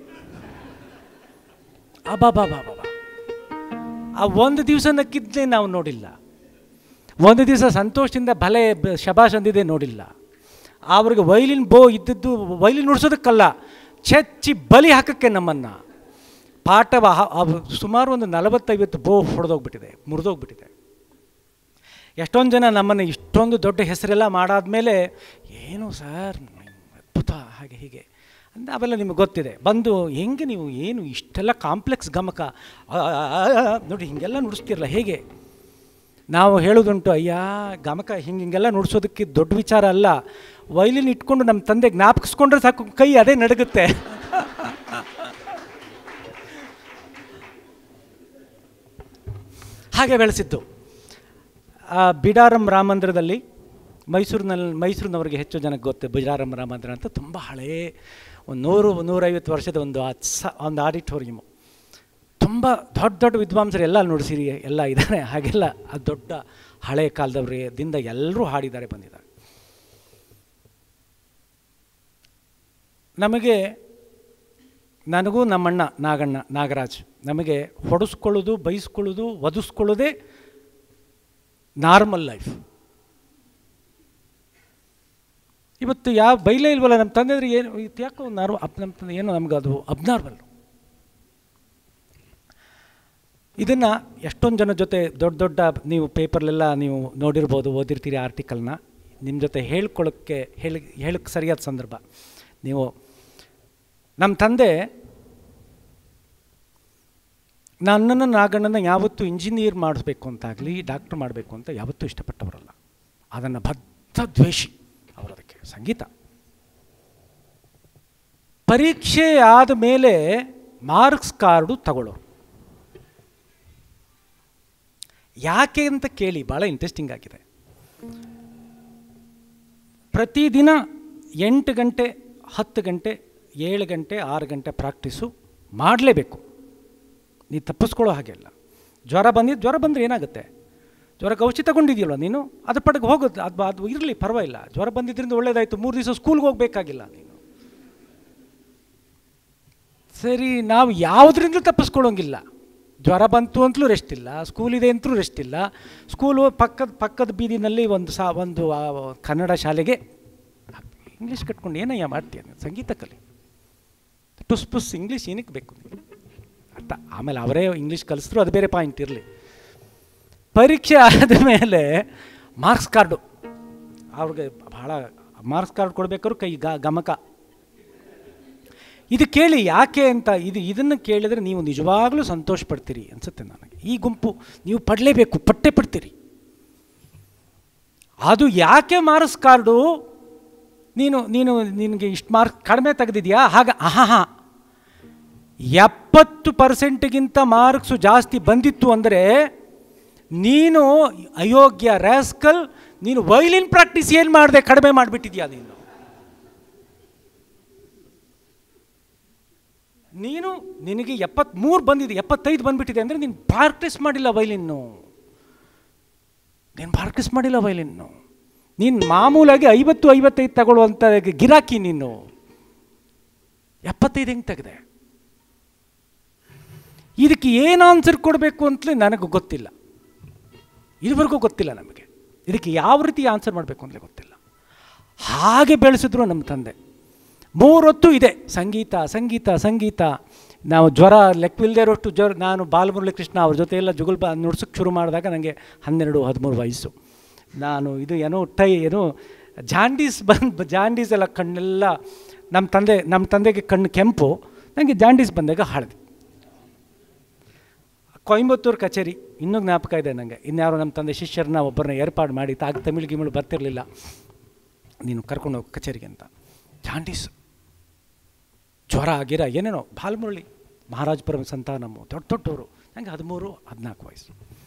A: ಅಬಾಬಾಬಾಬಾ, ಆ ಒಂದು ದಿವಸ ನಕ್ಕಿದ್ದೇ ನಾವು ನೋಡಿಲ್ಲ, ಒಂದು ದಿವಸ ಸಂತೋಷದಿಂದ ಭಲೆ ಶಬಾಷ್ ಅಂದಿದ್ದೇ ನೋಡಿಲ್ಲ. ಅವ್ರಿಗೆ ವೈಲಿನ್ ಬೋ ಇದ್ದದ್ದು ವೈಲಿನ್ ನುಡ್ಸೋದಕ್ಕಲ್ಲ, ಚೆಚ್ಚಿ ಬಲಿ ಹಾಕಕ್ಕೆ ನಮ್ಮನ್ನು. ಪಾಠ ಸುಮಾರು ಒಂದು 40-50 ಬೋ ಹೊಡೆದೋಗ್ಬಿಟ್ಟಿದೆ, ಮುರಿದೋಗ್ಬಿಟ್ಟಿದೆ. ಎಷ್ಟೊಂದು ಜನ ನಮ್ಮನ್ನು ಇಷ್ಟೊಂದು ದೊಡ್ಡ ಹೆಸರೆಲ್ಲ ಮಾಡಾದ್ಮೇಲೆ ಏನು ಸರ್ ಅದ್ಭುತ ಹಾಗೆ ಹೀಗೆ ಅಂತ ಅವೆಲ್ಲ ನಿಮಗೆ ಗೊತ್ತಿದೆ. ಬಂದು ಹೆಂಗೆ ನೀವು ಏನು ಇಷ್ಟೆಲ್ಲ ಕಾಂಪ್ಲೆಕ್ಸ್ ಗಮಕ ನೋಡಿ ಹಿಂಗೆಲ್ಲ ನುಡಿಸ್ತಿರಲ್ಲ ಹೇಗೆ? ನಾವು ಹೇಳೋದುಂಟು, ಅಯ್ಯ ಗಮಕ ಹಿಂಗೆಲ್ಲ ನುಡಿಸೋದಕ್ಕೆ ದೊಡ್ಡ ವಿಚಾರ ಅಲ್ಲ. ವೈಲಿನ್ ಇಟ್ಕೊಂಡು ನಮ್ಮ ತಂದೆ ಜ್ಞಾಪಕಿಸ್ಕೊಂಡ್ರೆ ಸಾಕು, ಕೈ ಅದೇ ನಡುಗುತ್ತೆ. ಹಾಗೆ ಬೆಳೆಸಿದ್ದು. ಬಿಡಾರಂ ರಾಮಂದಿರದಲ್ಲಿ ಮೈಸೂರಿನವ್ರಿಗೆ ಹೆಚ್ಚು ಜನಕ್ಕೆ ಗೊತ್ತು. ಬಿಡಾರಂ ರಾಮಂದಿರ ಅಂತ ತುಂಬ ಹಳೇ ಒಂದು 100-150 ವರ್ಷದ ಒಂದು ಆಡಿಟೋರಿಯಮು. ತುಂಬ ದೊಡ್ಡ ದೊಡ್ಡ ವಿದ್ವಾಂಸರು ಎಲ್ಲ ನುಡಿಸಿರಿ ಎಲ್ಲ ಇದ್ದಾರೆ. ಹಾಗೆಲ್ಲ ಅದು ದೊಡ್ಡ ಹಳೆ ಕಾಲದವರಿಂದ ಎಲ್ಲರೂ ಹಾಡಿದ್ದಾರೆ ಬಂದಿದ್ದಾರೆ. ನನಗೂ ನಮ್ಮಣ್ಣ ನಾಗರಾಜ್ ನಮಗೆ ಹೊಡೆಸ್ಕೊಳ್ಳೋದು, ಬೈಸ್ಕೊಳ್ಳೋದು, ಒದಿಸ್ಕೊಳ್ಳೋದೇ ನಾರ್ಮಲ್ ಲೈಫ್. ಇವತ್ತು ಯಾವ ಬೈಲೇ ಇಲ್ವಲ್ಲ ನಮ್ಮ ತಂದೆ ಅಂದರೆ ಏನು ಇದು ಯಾಕೋ ನಮ್ಮ ತಂದೆ ಏನೋ ನಮ್ಗೆ ಅದು ಅಬ್ನಾರ್ಮಲ್. ಇದನ್ನು ಎಷ್ಟೊಂದು ಜನ ಜೊತೆ ದೊಡ್ಡ ನೀವು ಪೇಪರ್ಲೆಲ್ಲ ನೀವು ನೋಡಿರ್ಬೋದು, ಓದಿರ್ತೀರಿ ಆರ್ಟಿಕಲ್ನ. ನಿಮ್ಮ ಜೊತೆ ಹೇಳಕ್ಕೆ ಸರಿಯಾದ ಸಂದರ್ಭ. ನೀವು ನಮ್ಮ ತಂದೆ ನನ್ನನ್ನು ನಾಗಣ್ಣನ ಯಾವತ್ತೂ ಇಂಜಿನಿಯರ್ ಮಾಡಿಸ್ಬೇಕು ಅಂತಾಗಲಿ ಡಾಕ್ಟ್ರ್ ಮಾಡಬೇಕು ಅಂತ ಯಾವತ್ತೂ ಇಷ್ಟಪಟ್ಟವರಲ್ಲ. ಅದನ್ನು ಬದ್ಧ ದ್ವೇಷಿ ಅವರದಕ್ಕೆ. ಸಂಗೀತ ಪರೀಕ್ಷೆ ಆದ ಮೇಲೆ ಮಾರ್ಕ್ಸ್ ಕಾರ್ಡು ತಗೊಳ್ಳೋರು. ಯಾಕೆ ಅಂತ ಕೇಳಿ, ಭಾಳ ಇಂಟ್ರೆಸ್ಟಿಂಗ್ ಆಗಿದೆ. ಪ್ರತಿದಿನ 8 ಗಂಟೆ 10 ಗಂಟೆ 7 ಗಂಟೆ 6 ಗಂಟೆ ಪ್ರಾಕ್ಟೀಸು ಮಾಡಲೇಬೇಕು. ನೀನು ತಪ್ಪಿಸ್ಕೊಳ್ಳೋ ಹಾಗೆಲ್ಲ. ಜ್ವರ ಬಂದರೆ ಏನಾಗುತ್ತೆ? ಜ್ವರಕ್ಕೆ ಔಷಧಿ ತಗೊಂಡಿದೆಯಲ್ವ ನೀನು, ಅದ್ರ ಪಡೆಗೆ ಹೋಗುತ್ತೆ. ಅದು ಇರಲಿ ಪರವಾಗಿಲ್ಲ. ಜ್ವರ ಬಂದಿದ್ದರಿಂದ ಒಳ್ಳೇದಾಯಿತು, 3 ದಿವಸ ಸ್ಕೂಲ್ಗೆ ಹೋಗಬೇಕಾಗಿಲ್ಲ ನೀನು. ಸರಿ, ನಾವು ಯಾವುದರಿಂದ ತಪ್ಪಿಸ್ಕೊಳ್ಳೋಂಗಿಲ್ಲ. ಜ್ವರ ಬಂತು ಅಂತಲೂ ರೆಸ್ಟ್ ಇಲ್ಲ, ಸ್ಕೂಲಿದೆ ಅಂತಲೂ ರೆಸ್ಟ್ ಇಲ್ಲ. ಸ್ಕೂಲು ಪಕ್ಕದ ಬೀದಿನಲ್ಲಿ ಒಂದು ಕನ್ನಡ ಶಾಲೆಗೆ ಇಂಗ್ಲೀಷ್ ಕಟ್ಕೊಂಡು ಏನಯ್ಯ ಮಾಡ್ತೀಯ? ಸಂಗೀತ ಕಲಿ, ಟುಸ್ ಇಂಗ್ಲೀಷ್ ಏನಕ್ಕೆ ಬೇಕು ಅರ್ಥ. ಆಮೇಲೆ ಅವರೇ ಇಂಗ್ಲೀಷ್ ಕಲಿಸಿದ್ರು, ಅದು ಬೇರೆ ಪಾಯಿಂಟ್ ಇರಲಿ. ಪರೀಕ್ಷೆ ಆದ ಮೇಲೆ ಮಾರ್ಕ್ಸ್ ಕಾರ್ಡು ಅವ್ರಿಗೆ ಭಾಳ ಮಾರ್ಕ್ಸ್ ಕಾರ್ಡ್ ಕೊಡಬೇಕಾದ್ರು ಕೈ ಗಮಕ. ಇದು ಕೇಳಿ ಯಾಕೆ ಅಂತ ಇದನ್ನು ಕೇಳಿದರೆ ನೀವು ನಿಜವಾಗ್ಲೂ ಸಂತೋಷ ಪಡ್ತೀರಿ ಅನಿಸುತ್ತೆ ನನಗೆ. ಈ ಗುಂಪು ನೀವು ಪಡಲೇಬೇಕು, ಪಡ್ತೀರಿ. ಅದು ಯಾಕೆ ಮಾರ್ಕ್ಸ್ ಕಾರ್ಡು? ನಿನಗೆ ಇಷ್ಟು ಮಾರ್ಕ್ಸ್ ಕಡಿಮೆ ತೆಗೆದಿದೆಯಾ? ಹಾಗೆ 70%ಗಿಂತ ಮಾರ್ಕ್ಸು ಜಾಸ್ತಿ ಬಂದಿತ್ತು ಅಂದರೆ ನೀನು ಅಯೋಗ್ಯ, ರ್ಯಾಸ್ಕಲ್. ನೀನು ವೈಲಿನ್ ಪ್ರಾಕ್ಟೀಸ್ ಏನು ಮಾಡಿದೆ? ಕಡಿಮೆ ಮಾಡಿಬಿಟ್ಟಿದ್ಯಾ ನಿನಗೆ 73 ಬಂದಿದೆ, 75 ಬಂದುಬಿಟ್ಟಿದೆ ಅಂದರೆ ನೀನು ಪ್ರಾಕ್ಟೀಸ್ ಮಾಡಿಲ್ಲ ವೈಲಿನ್ನು. ನೀನು ಮಾಮೂಲಾಗಿ 50-55 ತಗೊಳ್ಳುವಂಥ ಗಿರಾಕಿ. ನೀನು 75 ಹೆಂಗೆ ತೆಗೆದೆ? ಇದಕ್ಕೆ ಏನು ಆನ್ಸರ್ ಕೊಡಬೇಕು ಅಂತಲೇ ನನಗೆ ಗೊತ್ತಿಲ್ಲ, ಇದುವರೆಗೂ ಗೊತ್ತಿಲ್ಲ ನಮಗೆ. ಇದಕ್ಕೆ ಯಾವ ರೀತಿ ಆನ್ಸರ್ ಮಾಡಬೇಕು ಅಂತಲೇ ಗೊತ್ತಿಲ್ಲ. ಹಾಗೆ ಬೆಳೆಸಿದ್ರು ನಮ್ಮ ತಂದೆ. 3 ಹೊತ್ತು ಇದೆ ಸಂಗೀತ. ನಾವು ಜ್ವರ ಲೆಕ್ಕವಿಲ್ಲದೆ ಇರೋಷ್ಟು ನಾನು ಬಾಲಮುರಳಿ ಕೃಷ್ಣ ಅವ್ರ ಜೊತೆ ಎಲ್ಲ ಜುಗುಲ್ಬ ನುಡ್ಸೋಕ್ಕೆ ಶುರು ಮಾಡಿದಾಗ ನನಗೆ 12-13 ವಯಸ್ಸು. ನಾನು ಏನೋ ಜಾಂಡೀಸ್ ಎಲ್ಲ ಕಣ್ಣೆಲ್ಲ ನಮ್ಮ ತಂದೆಗೆ ಕಣ್ಣು ಕೆಂಪು, ನನಗೆ ಜಾಂಡೀಸ್ ಬಂದಾಗ ಹಾಳಿದೆ. ಕೊಯಂಬತ್ತೂರು ಕಚೇರಿ ಇನ್ನೂ ಜ್ಞಾಪಕ ಇದೆ ನನಗೆ. ಇನ್ಯಾರೋ ನಮ್ಮ ತಂದೆ ಶಿಷ್ಯರನ್ನ ಒಬ್ಬರನ್ನ ಏರ್ಪಾಡು ಮಾಡಿ, ತಮಿಳು ಬರ್ತಿರಲಿಲ್ಲ, ನೀನು ಕರ್ಕೊಂಡು ಹೋಗಿ ಕಚೇರಿಗೆ ಅಂತ. ಜಾಂಡೀಸ್, ಜ್ವರ ಗಿರ ಏನೇನೋ. ಬಾಲಮುರಳಿ ಮಹಾರಾಜಪುರಂ ಸಂತಾನಮ್ಮು ದೊಡ್ಡವರು, ನನಗೆ 13-14 ವಯಸ್ಸು.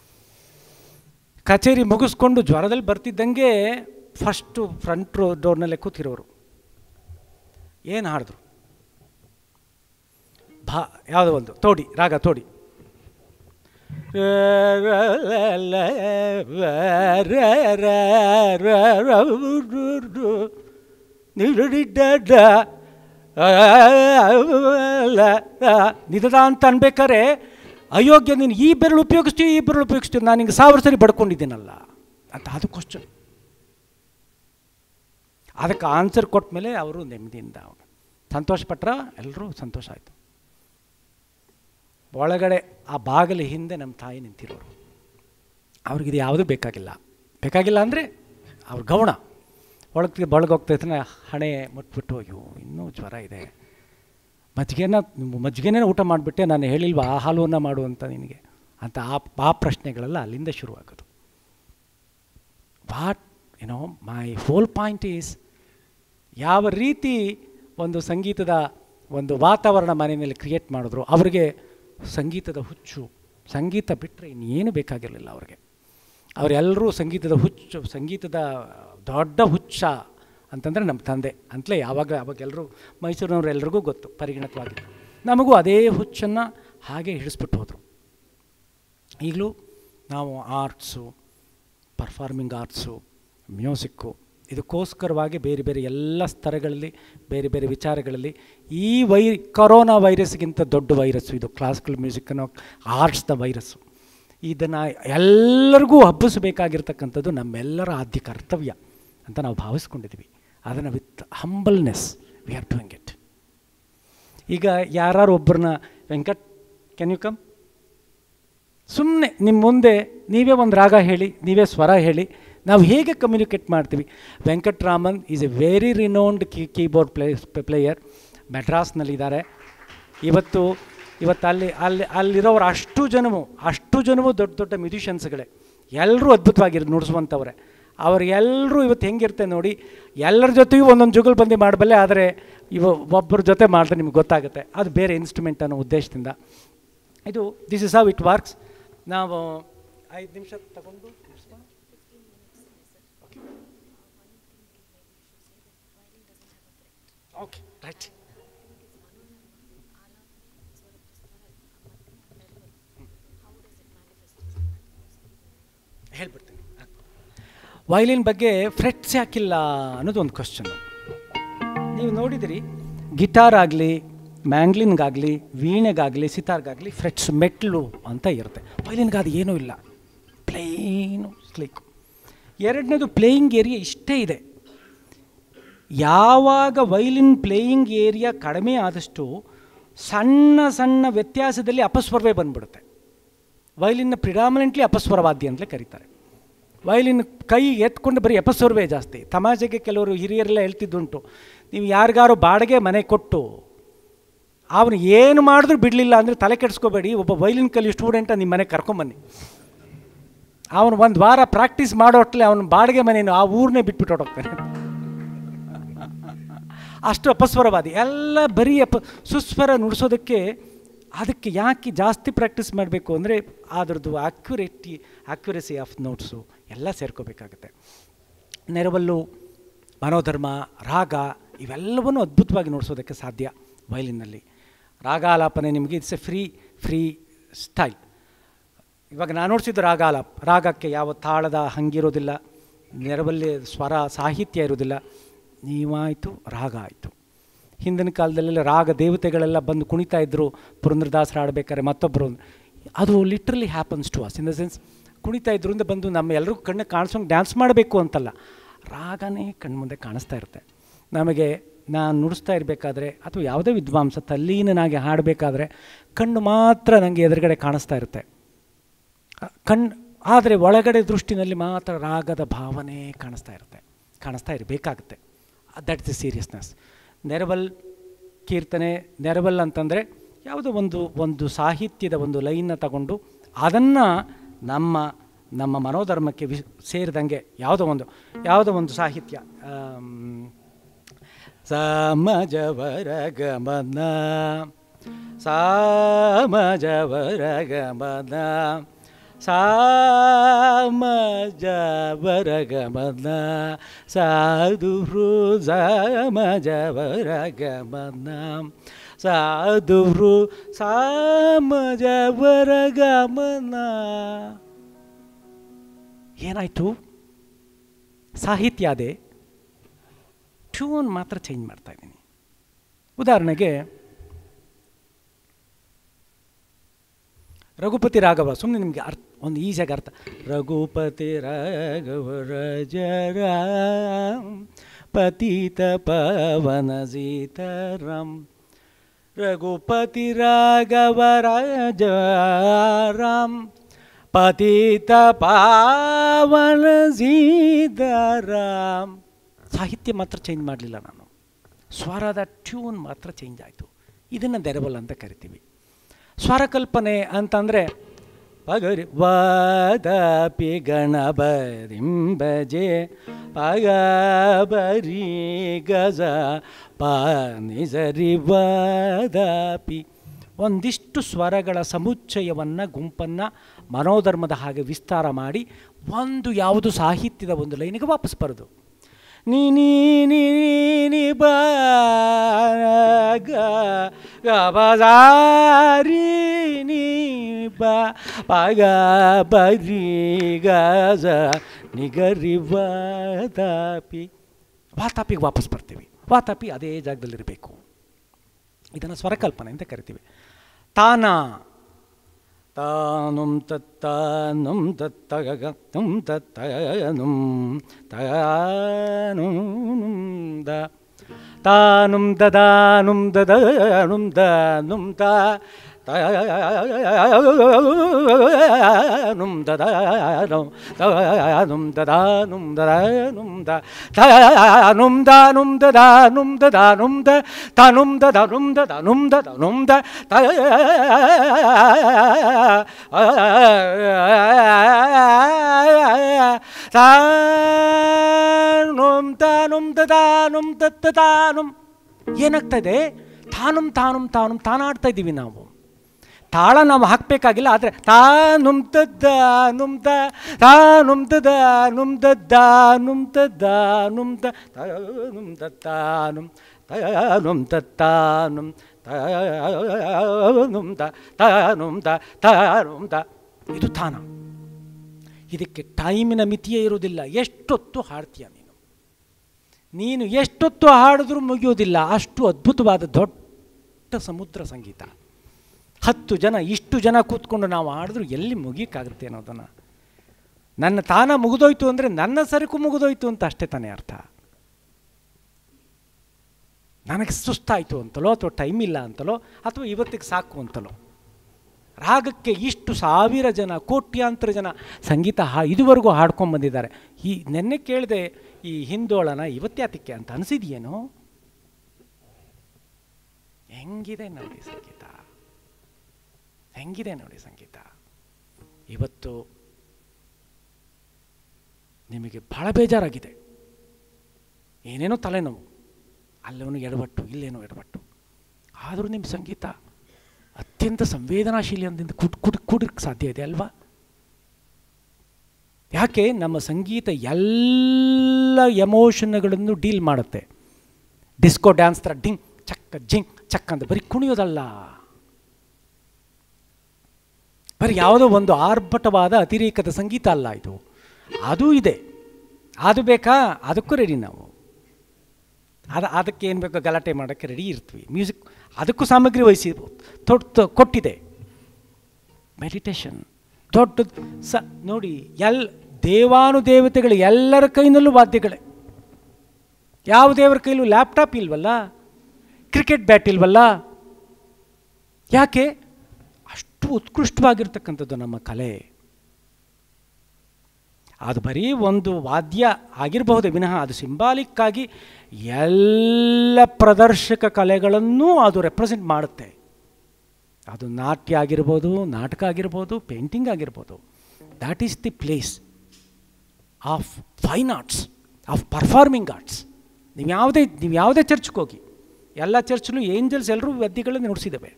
A: ಕಚೇರಿ ಮುಗಿಸ್ಕೊಂಡು ಜ್ವರದಲ್ಲಿ ಬರ್ತಿದ್ದಂಗೆ ಫಸ್ಟು ಫ್ರಂಟ್ ಡೋರ್ನಲ್ಲೇ ಕೂತಿರೋರು. ಏನು ಹಾಡಿದ್ರು? ಯಾವುದೋ ಒಂದು ರಾಗ ತೋಡಿ. ನಿಧದ ಅಂತ ಅನ್ಬೇಕಾರೆ, ಅಯೋಗ್ಯ ನೀನು ಈ ಬೆರಳು ಉಪಯೋಗಿಸ್ತೀವಿ, ನಾನು ಹಿಂಗೆ 1000 ಸರಿ ಬಡ್ಕೊಂಡಿದ್ದೀನಲ್ಲ ಅಂತ. ಅದು ಕ್ವಶನ್. ಅದಕ್ಕೆ ಆನ್ಸರ್ ಕೊಟ್ಟ ಮೇಲೆ ಅವರು ನೆಮ್ಮದಿಯಿಂದ ಸಂತೋಷಪಟ್ರ, ಎಲ್ಲರೂ ಸಂತೋಷ ಆಯಿತು. ಒಳಗಡೆ ಆ ಬಾಗಿಲ ಹಿಂದೆ ನಮ್ಮ ತಾಯಿ ನಿಂತಿರೋರು. ಅವ್ರಿಗಿದು ಯಾವುದೂ ಬೇಕಾಗಿಲ್ಲ ಅಂದರೆ ಅವ್ರ ಗೌಣ ಒಳಗೋಗ್ತೈತೆ, ಹಣೆ ಮುಟ್ಬಿಟ್ಟು ಅಯ್ಯೋ ಇನ್ನೂ ಜ್ವರ ಇದೆ, ಮಜ್ಜಿಗೆನೇ ಊಟ ಮಾಡಿಬಿಟ್ಟೆ, ನಾನು ಹೇಳಿಲ್ವ ಆ ಹಾಲುವನ್ನು ಮಾಡು ಅಂತ ನಿನಗೆ ಅಂತ ಆ ಪ್ರಶ್ನೆಗಳೆಲ್ಲ ಅಲ್ಲಿಂದ ಶುರುವಾಗೋದು. What my whole point is, ಯಾವ ರೀತಿ ಒಂದು ಸಂಗೀತದ ಒಂದು ವಾತಾವರಣ ಮನೆಯಲ್ಲಿ ಕ್ರಿಯೇಟ್ ಮಾಡಿದ್ರು. ಅವ್ರಿಗೆ ಸಂಗೀತದ ಹುಚ್ಚು, ಸಂಗೀತ ಬಿಟ್ಟರೆ ಇನ್ನೇನು ಬೇಕಾಗಿರಲಿಲ್ಲ ಅವ್ರಿಗೆ. ಅವರೆಲ್ಲರೂ ಸಂಗೀತದ ದೊಡ್ಡ ಹುಚ್ಚ ಅಂತಂದರೆ ನಮ್ಮ ತಂದೆ ಅಂತಲೇ ಅವಾಗೆಲ್ಲರೂ ಮೈಸೂರಿನವ್ರು ಎಲ್ರಿಗೂ ಗೊತ್ತು, ಪರಿಗಣಿತವಾಗಿತ್ತು. ನಮಗೂ ಅದೇ ಹುಚ್ಚನ್ನು ಹಾಗೆ ಹಿಡಿಸ್ಬಿಟ್ಟು ಹೋದರು. ಈಗಲೂ ನಾವು ಆರ್ಟ್ಸು, ಪರ್ಫಾರ್ಮಿಂಗ್ ಆರ್ಟ್ಸು, ಮ್ಯೂಸಿಕ್ಕು ಇದಕ್ಕೋಸ್ಕರವಾಗಿ ಬೇರೆ ಬೇರೆ ಎಲ್ಲ ಸ್ತರಗಳಲ್ಲಿ ಬೇರೆ ಬೇರೆ ವಿಚಾರಗಳಲ್ಲಿ ಈ ಕೊರೋನಾ ವೈರಸ್ಗಿಂತ ದೊಡ್ಡ ವೈರಸ್ಸು ಇದು ಕ್ಲಾಸಿಕಲ್ ಮ್ಯೂಸಿಕ್ ಅನ್ನೋ ಆರ್ಟ್ಸ್ದ ವೈರಸ್ಸು. ಇದನ್ನು ಎಲ್ಲರಿಗೂ ಹಬ್ಬಿಸಬೇಕಾಗಿರ್ತಕ್ಕಂಥದ್ದು ನಮ್ಮೆಲ್ಲರ ಆದ್ಯ ಕರ್ತವ್ಯ ಅಂತ ನಾವು ಭಾವಿಸ್ಕೊಂಡಿದ್ವಿ. ಅದನ್ನು with humbleness we are doing it. ಈಗ ಯಾರು ಒಬ್ಬರನ್ನ ವೆಂಕಟ್ ಕ್ಯಾನ್ ಯು ಕಮ್, ಸುಮ್ಮನೆ ನಿಮ್ಮ ಮುಂದೆ ನೀವೇ ಒಂದು ರಾಗ ಹೇಳಿ, ನೀವೇ ಸ್ವರ ಹೇಳಿ, ನಾವು ಹೇಗೆ ಕಮ್ಯುನಿಕೇಟ್ ಮಾಡ್ತೀವಿ. Venkataraman is a very renowned keyboard player, ಮೆಡ್ರಾಸ್ನಲ್ಲಿದ್ದಾರೆ. ಇವತ್ತು ಅಲ್ಲಿರೋರು ಅಷ್ಟು ಜನವು ದೊಡ್ಡ ದೊಡ್ಡ ಮ್ಯೂಸಿಷಿಯನ್ಸ್ಗಳೇ, ಎಲ್ಲರೂ ಅದ್ಭುತವಾಗಿ ನುಡಿಸುವಂಥವ್ರೆ. ಅವರೆಲ್ಲರೂ ಇವತ್ತು ಹೆಂಗಿರುತ್ತೆ ನೋಡಿ, ಎಲ್ಲರ ಜೊತೆಗೂ ಒಂದೊಂದು ಜುಗಲ್ಬಂದಿ ಮಾಡಬಲ್ಲೆ, ಆದರೆ ಒಬ್ಬರ ಜೊತೆ ಮಾಡಿದ್ರೆ ನಿಮ್ಗೆ ಗೊತ್ತಾಗುತ್ತೆ ಅದು ಬೇರೆ ಇನ್ಸ್ಟ್ರೂಮೆಂಟ್ ಅನ್ನೋ ಉದ್ದೇಶದಿಂದ. ಇದು this is how it works. ನಾವು 5 ನಿಮಿಷ ತಗೊಂಡು ಓಕೆ ರೈಟ್ ಹೇಳ್ಬಿಡ್ತೀನಿ. ವಯಲಿನ್ ಬಗ್ಗೆ ಫ್ರೆಟ್ಸ್ ಯಾಕಿಲ್ಲ ಅನ್ನೋದು ಒಂದು ಕ್ವಶನ್ನು. ನೀವು ನೋಡಿದಿರಿ, ಗಿಟಾರ್ ಆಗಲಿ, ಮ್ಯಾಂಗ್ಲಿನ್ಗಾಗಲಿ, ವೀಣೆಗಾಗಲಿ, ಸಿತಾರ್ಗಾಗಲಿ ಫ್ರೆಟ್ಸ್ ಮೆಟ್ಲು ಅಂತ ಇರುತ್ತೆ. ವಯಲಿನ್ಗಾದ ಏನೂ ಇಲ್ಲ, ಪ್ಲೇನು ಸ್ಲೀಕು. ಎರಡನೇದು ಪ್ಲೇಯಿಂಗ್ ಏರಿಯಾ ಇಷ್ಟೇ ಇದೆ. ಯಾವಾಗ ವಯಲಿನ್ ಪ್ಲೇಯಿಂಗ್ ಏರಿಯಾ ಕಡಿಮೆ ಆದಷ್ಟು ಸಣ್ಣ ಸಣ್ಣ ವ್ಯತ್ಯಾಸದಲ್ಲಿ ಅಪಸ್ವರವೇ ಬಂದ್ಬಿಡುತ್ತೆ. ವಯಲಿನ್ನ ಪ್ರಿಡಾಮಿನೆಂಟ್ಲಿ ಅಪಸ್ವರವಾದ್ಯ ಅಂತಲೇ ಕರೀತಾರೆ. ವಯಲಿನ್ ಕೈ ಎತ್ಕೊಂಡು ಬರೀ ಅಪಸ್ವರವೇ ಜಾಸ್ತಿ. ತಮಾಷೆಗೆ ಕೆಲವರು ಹಿರಿಯರೆಲ್ಲ ಹೇಳ್ತಿದ್ದುಂಟು, ನೀವು ಯಾರಿಗಾರು ಬಾಡಿಗೆ ಮನೆ ಕೊಟ್ಟು ಅವನು ಏನು ಮಾಡಿದ್ರೂ ಬಿಡಲಿಲ್ಲ ಅಂದರೆ ತಲೆ ಕೆಡಿಸ್ಕೋಬೇಡಿ, ಒಬ್ಬ ವಯಲಿನ್ ಕಲಿಯೋ ಸ್ಟೂಡೆಂಟ ನಿಮ್ಮ ಮನೆಗೆ ಕರ್ಕೊಂಬನ್ನಿ, ಅವನು ಒಂದು ವಾರ ಪ್ರಾಕ್ಟೀಸ್ ಮಾಡೋಟ್ಲೆ ಅವನು ಬಾಡಿಗೆ ಮನೇನು ಆ ಊರನ್ನೇ ಬಿಟ್ಬಿಟ್ಟು ಹೊರಟೋಗ್ತಾನೆ. ಅಷ್ಟು ಅಪಸ್ವರವಾದಿ ಎಲ್ಲ ಬರೀ ಸುಸ್ವರ ನುಡಿಸೋದಕ್ಕೆ. ಅದಕ್ಕೆ ಯಾಕೆ ಜಾಸ್ತಿ ಪ್ರಾಕ್ಟೀಸ್ ಮಾಡಬೇಕು ಅಂದರೆ ಅದರದ್ದು ಆ್ಯಕ್ಯುರಸಿ ಆಫ್ ನೋಟ್ಸು ಎಲ್ಲ ಸೇರ್ಕೋಬೇಕಾಗತ್ತೆ. ನೆರವಲ್ಲು, ಮನೋಧರ್ಮ, ರಾಗ ಇವೆಲ್ಲವನ್ನೂ ಅದ್ಭುತವಾಗಿ ನುಡಿಸೋದಕ್ಕೆ ಸಾಧ್ಯ ವಯಲಿನ್ನಲ್ಲಿ. ರಾಗಾಲಾಪನೆ ನಿಮಗೆ ಇಟ್ಸ್ ಎ ಫ್ರೀ ಸ್ಟೈಲ್. ಇವಾಗ ನಾನು ನೋಡಿಸಿದ್ದು ರಾಗಕ್ಕೆ ಯಾವ ತಾಳದ ಹಂಗಿರೋದಿಲ್ಲ, ನೆರವಲ್ಲಿ ಸ್ವರ ಸಾಹಿತ್ಯ ಇರೋದಿಲ್ಲ. ನೀವಾಯಿತು, ರಾಗ ಆಯಿತು. ಹಿಂದಿನ ಕಾಲದಲ್ಲೆಲ್ಲ ರಾಗ ದೇವತೆಗಳೆಲ್ಲ ಬಂದು ಕುಣಿತಾ ಇದ್ದರು ಪುರಂದರದಾಸರು ಆಡಬೇಕಾದ್ರೆ, ಮತ್ತೊಬ್ಬರು. ಅದು literally happens to us in the sense ಕುಣಿತಾ ಇದ್ರು ಅಂತ ಬಂದು ನಮ್ಮ ಎಲ್ಲರಿಗೂ ಕಣ್ಣು ಕಾಣಿಸೋಂಗೆ ಡ್ಯಾನ್ಸ್ ಮಾಡಬೇಕು ಅಂತಲ್ಲ, ರಾಗನೇ ಕಣ್ಮುಂದೆ ಕಾಣಿಸ್ತಾ ಇರುತ್ತೆ ನಮಗೆ. ನಾನು ನುಡಿಸ್ತಾ ಇರಬೇಕಾದ್ರೆ ಅಥವಾ ಯಾವುದೇ ವಿದ್ವಾಂಸ ತಲ್ಲೀನಾಗಿ ಹಾಡಬೇಕಾದ್ರೆ ಕಣ್ಣು ಮಾತ್ರ ನನಗೆ ಎದುರುಗಡೆ ಕಾಣಿಸ್ತಾ ಇರುತ್ತೆ. ಆದರೆ ಒಳಗಡೆ ದೃಷ್ಟಿನಲ್ಲಿ ಮಾತ್ರ ರಾಗದ ಭಾವನೆ ಕಾಣಿಸ್ತಾ ಇರಬೇಕಾಗುತ್ತೆ. That is the seriousness. ನೆರವಲ್ ಕೀರ್ತನೆ, ನೆರವಲ್ ಅಂತಂದರೆ ಯಾವುದೋ ಒಂದು ಸಾಹಿತ್ಯದ ಒಂದು ಲೈನ್ನ ತಗೊಂಡು ಅದನ್ನು ನಮ್ಮ ಮನೋಧರ್ಮಕ್ಕೆ ಸೇರಿದಂಗೆ ಯಾವುದೋ ಒಂದು ಸಾಹಿತ್ಯ, ಸಾಮಜವರ ಗಮನ, ಸಾಮಜವರ ಗಮನ, ಸಾಮಜವರ ಗಮನ, ಸಾಧು ಸಾಮಜವರ ಗಮನ, ಸಾಧು ಸಾಮಜವರ ಗಮನ. ಏನಾಯಿತು? ಸಾಹಿತ್ಯ ಅದೇ, ಟ್ಯೂನ್ ಮಾತ್ರ ಚೇಂಜ್ ಮಾಡ್ತಾ ಇದ್ದೀನಿ. ಉದಾಹರಣೆಗೆ ರಘುಪತಿ ರಾಘವ, ಸುಮ್ಮನೆ ನಿಮಗೆ ಒಂದು ಈಸಿಯಾಗಿ ಅರ್ಥ. ರಘುಪತಿ ರಾಘವ ರಜರಾಮ್ ಪತಿತ ಪವನ ಸೀತಾರಾಮ್. ರಘುಪತಿ ರಾಘವ ರಾಜ ರಾಮ್ ಪತಿತ ಪಾವನ ಸೀತಾರಾಮ್. ಸಾಹಿತ್ಯ ಮಾತ್ರ ಚೇಂಜ್ ಮಾಡಲಿಲ್ಲ ನಾನು, ಸ್ವರದ ಟ್ಯೂನ್ ಮಾತ್ರ ಚೇಂಜ್ ಆಯಿತು. ಇದನ್ನು ದೆರಬಲ್ ಅಂತ ಕರಿತೀವಿ. ಸ್ವರಕಲ್ಪನೆ ಅಂತಂದರೆ ಪಗರಿ ವಾದಪಿ ಗಣಬರಿಂಬಜೆ ಪಗ ಬರಿ ಗಜ ಪಾನಿಸರಿ ವಾದಪಿ. ಒಂದಿಷ್ಟು ಸ್ವರಗಳ ಸಮುಚ್ಚಯವನ್ನು, ಗುಂಪನ್ನು ಮನೋಧರ್ಮದ ಹಾಗೆ ವಿಸ್ತಾರ ಮಾಡಿ ಒಂದು ಯಾವುದು ಸಾಹಿತ್ಯದ ಒಂದು ಲೈನಿಗೆ ವಾಪಸ್ ಬರೋದು. ನೀ ನೀ ನೀ ನೀ ಬ ಗಬಾರಿ ನೀ ಬ ಪಗ ಬರಿ ಗಜ ನಿಗರಿ ವಾತಾಪಿ. ವಾತಾಪಿಗೆ ವಾಪಸ್ ಬರ್ತೀವಿ. ವಾತಾಪಿ ಅದೇ ಜಾಗದಲ್ಲಿರಬೇಕು. ಇದನ್ನು ಸ್ವರಕಲ್ಪನೆ ಅಂತ ಕರಿತೀವಿ. ತಾನ ತಾನುಂ ತತ್ತಾನುಂ ತತ್ತಗ ತುಂ ತತ್ತನುಂ ತಾನುಂ ದ ತಾನುಂ ದದಾನುಂ ದದಾನುಂ ದಾನುಂ ತಾ ತಾನುಂ ದದಾನುಂ ತಾನುಂ ದದಾನುಂ ದದಾನುಂ ದ ತಾನುಂ ದಾನುಂ ದದಾನುಂ ದದಾನುಂ ದ ತಾನುಂ ದದಾನುಂ ದದಾನುಂ ದದಾನುಂ ದ ತಾನುಂ ತಾನುಂ ದದಾನುಂ ತತ್ತಾನುಂ. ಏನಾಗ್ತದೆ? ತಾನುಂ ತಾನುಂ ತಾನುಂ ತಾನಾಡ್ತಾ ಇದ್ದೀವಿ ನಾವು. ತಾಳ ನಾವು ಹಾಕಬೇಕಾಗಿಲ್ಲ, ಆದರೆ ತಾನುಂ ತದ್ದಾನುಂ ದ ತಾನುಂ ತದಾನುಂ ದದ್ದಾನುಂ ತದ್ದಾನುಂ ದ ತಾನುಂ ತತ್ತಾನುಂ ತಾನುಂ ತತ್ತಾನುಂ ತಾನುಂ ದ ತಾನುಂ ದ ತಾನುಂ ದ. ಇದು ತಾನ. ಇದಕ್ಕೆ ಟೈಮಿನ ಮಿತಿಯೇ ಇರುವುದಿಲ್ಲ. ಎಷ್ಟೊತ್ತು ಹಾಡ್ತೀಯ ನೀನು ಎಷ್ಟೊತ್ತು ಹಾಡಿದ್ರೂ ಮುಗಿಯೋದಿಲ್ಲ. ಅಷ್ಟು ಅದ್ಭುತವಾದ ದೊಡ್ಡ ಸಮುದ್ರ ಸಂಗೀತ. 10 ಜನ ಇಷ್ಟು ಜನ ಕೂತ್ಕೊಂಡು ನಾವು ಹಾಡಿದ್ರು ಎಲ್ಲಿ ಮುಗಿಯೋಕ್ಕಾಗುತ್ತೆ ಅನ್ನೋದನ್ನು. ನನ್ನ ತಾನ ಮುಗಿದೋಯ್ತು ಅಂದರೆ ನನ್ನ ಸರಕು ಮುಗಿದೋಯ್ತು ಅಂತ ಅಷ್ಟೇ ತಾನೇ ಅರ್ಥ. ನನಗೆ ಸುಸ್ತಾಯಿತು ಅಂತಲೋ, ಅಥವಾ ಟೈಮ್ ಇಲ್ಲ ಅಂತಲೋ, ಅಥವಾ ಇವತ್ತಿಗೆ ಸಾಕು ಅಂತಲೋ. ರಾಗಕ್ಕೆ ಇಷ್ಟು 1000 ಜನ, ಕೋಟ್ಯಾಂತರ ಜನ ಸಂಗೀತ ಇದುವರೆಗೂ ಹಾಡ್ಕೊಂಬಂದಿದ್ದಾರೆ. ಈ ನೆನ್ನೆ ಕೇಳಿದೆ, ಈ ಹಿಂದೋಳನ ಇವತ್ತ್ಯಾತಕ್ಕೆ ಅಂತ ಅನಿಸಿದೆಯೇನೋ? ಹೆಂಗಿದೆ ನೋಡಿ ಸಂಗೀತ, ಹೆಂಗಿದೆ ನೋಡಿ ಸಂಗೀತ. ಇವತ್ತು ನಿಮಗೆ ಬಹಳ ಬೇಜಾರಾಗಿದೆ, ಏನೇನೋ ತಲೆನೋವು, ಅಲ್ಲವನು ಎಡವಟ್ಟು, ಇಲ್ಲೇನೋ ಎಡವಟ್ಟು. ಆದರೂ ನಿಮ್ಮ ಸಂಗೀತ ಅತ್ಯಂತ ಸಂವೇದನಾಶೀಲಿ ಅಂದಿಂದ ಕೂಡಕ್ಕೆ ಸಾಧ್ಯ ಇದೆ ಅಲ್ವಾ? ಯಾಕೆ? ನಮ್ಮ ಸಂಗೀತ ಎಲ್ಲ ಎಮೋಷನ್ಗಳನ್ನು ಡೀಲ್ ಮಾಡುತ್ತೆ. ಡಿಸ್ಕೋ ಡ್ಯಾನ್ಸ್ ಥರ ಡಿಂಗ್ ಚಕ್ಕ ಜಿಂಗ್ ಚಕ್ಕ ಅಂತ ಬರೀ ಕುಣಿಯೋದಲ್ಲ, ಬರೀ ಯಾವುದೋ ಒಂದು ಆರ್ಭಟವಾದ ಅತಿರೇಕದ ಸಂಗೀತ ಅಲ್ಲ ಇದು. ಅದೂ ಇದೆ, ಅದು ಬೇಕಾ? ಅದಕ್ಕೂ ರೆಡಿ ನಾವು. ಅದಕ್ಕೆ ಏನು ಬೇಕೋ ಗಲಾಟೆ ಮಾಡೋಕ್ಕೆ ರೆಡಿ ಇರ್ತೀವಿ. ಮ್ಯೂಸಿಕ್ ಅದಕ್ಕೂ ಸಾಮಗ್ರಿ ವಹಿಸಿ ಕೊಟ್ಟಿದೆ. ಮೆಡಿಟೇಷನ್ ದೊಡ್ಡದು ನೋಡಿ. ದೇವಾನುದೇವತೆಗಳು ಎಲ್ಲರ ಕೈನಲ್ಲೂ ವಾದ್ಯಗಳೇ. ಯಾವ ದೇವರ ಕೈಲೂ ಲ್ಯಾಪ್ಟಾಪ್ ಇಲ್ವಲ್ಲ, ಕ್ರಿಕೆಟ್ ಬ್ಯಾಟ್ ಇಲ್ವಲ್ಲ. ಯಾಕೆ? ಅಷ್ಟು ಉತ್ಕೃಷ್ಟವಾಗಿರ್ತಕ್ಕಂಥದ್ದು ನಮ್ಮ ಕಲೆ. ಅದು ಬರೀ ಒಂದು ವಾದ್ಯ ಆಗಿರಬಹುದೇ ವಿನಃ ಅದು ಸಿಂಬಾಲಿಕ್ಕಾಗಿ ಎಲ್ಲ ಪ್ರದರ್ಶಕ ಕಲೆಗಳನ್ನೂ ಅದು ರೆಪ್ರೆಸೆಂಟ್ ಮಾಡುತ್ತೆ. ಅದು ನಾಟ್ಯ ಆಗಿರ್ಬೋದು, ನಾಟಕ ಆಗಿರ್ಬೋದು, ಪೇಂಟಿಂಗ್ ಆಗಿರ್ಬೋದು. That is the place of fine arts, of performing arts. ನೀವು ಯಾವುದೇ ಚರ್ಚ್ಗೆ ಹೋಗಿ, ಎಲ್ಲ ಚರ್ಚ್ಲು ಏಂಜಲ್ಸ್ ಎಲ್ಲರೂ ವಾದ್ಯಗಳನ್ನು ನುಡಿಸಿದ್ದಾವೆ.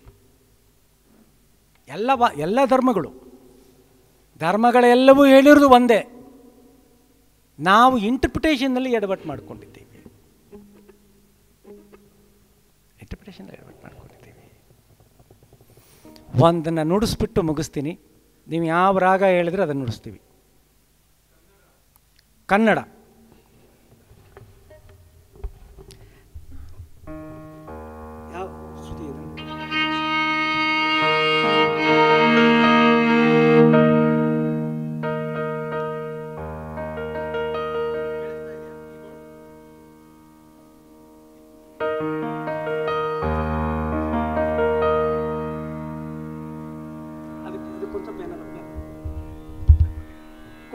A: ಎಲ್ಲ ಧರ್ಮಗಳೆಲ್ಲವೂ ಹೇಳಿರೋದು ಒಂದೇ. ನಾವು ಇಂಟರ್ಪ್ರಿಟೇಷನ್ನಲ್ಲಿ ಎಡವಟ್ಟು ಮಾಡ್ಕೊಂಡಿದ್ದೀವಿ. ಒಂದನ್ನು ನುಡಿಸ್ಬಿಟ್ಟು ಮುಗಿಸ್ತೀನಿ. ನೀವು ಯಾವ ರಾಗ ಹೇಳಿದ್ರೆ ಅದನ್ನು ನುಡಿಸ್ತೀವಿ. ಕನ್ನಡ ಯಾವ ಸುದ್ದಿ ಇದೆ?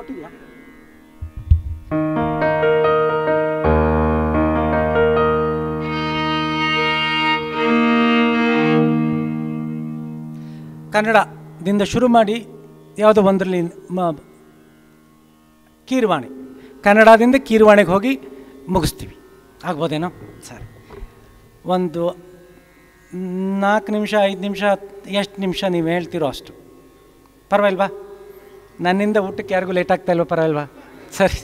A: ಕೊಟ್ಟಿದ್ಯಾ? ಕನ್ನಡದಿಂದ ಶುರು ಮಾಡಿ ಯಾವುದೋ ಒಂದರಲ್ಲಿ ಕೀರ್ವಾಣಿ, ಕನ್ನಡದಿಂದ ಕೀರ್ವಾಣಿಗೆ ಹೋಗಿ ಮುಗಿಸ್ತೀವಿ, ಆಗ್ಬೋದೇನೋ? ಸರಿ, ಒಂದು 4 ನಿಮಿಷ 5 ನಿಮಿಷ ಎಷ್ಟು ನಿಮಿಷ ನೀವು ಹೇಳ್ತೀರೋ ಅಷ್ಟು, ಪರವಾಗಿಲ್ವಾ? ನನ್ನಿಂದ ಊಟಕ್ಕೆ ಯಾರಿಗೂ ಲೇಟ್ ಆಗ್ತಾ ಇಲ್ವ? ಪರವಾಗಿಲ್ವಾ? ಸರಿ.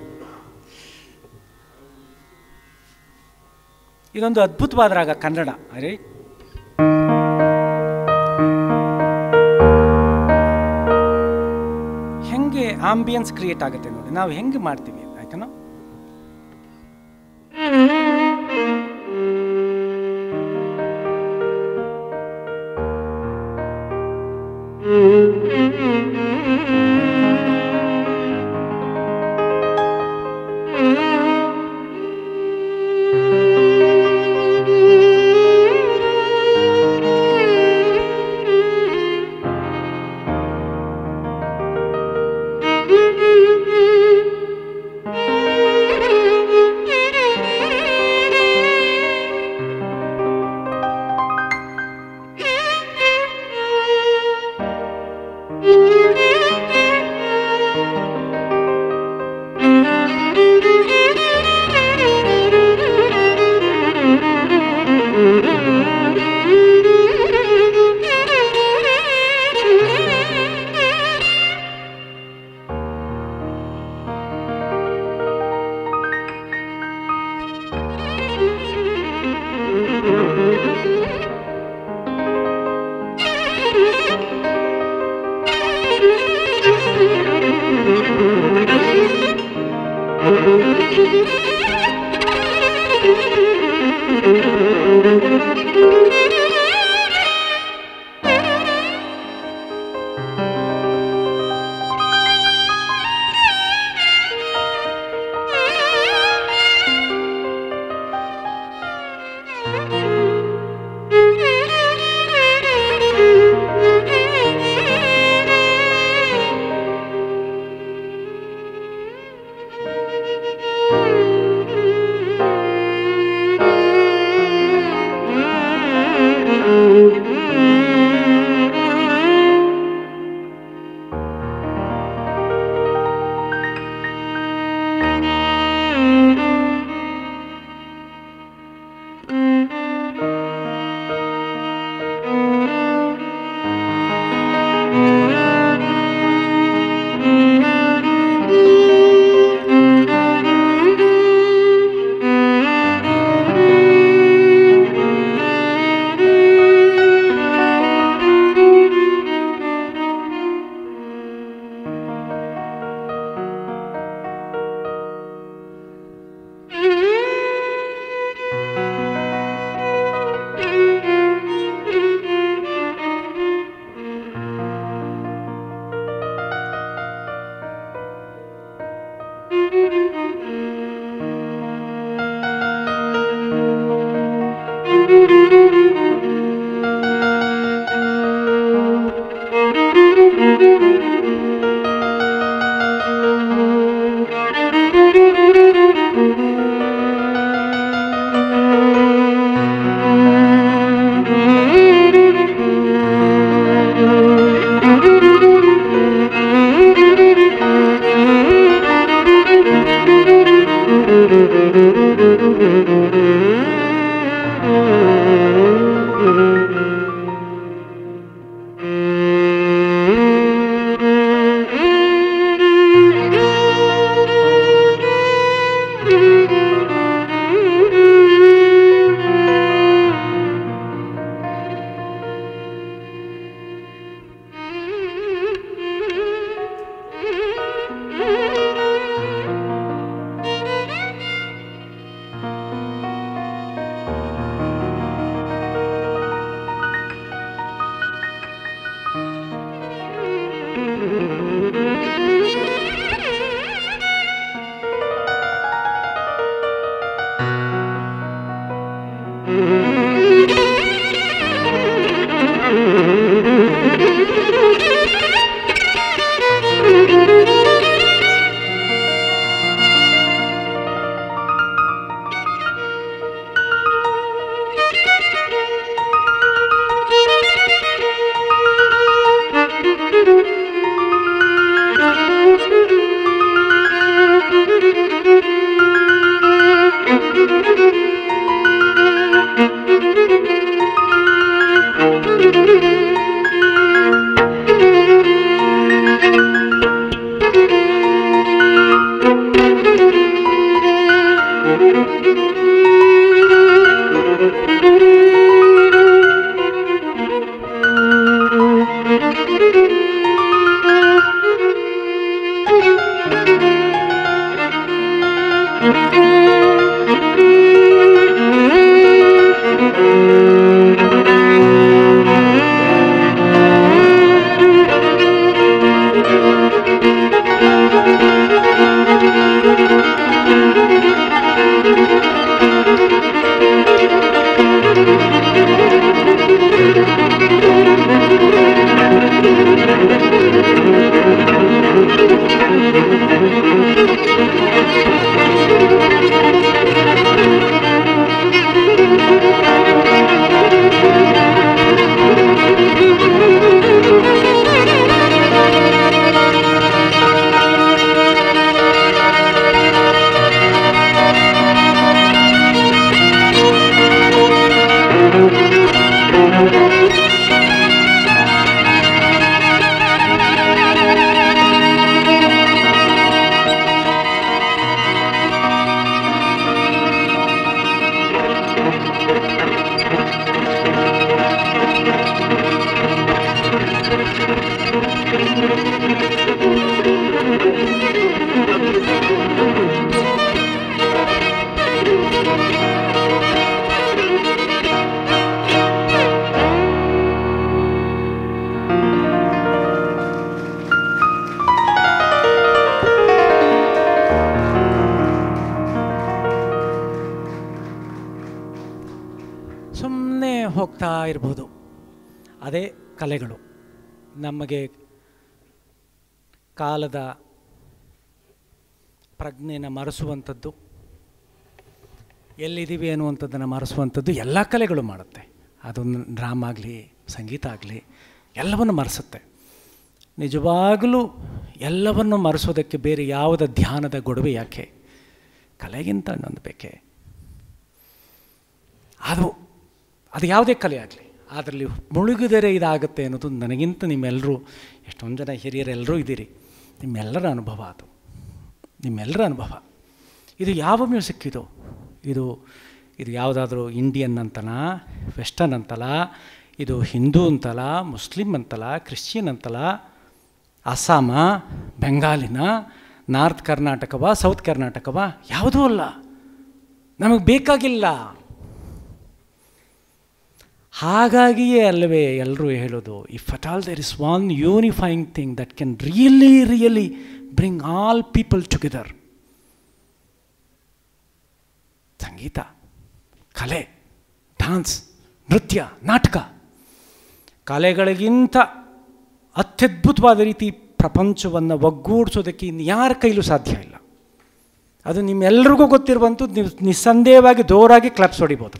A: ಇದೊಂದು ಅದ್ಭುತವಾದ ರಾಗ ಕನ್ನಡ. ಅರೆ, ಹೆಂಗೆ ಆಂಬಿಯನ್ಸ್ ಕ್ರಿಯೇಟ್ ಆಗುತ್ತೆ ನೋಡಿ, ನಾವು ಹೆಂಗೆ ಮಾಡ್ತೀವಿ ಆಯ್ತನೋ. ಇರ್ಬೋದು. ಅದೇ ಕಲೆಗಳು ನಮಗೆ ಕಾಲದ ಪ್ರಜ್ಞೆನ ಮರೆಸುವಂಥದ್ದು, ಎಲ್ಲಿದ್ದೀವಿ ಅನ್ನುವಂಥದ್ದನ್ನು ಮರೆಸುವಂಥದ್ದು ಎಲ್ಲ ಕಲೆಗಳು ಮಾಡುತ್ತೆ. ಅದು ಡ್ರಾಮಾ ಆಗಲಿ, ಸಂಗೀತ ಆಗಲಿ, ಎಲ್ಲವನ್ನು ಮರೆಸುತ್ತೆ. ನಿಜವಾಗಲೂ ಎಲ್ಲವನ್ನು ಮರೆಸೋದಕ್ಕೆ ಬೇರೆ ಯಾವುದ ಧ್ಯಾನದ ಗೊಡವೆ ಯಾಕೆ? ಕಲೆಗಿಂತ ಇನ್ನೊಂದು ಬೇಕೆ. ಅದು ಯಾವುದೇ ಕಲೆ ಆಗಲಿ ಅದರಲ್ಲಿ ಮುಳುಗಿದರೆ ಇದಾಗುತ್ತೆ ಅನ್ನೋದು ನನಗಿಂತ ನಿಮ್ಮೆಲ್ಲರೂ, ಎಷ್ಟೊಂದು ಜನ ಹಿರಿಯರೆಲ್ಲರೂ ಇದ್ದೀರಿ, ನಿಮ್ಮೆಲ್ಲರ ಅನುಭವ. ಅದು ನಿಮ್ಮೆಲ್ಲರ ಅನುಭವ. ಇದು ಯಾವ ಮ್ಯೂಸಿಕ್ ಇದು ಯಾವುದಾದ್ರೂ ಇಂಡಿಯನ್ ಅಂತಲ್ಲ, ವೆಸ್ಟರ್ನ್ ಅಂತಲ್ಲ, ಇದು ಹಿಂದೂ ಅಂತಲ್ಲ, ಮುಸ್ಲಿಮ್ ಅಂತಲ್ಲ, ಕ್ರಿಶ್ಚಿಯನ್ ಅಂತಲ್ಲ, ಅಸ್ಸಾಮ, ಬೆಂಗಾಲಿನ, ನಾರ್ತ್ ಕರ್ನಾಟಕವ, ಸೌತ್ ಕರ್ನಾಟಕವ, ಯಾವುದೂ ಅಲ್ಲ. ನಮಗೆ ಬೇಕಾಗಿಲ್ಲ. ಹಾಗಾಗಿಯೇ ಅಲ್ಲವೇ ಎಲ್ಲರೂ ಹೇಳೋದು, if at all there is one unifying thing that can really bring all people together, ಸಂಗೀತ, ಕಲೆ, ಡ್ಯಾನ್ಸ್, ನೃತ್ಯ, ನಾಟಕ. ಕಲೆಗಳಿಗಿಂತ ಅತ್ಯದ್ಭುತವಾದ ರೀತಿ ಪ್ರಪಂಚವನ್ನು ಒಗ್ಗೂಡಿಸೋದಕ್ಕೆ ಇನ್ನು ಯಾರ ಕೈಲೂ ಸಾಧ್ಯ ಇಲ್ಲ. ಅದು ನಿಮ್ಮೆಲ್ಲರಿಗೂ ಗೊತ್ತಿರುವಂಥದ್ದು. ನೀವು ನಿಸ್ಸಂದೇಹವಾಗಿ ಜೋರಾಗಿ ಕ್ಲಾಪ್ಸ್ ಹೊಡಿಬೋದು.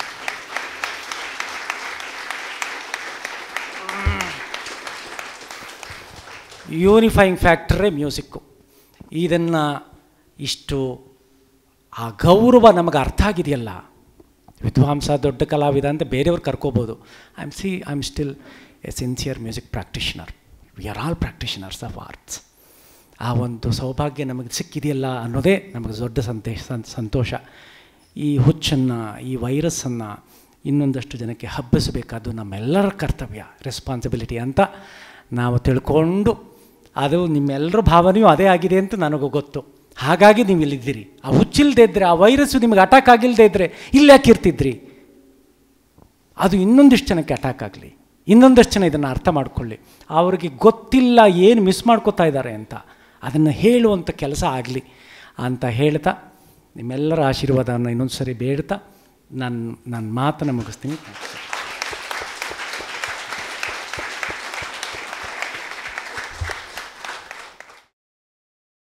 A: ಯೂನಿಫೈಯಿಂಗ್ ಫ್ಯಾಕ್ಟರೇ ಮ್ಯೂಸಿಕ್ಕು. ಇದನ್ನು ಇಷ್ಟು ಆ ಗೌರವ ನಮಗೆ ಅರ್ಥ ಆಗಿದೆಯಲ್ಲ, ವಿದ್ವಾಂಸ, ದೊಡ್ಡ ಕಲಾವಿದ ಅಂತ ಬೇರೆಯವ್ರು ಕರ್ಕೋಬೋದು. I am still a sincere music practitioner. We are all practitioners of arts. ಆ ಒಂದು ಸೌಭಾಗ್ಯ ನಮಗೆ ಸಿಕ್ಕಿದೆಯಲ್ಲ ಅನ್ನೋದೇ ನಮಗೆ ದೊಡ್ಡ ಸಂತೋಷ. ಈ ಹುಚ್ಚನ್ನು, ಈ ವೈರಸ್ಸನ್ನು ಇನ್ನೊಂದಷ್ಟು ಜನಕ್ಕೆ ಹಬ್ಬಿಸಬೇಕಾದ್ದು ನಮ್ಮೆಲ್ಲರ ಕರ್ತವ್ಯ, ರೆಸ್ಪಾನ್ಸಿಬಿಲಿಟಿ ಅಂತ ನಾವು ತಿಳ್ಕೊಂಡು, ಅದು ನಿಮ್ಮೆಲ್ಲರ ಭಾವನೆಯೂ ಅದೇ ಆಗಿದೆ ಅಂತ ನನಗೂ ಗೊತ್ತು. ಹಾಗಾಗಿ ನೀವು ಇಲ್ಲಿದ್ದೀರಿ. ಆ ಹುಚ್ಚಿಲ್ಲದೆ ಇದ್ದರೆ, ಆ ವೈರಸ್ಸು ನಿಮಗೆ ಅಟ್ಯಾಕ್ ಆಗಿಲ್ಲದೆ ಇದ್ದರೆ ಇಲ್ಲಿ ಯಾಕೆ ಇರ್ತಿದ್ರಿ? ಅದು ಇನ್ನೊಂದಿಷ್ಟು ಜನಕ್ಕೆ ಅಟ್ಯಾಕ್ ಆಗಲಿ, ಇನ್ನೊಂದಷ್ಟು ಜನ ಇದನ್ನು ಅರ್ಥ ಮಾಡಿಕೊಳ್ಳಿ. ಅವ್ರಿಗೆ ಗೊತ್ತಿಲ್ಲ ಏನು ಮಿಸ್ ಮಾಡ್ಕೋತಾ ಇದ್ದಾರೆ ಅಂತ, ಅದನ್ನು ಹೇಳುವಂಥ ಕೆಲಸ ಆಗಲಿ ಅಂತ ಹೇಳ್ತಾ, ನಿಮ್ಮೆಲ್ಲರ ಆಶೀರ್ವಾದವನ್ನು ಇನ್ನೊಂದು ಸರಿ ಬೇಡ್ತಾ ನನ್ನ ಮಾತನ್ನು ಮುಗಿಸ್ತೀನಿ.